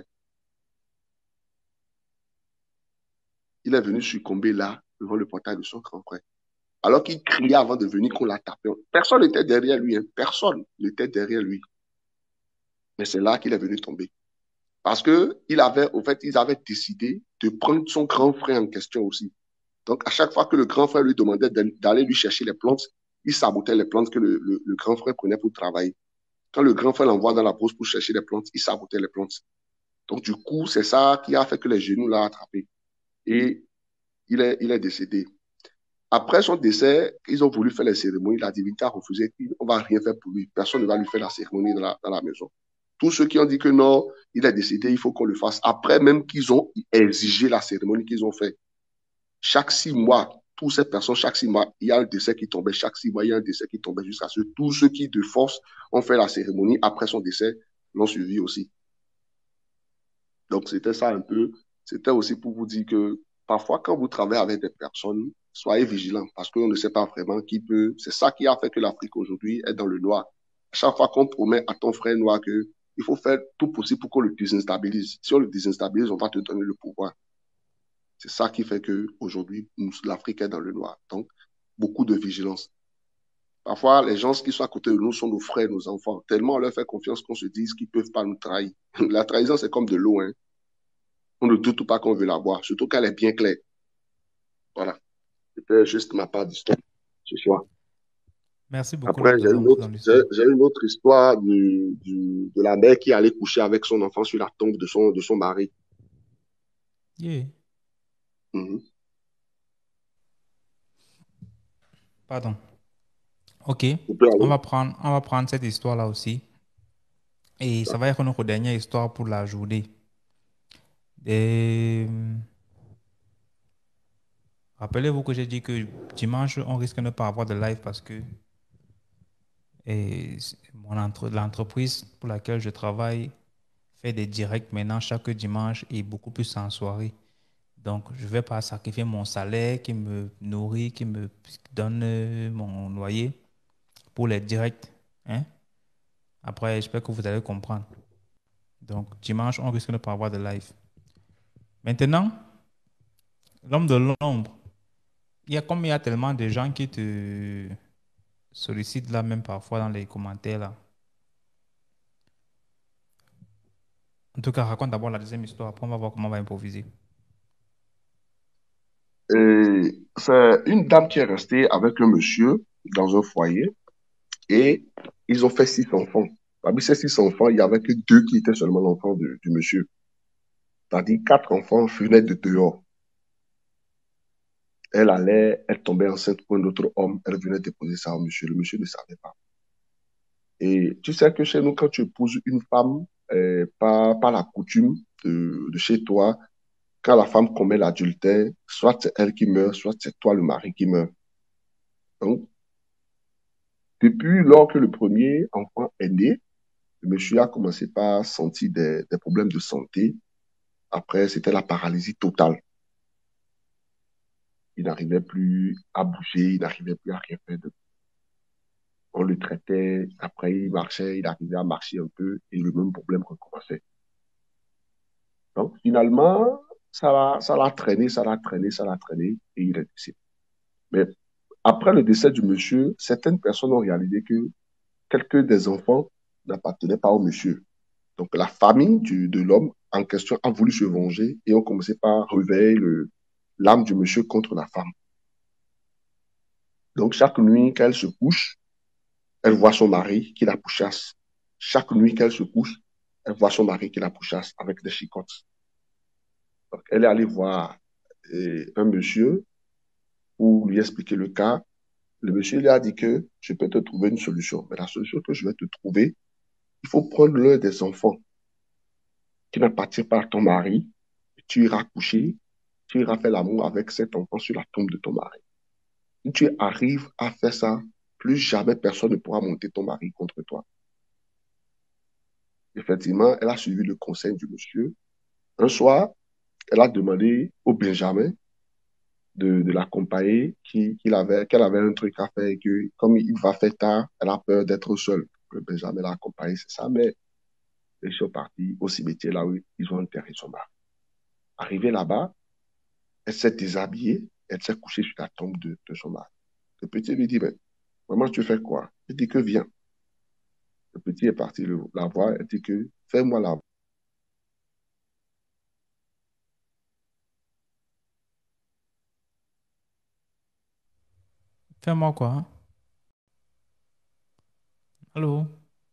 Il est venu succomber là, devant le portail de son grand frère. Alors qu'il criait avant de venir qu'on l'a tapé. Personne n'était derrière lui. Hein. Personne n'était derrière lui. Mais c'est là qu'il est venu tomber. Parce que ils avaient décidé de prendre son grand frère en question aussi. Donc, à chaque fois que le grand frère lui demandait d'aller lui chercher les plantes, il sabotait les plantes que le grand frère prenait pour travailler. Quand le grand frère l'envoie dans la brousse pour chercher les plantes, il sabotait les plantes. Donc, du coup, c'est ça qui a fait que les genoux l'ont attrapé. Et il est décédé. Après son décès, ils ont voulu faire les cérémonies. La divinité a refusé. On ne va rien faire pour lui. Personne ne va lui faire la cérémonie dans la maison. Tous ceux qui ont dit que non, il est décédé, il faut qu'on le fasse. Après même qu'ils ont exigé la cérémonie qu'ils ont fait. Chaque 6 mois, toutes ces personnes, chaque 6 mois, il y a un décès qui tombait. Chaque 6 mois, il y a un décès qui tombait jusqu'à ce que tous ceux qui, de force, ont fait la cérémonie après son décès, l'ont suivi aussi. Donc, c'était ça un peu. C'était aussi pour vous dire que parfois, quand vous travaillez avec des personnes, soyez vigilants parce qu'on ne sait pas vraiment qui peut. C'est ça qui a fait que l'Afrique aujourd'hui est dans le noir. À chaque fois qu'on promet à ton frère noir que il faut faire tout possible pour qu'on le désinstabilise. Si on le désinstabilise, on va te donner le pouvoir. C'est ça qui fait qu'aujourd'hui, l'Afrique est dans le noir. Donc, beaucoup de vigilance. Parfois, les gens qui sont à côté de nous sont nos frères, nos enfants. Tellement on leur fait confiance qu'on se dise qu'ils ne peuvent pas nous trahir. La trahison, c'est comme de l'eau. Hein. On ne doute pas qu'on veut la boire, surtout qu'elle est bien claire. Voilà. C'était juste ma part d'histoire ce soir. Merci beaucoup, Après, l'homme de l'ombre, dans l'histoire. j'ai une autre histoire de la mère qui allait coucher avec son enfant sur la tombe de son mari. Yeah. Mhm. Pardon. Ok. Vous pouvez aller. On va prendre cette histoire-là aussi. Et ça va être notre dernière histoire pour la journée. Et rappelez-vous que j'ai dit que dimanche, on risque de ne pas avoir de live parce que l'entreprise pour laquelle je travaille fait des directs maintenant chaque dimanche et beaucoup plus en soirée. Donc, je ne vais pas sacrifier mon salaire qui me nourrit, qui me donne mon loyer pour les directs. Hein? Après, j'espère que vous allez comprendre. Donc, dimanche, on risque de ne pas avoir de live. Maintenant, l'homme de l'ombre, il y a tellement de gens qui te sollicitent là, même parfois dans les commentaires là. En tout cas, raconte d'abord la deuxième histoire, après on va voir comment on va improviser. Et c'est une dame qui est restée avec un monsieur dans un foyer et ils ont fait 6 enfants. Parmi ces 6 enfants, il n'y avait que 2 qui étaient seulement l'enfant du monsieur. C'est-à-dire 4 enfants venaient de dehors. Elle tombait enceinte pour un autre homme, elle venait déposer ça au monsieur. Le monsieur ne savait pas. Et tu sais que chez nous, quand tu épouses une femme, par la coutume de chez toi, quand la femme commet l'adultère, soit c'est elle qui meurt, soit c'est toi le mari qui meurt. Donc, depuis lors que le premier enfant est né, le monsieur a commencé par sentir des problèmes de santé. Après, c'était la paralysie totale. Il n'arrivait plus à bouger, il n'arrivait plus à rien faire. On le traitait, après il marchait, il arrivait à marcher un peu et le même problème recommençait. Donc finalement, ça l'a traîné, ça l'a traîné, ça l'a traîné et il est décédé. Mais après le décès du monsieur, certaines personnes ont réalisé que quelques des enfants n'appartenaient pas au monsieur. Donc la famille de l'homme en question a voulu se venger et ont commencé par réveiller l'âme du monsieur contre la femme. Donc chaque nuit qu'elle se couche, elle voit son mari qui la pourchasse. Chaque nuit qu'elle se couche, elle voit son mari qui la pourchasse avec des chicottes. Donc elle est allée voir un monsieur pour lui expliquer le cas. Le monsieur lui a dit que je peux te trouver une solution. Mais la solution que je vais te trouver, il faut prendre l'un des enfants qui n'appartient pas à ton mari. Tu iras coucher, tu iras faire l'amour avec cet enfant sur la tombe de ton mari. Si tu arrives à faire ça, plus jamais personne ne pourra monter ton mari contre toi. Effectivement, elle a suivi le conseil du monsieur. Un soir, elle a demandé au Benjamin de l'accompagner, qu'elle avait un truc à faire et que comme il va faire tard, elle a peur d'être seule. Le Benjamin l'a accompagné, c'est ça, mais ils sont partis au cimetière là où ils ont enterré son mari. Arrivée là-bas, elle s'est déshabillée, elle s'est couchée sur la tombe de son mari. Le petit lui dit, mais maman, tu fais quoi? Il dit que viens. Le petit est parti la voir, elle dit que fais-moi la. Fais-moi quoi? Hein? Allô?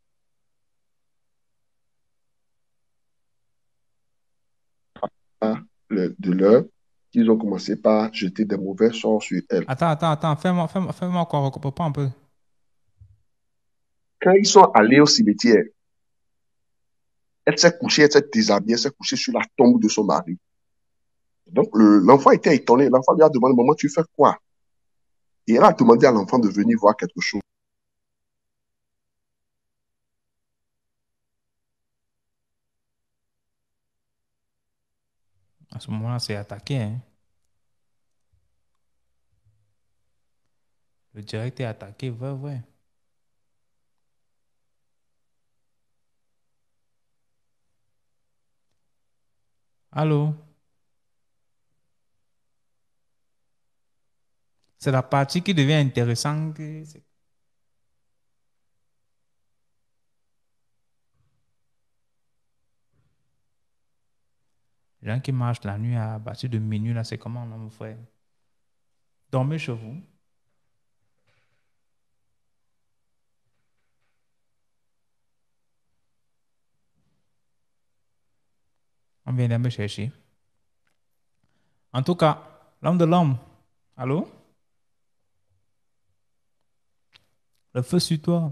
De l'heure, ils ont commencé par jeter des mauvais sorts sur elle. Attends. Fais-moi quoi? Reprends un peu. Quand ils sont allés au cimetière, elle s'est couchée, elle s'est déshabillée, elle s'est couchée sur la tombe de son mari. Donc, l'enfant était étonné. L'enfant lui a demandé, maman, tu fais quoi? Et elle a demandé à l'enfant de venir voir quelque chose. À ce moment-là, c'est attaqué. Hein? Le direct est attaqué, ouais. Allô? C'est la partie qui devient intéressante. Les gens qui marchent la nuit à partir de minuit, là, c'est comment, non, mon frère? Dormez chez vous. On vient de me chercher. En tout cas, l'homme de l'homme. Allô? Le feu sur toi.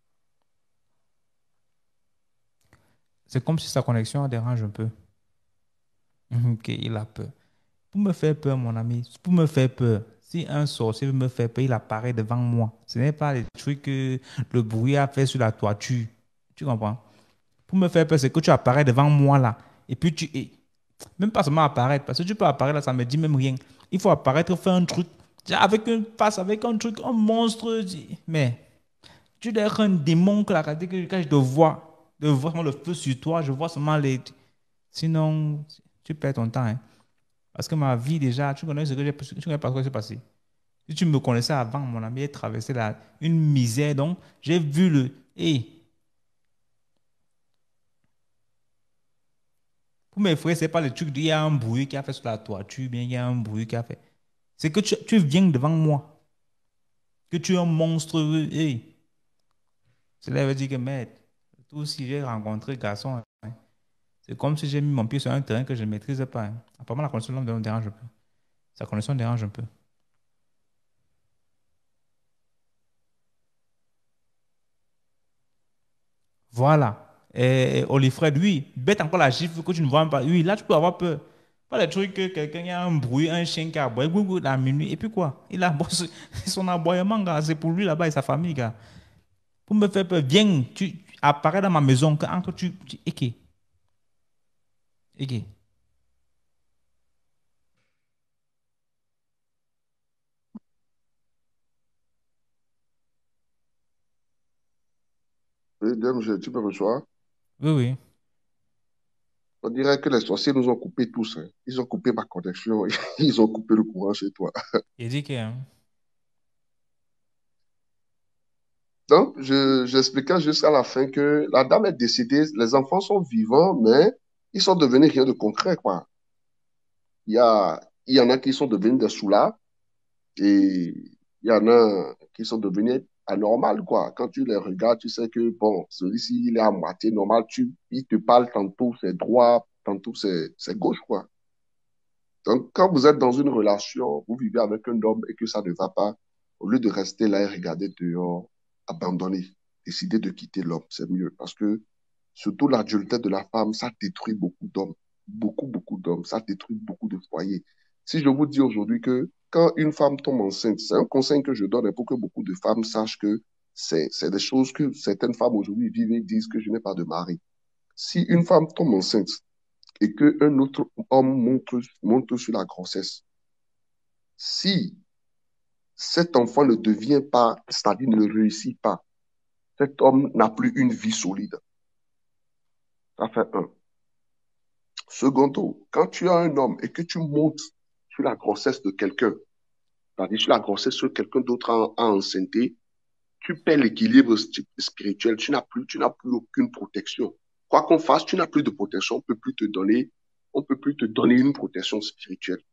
C'est comme si sa connexion dérange un peu. Ok, il a peur. Pour me faire peur, mon ami, pour me faire peur, si un sorcier veut me faire peur, il apparaît devant moi. Ce n'est pas les trucs que le bruit a fait sur la toiture. Tu comprends? Pour me faire peur, c'est que tu apparais devant moi là. Et puis même pas seulement apparaître, parce que tu peux apparaître là, ça me dit même rien. Il faut apparaître, faire un truc, avec une face, avec un truc, un monstre. Mais tu dois être un démon que quand je te vois, de voir seulement le feu sur toi, je vois seulement les. Sinon, tu perds ton temps. Hein. Parce que ma vie, déjà, tu connais ce que tu connais pas ce qui s'est passé. Si tu me connaissais avant, mon ami, j'ai traversé une misère. Donc, j'ai vu le. Hey, pour m'effrayer, ce n'est pas le truc il y a un bruit qui a fait sur la toiture, bien il y a un bruit qui a fait. C'est que tu viens devant moi, que tu es un monstre. Hey, cela veut dire que, merde, tout si j'ai rencontré garçon, hein, c'est comme si j'ai mis mon pied sur un terrain que je ne maîtrise pas. Hein. Apparemment, la connexion de l'homme me dérange un peu. Sa connexion dérange un peu. Voilà. Et Olifred, oui, bête encore la gifle que tu ne vois pas. Oui, là, tu peux avoir peur. Pas le truc que quelqu'un a un bruit, un chien qui a aboyé à minuit. Et puis quoi? Il a son aboiement, gars. C'est pour lui là-bas et sa famille, gars. Pour me faire peur, viens, tu apparais dans ma maison. Quand ok. Ok. Oui, DMG, tu peux me soir. Oui, oui. On dirait que les sorciers nous ont coupé tous, hein. Ils ont coupé ma connexion. Ils ont coupé le courant chez toi. Il dit que... hein, Donc, j'expliquais jusqu'à la fin que la dame est décédée, les enfants sont vivants, mais ils sont devenus rien de concret, quoi. Il y en a qui sont devenus des soulards et il y en a qui sont devenus anormales, quoi. Quand tu les regardes, tu sais que, bon, celui-ci, il est à moitié normal. Il te parle tantôt, c'est droit, tantôt, c'est gauche, quoi. Donc, quand vous êtes dans une relation, vous vivez avec un homme et que ça ne va pas, au lieu de rester là et regarder dehors, abandonner, décider de quitter l'homme, c'est mieux. Parce que, surtout l'adultère de la femme, ça détruit beaucoup d'hommes. Beaucoup, beaucoup d'hommes. Ça détruit beaucoup de foyers. Si je vous dis aujourd'hui que quand une femme tombe enceinte, c'est un conseil que je donne pour que beaucoup de femmes sachent que c'est des choses que certaines femmes aujourd'hui vivent et disent que je n'ai pas de mari. Si une femme tombe enceinte, et qu'un autre homme monte sur la grossesse, si cet enfant ne devient pas, c'est-à-dire ne réussit pas, cet homme n'a plus une vie solide. Ça fait un. Secondo, quand tu as un homme et que tu montes sur la grossesse de quelqu'un, c'est-à-dire sur la grossesse de quelqu'un d'autre en enceinté, tu perds l'équilibre spirituel, tu n'as plus aucune protection. Quoi qu'on fasse, tu n'as plus de protection, on peut plus te donner une protection spirituelle.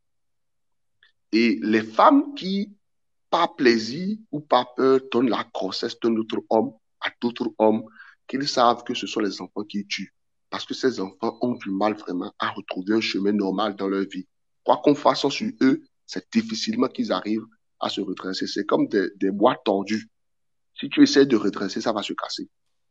Et les femmes qui, par plaisir ou par peur, donnent la grossesse d'un autre homme à d'autres hommes, qu'ils savent que ce sont les enfants qui tuent. Parce que ces enfants ont du mal vraiment à retrouver un chemin normal dans leur vie. Quoi qu'on fasse sur eux, c'est difficilement qu'ils arrivent à se redresser. C'est comme des bois tordus. Si tu essaies de redresser, ça va se casser.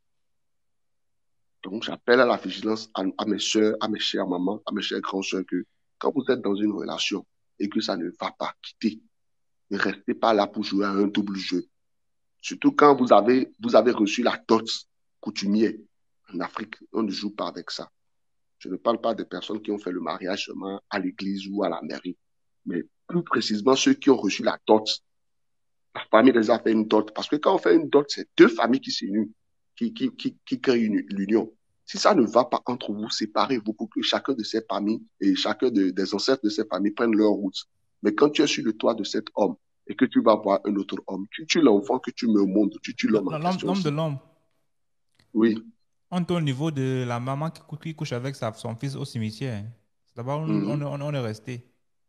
Donc, j'appelle à la vigilance à mes soeurs, à mes chères mamans, à mes chères grandes soeurs que quand vous êtes dans une relation et que ça ne va pas, quitter. Ne restez pas là pour jouer à un double jeu. Surtout quand vous avez reçu la dot coutumière. En Afrique, on ne joue pas avec ça. Je ne parle pas des personnes qui ont fait le mariage seulement à l'église ou à la mairie, mais plus précisément ceux qui ont reçu la dot. La famille les a fait une dot. Parce que quand on fait une dot, c'est deux familles qui s'unissent, qui créent l'union. Si ça ne va pas entre vous, séparez-vous pour que chacun de ces familles et chacun des ancêtres de ces familles prennent leur route. Mais quand tu es sur le toit de cet homme et que tu vas voir un autre homme, tu tues l'enfant que tu me montres, tu tues l'homme en question. L'homme de l'homme. Oui. On est au niveau de la maman qui couche avec son fils au cimetière. C'est d'abord on est resté.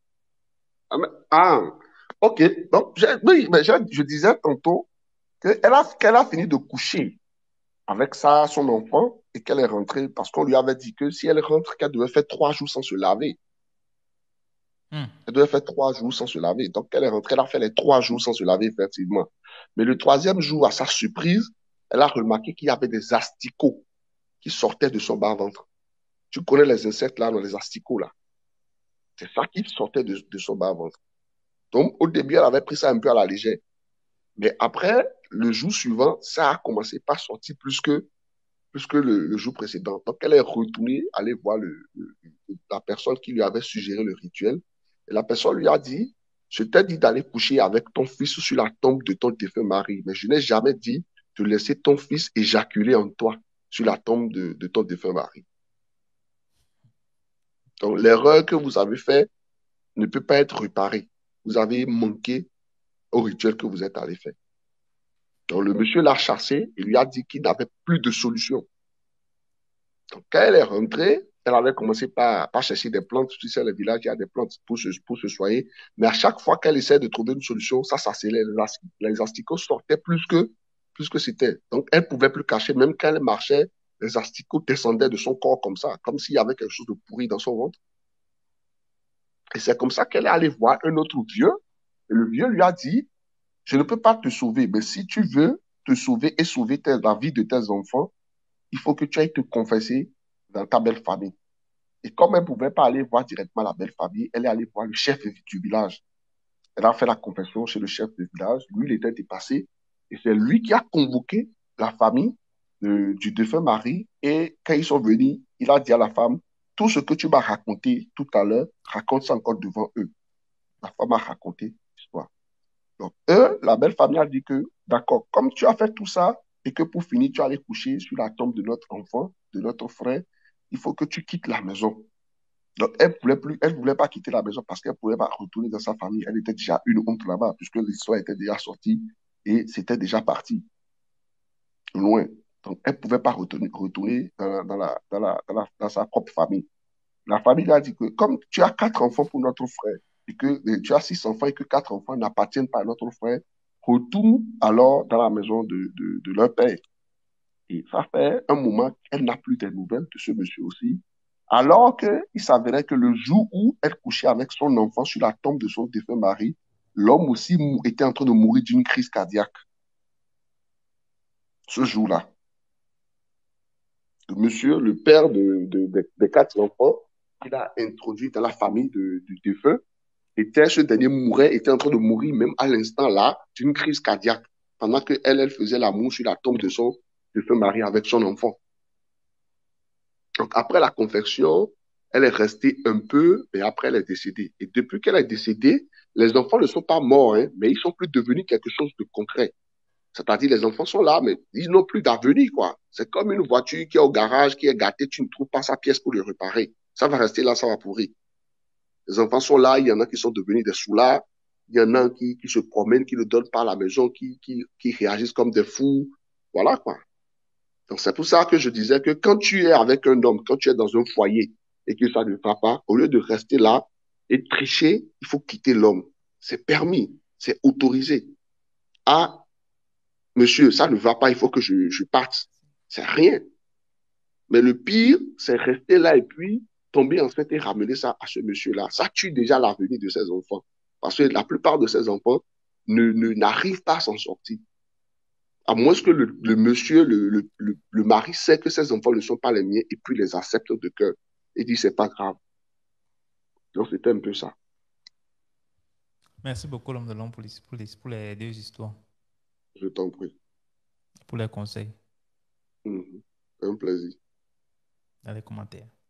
Ok. Donc, oui, mais je disais tantôt qu'elle a fini de coucher avec son enfant et qu'elle est rentrée parce qu'on lui avait dit que si elle rentre, qu'elle devait faire 3 jours sans se laver. Elle devait faire 3 jours sans se laver. Donc, elle est rentrée, elle a fait les 3 jours sans se laver, effectivement. Mais le 3e jour, à sa surprise, elle a remarqué qu'il y avait des asticots qui sortaient de son bas-ventre. Tu connais les insectes là, dans les asticots là. C'est ça qui sortait de son bas-ventre. Donc, au début, elle avait pris ça un peu à la légère. Mais après, le jour suivant, ça a commencé par sortir plus que le jour précédent. Donc, elle est retournée aller voir la personne qui lui avait suggéré le rituel. Et la personne lui a dit, je t'ai dit d'aller coucher avec ton fils sur la tombe de ton défunt mari, mais je n'ai jamais dit de laisser ton fils éjaculer en toi sur la tombe de ton défunt mari. Donc, l'erreur que vous avez faite ne peut pas être réparée. Vous avez manqué au rituel que vous êtes allé faire. Donc, le monsieur l'a chassé et lui a dit qu'il n'avait plus de solution. Donc, quand elle est rentrée, elle avait commencé par chercher des plantes. Tu sais, le village, il y a des plantes pour se soigner. Mais à chaque fois qu'elle essaie de trouver une solution, ça s'accélère. Les asticots sortaient plus que c'était. Donc, elle ne pouvait plus cacher. Même quand elle marchait, les asticots descendaient de son corps comme ça, comme s'il y avait quelque chose de pourri dans son ventre. Et c'est comme ça qu'elle est allée voir un autre vieux. Et le vieux lui a dit, je ne peux pas te sauver, mais si tu veux te sauver et sauver la vie de tes enfants, il faut que tu ailles te confesser dans ta belle famille. Et comme elle ne pouvait pas aller voir directement la belle famille, elle est allée voir le chef du village. Elle a fait la confession chez le chef du village. Lui, il était dépassé. Et c'est lui qui a convoqué la famille du défunt mari. Et quand ils sont venus, il a dit à la femme, tout ce que tu m'as raconté tout à l'heure, raconte ça encore devant eux. La femme a raconté l'histoire. Donc, la belle famille a dit que, d'accord, comme tu as fait tout ça, et que pour finir, tu allais coucher sur la tombe de notre enfant, de notre frère, il faut que tu quittes la maison. Donc, elle voulait pas quitter la maison parce qu'elle pouvait pas retourner dans sa famille. Elle était déjà une honte là-bas, puisque l'histoire était déjà sortie et c'était déjà parti loin. Donc, elle pouvait pas retourner dans sa propre famille. La famille a dit que comme tu as 4 enfants pour notre frère, et que tu as 6 enfants et que 4 enfants n'appartiennent pas à notre frère, retourne alors dans la maison de leur père. Et ça fait un moment qu'elle n'a plus de nouvelles de ce monsieur aussi, alors qu'il s'avérait que le jour où elle couchait avec son enfant sur la tombe de son défunt mari, l'homme aussi était en train de mourir d'une crise cardiaque. Ce jour-là, le monsieur, le père des 4 enfants, qu'il a introduit dans la famille du défunt, ce dernier était en train de mourir même à l'instant là d'une crise cardiaque, pendant qu'elle faisait l'amour sur la tombe de son défunt mari avec son enfant. Donc, après la confession, elle est restée un peu, et après, elle est décédée. Et depuis qu'elle est décédée, les enfants ne sont pas morts, hein, mais ils sont plus devenus quelque chose de concret. C'est-à-dire, les enfants sont là, mais ils n'ont plus d'avenir, quoi. C'est comme une voiture qui est au garage, qui est gâtée, tu ne trouves pas sa pièce pour le réparer. Ça va rester là, ça va pourrir. Les enfants sont là, il y en a qui sont devenus des soulards, il y en a qui se promènent, qui ne donnent pas à la maison, qui réagissent comme des fous. Voilà, quoi. Donc, c'est pour ça que je disais que quand tu es avec un homme, quand tu es dans un foyer et que ça ne va pas, au lieu de rester là et de tricher, il faut quitter l'homme. C'est permis, c'est autorisé. Ah, monsieur, ça ne va pas, il faut que je parte. C'est rien. Mais le pire, c'est rester là et puis tomber enceinte et ramener ça à ce monsieur-là. Ça tue déjà l'avenir de ses enfants. Parce que la plupart de ses enfants n'arrivent pas à s'en sortir. À moins que le monsieur, le mari sait que ses enfants ne sont pas les miens et puis les accepte de cœur. Et dit, c'est pas grave. Donc, c'était un peu ça. Merci beaucoup, l'homme de l'homme, pour les 2 histoires, Je t'en prie. pour les conseils, Mhm. Un plaisir. dans les commentaires.